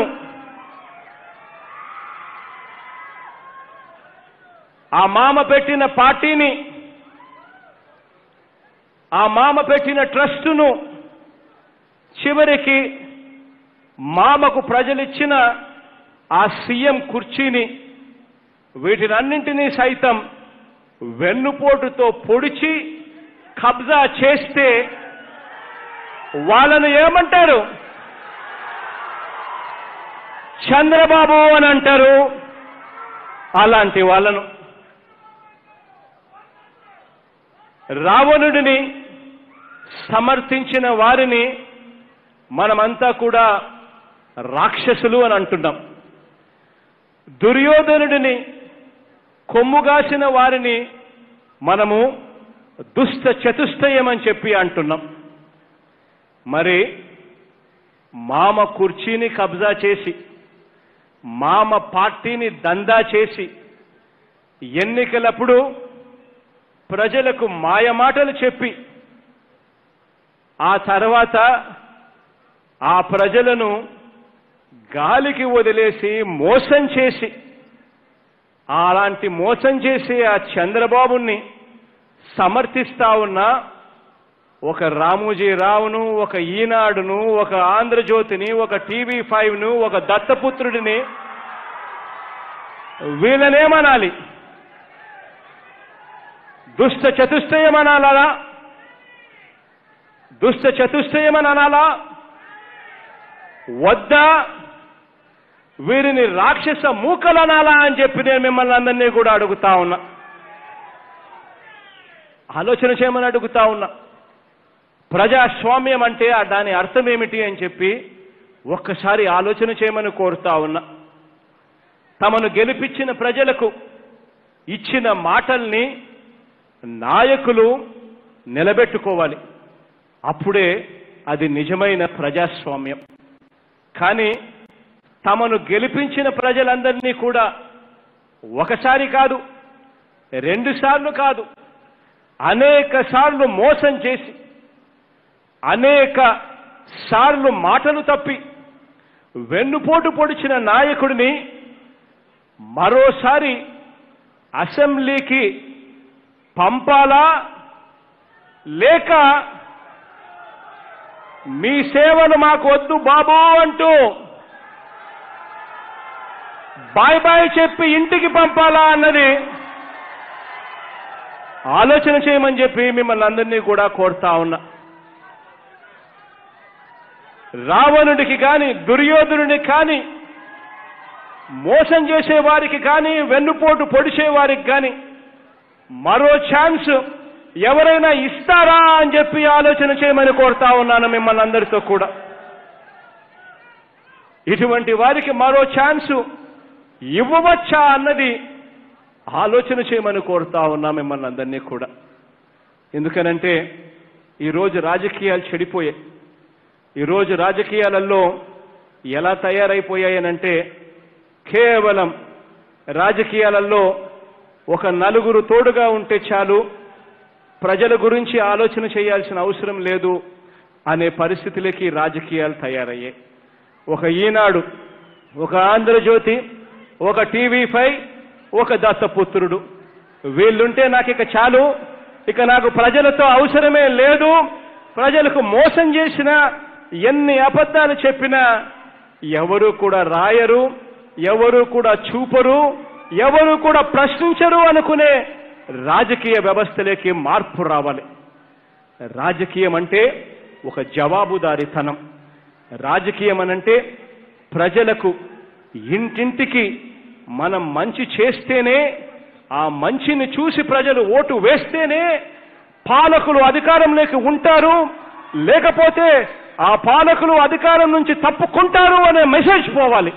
ఆ మామ పెట్టిన పార్టీని, ఆ మామ పెట్టిన ట్రస్టును చివరికి మామకు ప్రజలిచ్చిన ఆ సీఎం కుర్చీని వీటినన్నింటినీ సైతం వెన్నుపోటుతో పొడిచి కబ్జా చేస్తే వాళ్ళను ఏమంటారు? చంద్రబాబు అని అంటారు. అలాంటి వాళ్ళను రావణుడిని సమర్థించిన వారిని మనమంతా కూడా రాక్షసులు అని అంటున్నాం. దుర్యోధనుడిని కొమ్ముగాసిన వారిని మనము దుష్ట చతుష్టయం అని చెప్పి అంటున్నాం. మరి మామ కుర్చీని కబ్జా చేసి మామ పార్టీని దందా చేసి ఎన్నికలప్పుడు ప్రజలకు మాయమాటలు చెప్పి ఆ తర్వాత ఆ ప్రజలను గాలికి వదిలేసి మోసం చేసి అలాంటి మోసం చేసి ఆ చంద్రబాబుని సమర్థిస్తా ఉన్న ఒక రామోజీ రావును, ఒక ఈనాడును, ఒక ఆంధ్రజ్యోతిని, ఒక టీవీ ఫైవ్ను, ఒక దత్తపుత్రుడిని వీళ్ళనేమనాలి? దుష్ట చతుష్టయం అనాలా? దుష్ట చతుష్టయం అని అనాలా? వద్దా? వీరిని రాక్షస మూకలు అనాలా అని చెప్పి నేను మిమ్మల్ని అందరినీ కూడా అడుగుతా ఉన్నా. ఆలోచన చేయమని అడుగుతా ఉన్నా. ప్రజాస్వామ్యం అంటే దాని అర్థం ఏమిటి అని చెప్పి ఒక్కసారి ఆలోచన చేయమని కోరుతా ఉన్నా. తమను గెలిపించిన ప్రజలకు ఇచ్చిన మాటల్ని నాయకులు నిలబెట్టుకోవాలి. అప్పుడే అది నిజమైన ప్రజాస్వామ్యం. కానీ తమను గెలిపించిన ప్రజలందరినీ కూడా ఒకసారి కాదు, రెండు సార్లు కాదు, అనేక సార్లు మోసం చేసి అనేక సార్లు మాటలు తప్పి వెన్నుపోటు పొడిచిన నాయకుడిని మరోసారి అసెంబ్లీకి పంపాలా లేక మీ సేవలు మాకు వద్దు బాబు అంటూ బాయ్ బాయ్ చెప్పి ఇంటికి పంపాలా అన్నది ఆలోచన చేయమని చెప్పి మిమ్మల్ని అందరినీ కూడా కోరుతా ఉన్నా. రావణుడికి కానీ, దుర్యోధనుడికి కానీ, మోసం చేసేవారికి కానీ, వెన్నుపోటు పొడిచేవారికి కానీ మరో ఛాన్స్ ఎవరైనా ఇస్తారా అని చెప్పి ఆలోచన చేయమని కోరుతా ఉన్నాను మిమ్మల్ని అందరితో కూడా. ఇటువంటి వారికి మరో ఛాన్సు ఇవ్వవచ్చా అన్నది ఆలోచన చేయమని కోరుతా ఉన్నా మిమ్మల్ని అందరినీ కూడా. ఎందుకనంటే ఈరోజు రాజకీయాలు చెడిపోయాయి. ఈరోజు రాజకీయాలలో ఎలా తయారైపోయాయనంటే కేవలం రాజకీయాలలో ఒక నలుగురు తోడుగా ఉంటే చాలు, ప్రజల గురించి ఆలోచన చేయాల్సిన అవసరం లేదు అనే పరిస్థితులకి రాజకీయాలు తయారయ్యాయి. ఒక ఈనాడు, ఒక ఆంధ్రజ్యోతి, ఒక టీవీ ఫైవ్, ఒక దత్తపుత్రుడు వీళ్ళుంటే నాకు ఇక చాలు, ఇక నాకు ప్రజలతో అవసరమే లేదు, ప్రజలకు మోసం చేసినా ఎన్ని అబద్ధాలు చెప్పినా ఎవరు కూడా రాయరు, ఎవరు కూడా చూపరు, ఎవరు కూడా ప్రశ్నించరు అనుకునే రాజకీయ వ్యవస్థలోకి మార్పు రావాలి. రాజకీయం అంటే ఒక జవాబుదారీతనం. రాజకీయం అనంటే ప్రజలకు ఇంటింటికి మనం మంచి చేస్తేనే, ఆ మంచిని చూసి ప్రజలు ఓటు వేస్తేనే పాలకులు అధికారంలోకి ఉంటారు, లేకపోతే ఆ పాలకులు అధికారం నుంచి తప్పుకుంటారు అనే మెసేజ్ పోవాలి.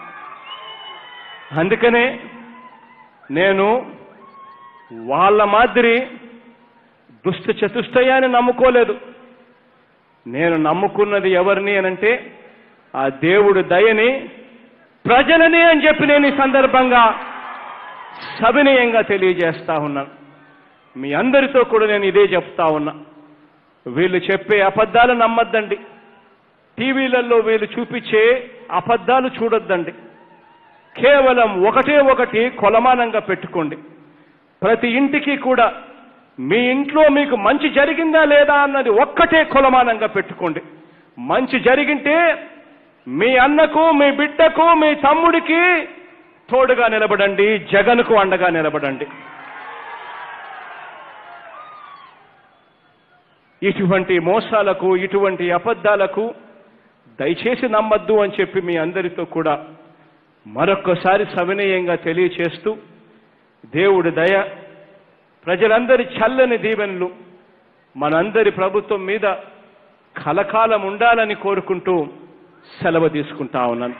అందుకనే నేను వాళ్ళ మాదిరి దుష్ట చతుష్టయాన్ని నమ్ముకోలేదు. నేను నమ్ముకున్నది ఎవరిని అనంటే ఆ దేవుడు దయని, ప్రజలని అని చెప్పి నేను ఈ సందర్భంగా సవినయంగా తెలియజేస్తా ఉన్నాను. మీ అందరితో కూడా నేను ఇదే చెప్తా ఉన్నా. వీళ్ళు చెప్పే అబద్ధాలు నమ్మద్దండి, టీవీలలో వీళ్ళు చూపించే అబద్ధాలు చూడొద్దండి. కేవలం ఒకటే ఒకటి కొలమానంగా పెట్టుకోండి. ప్రతి ఇంటికి కూడా మీ ఇంట్లో మీకు మంచి జరిగిందా లేదా అన్నది ఒక్కటే కొలమానంగా పెట్టుకోండి. మంచి జరిగింటే మీ అన్నకు, మీ బిడ్డకు, మీ తమ్ముడికి తోడుగా నిలబడండి, జగన్కు అండగా నిలబడండి. ఇటువంటి మోసాలకు, ఇటువంటి అబద్ధాలకు దయచేసి నమ్మద్దు అని చెప్పి మీ అందరితో కూడా మరొక్కసారి సవినయంగా తెలియచేస్తూ, దేవుడి దయ, ప్రజలందరి చల్లని దీవెనలు మనందరి ప్రభుత్వం మీద కలకాలం ఉండాలని కోరుకుంటూ సెలవు తీసుకుంటా ఉన్నాను.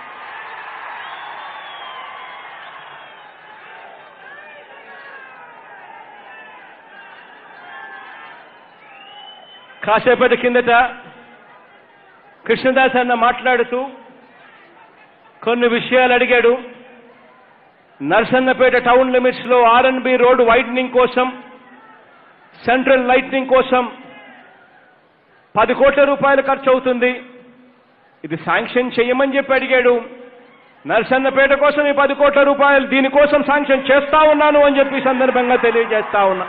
కాసేపటి కిందట కృష్ణదాస్ అన్న మాట్లాడుతూ కొన్ని విషయాలు అడిగాడు. నర్సన్నపేట టౌన్ లిమిట్స్ లో R and B road widening కోసం, సెంట్రల్ లైట్నింగ్ కోసం పది కోట్ల రూపాయలు ఖర్చు అవుతుంది, ఇది శాంక్షన్ చేయమని చెప్పి అడిగాడు. నర్సన్నపేట కోసం ఈ పది కోట్ల రూపాయలు దీనికోసం శాంక్షన్ చేస్తా ఉన్నాను అని చెప్పి సందర్భంగా తెలియజేస్తా ఉన్నా.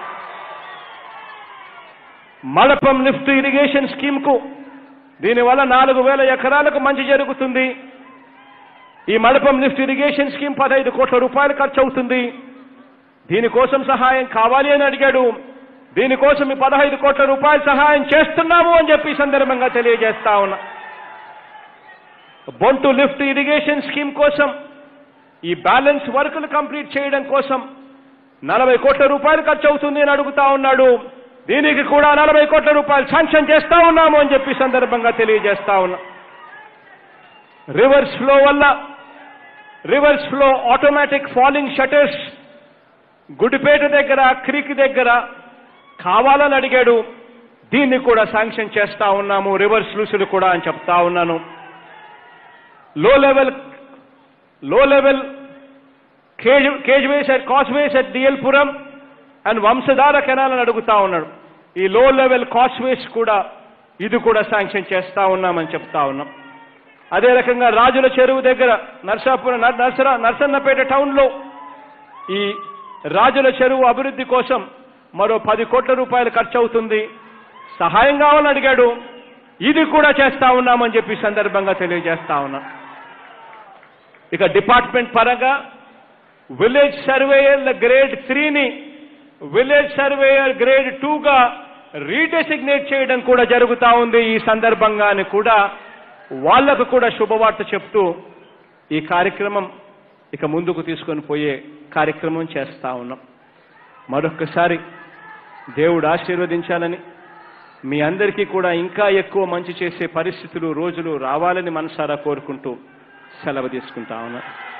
మడపం లిఫ్ట్ ఇరిగేషన్ స్కీమ్ కు దీనివల్ల నాలుగు వేల ఎకరాలకు మంచి జరుగుతుంది. ఈ మడపం లిఫ్ట్ ఇరిగేషన్ స్కీమ్ పదహైదు కోట్ల రూపాయలు ఖర్చు అవుతుంది, దీనికోసం సహాయం కావాలి అని అడిగాడు. దీనికోసం ఈ పదహైదు కోట్ల రూపాయలు సహాయం చేస్తున్నాము అని చెప్పి సందర్భంగా తెలియజేస్తా ఉన్నా. బొంటు లిఫ్ట్ ఇరిగేషన్ స్కీమ్ కోసం ఈ బ్యాలెన్స్ వర్కులు కంప్లీట్ చేయడం కోసం నలభై కోట్ల రూపాయలు ఖర్చు అవుతుంది అని అడుగుతా ఉన్నాడు. దీనికి కూడా నలభై కోట్ల రూపాయలు శాంక్షన్ చేస్తా ఉన్నాము అని చెప్పి సందర్భంగా తెలియజేస్తా ఉన్నా. రివర్స్ ఫ్లో వల్ల reverse flow automatic falling shutters Gudipeta దగ్గర, క్రీక్ దగ్గర కావాలని అడిగాడు. దీన్ని కూడా శాంక్షన్ చేస్తా ఉన్నాము, రివర్స్ లూసులు కూడా అని చెప్తా ఉన్నాను. Low level low level cage causeways at causeways at DLpuram and Vamsadhara canal అని అడుగుతా ఉన్నాడు. ఈ లో లెవెల్ కాస్వేస్ కూడా ఇది కూడా శాంక్షన్ చేస్తా ఉన్నామని చెప్తా ఉన్నాం. అదే రకంగా రాజుల చెరువు దగ్గర నర్సాపురం నర్సరా నర్సన్నపేట టౌన్ లో ఈ రాజుల చెరువు అభివృద్ధి కోసం మరో పది కోట్ల రూపాయలు ఖర్చు అవుతుంది, సహాయం కావాలని అడిగాడు. ఇది కూడా చేస్తా ఉన్నామని చెప్పి సందర్భంగా తెలియజేస్తా ఉన్నాం. ఇక డిపార్ట్మెంట్ పరంగా విలేజ్ సర్వేయర్ గ్రేడ్ త్రీని విలేజ్ సర్వేయర్ గ్రేడ్ టూగా రీడెసిగ్నేట్ చేయడం కూడా జరుగుతా ఉంది. ఈ సందర్భంగానే కూడా వాళ్లకు కూడా శుభవార్త చెప్తూ ఈ కార్యక్రమం ఇక ముందుకు తీసుకొని పోయే కార్యక్రమం చేస్తా ఉన్నాం. మరొక్కసారి దేవుడు ఆశీర్వదించాలని, మీ అందరికీ కూడా ఇంకా ఎక్కువ మంచి చేసే పరిస్థితులు, రోజులు రావాలని మనసారా కోరుకుంటూ సెలవు తీసుకుంటా ఉన్నాం.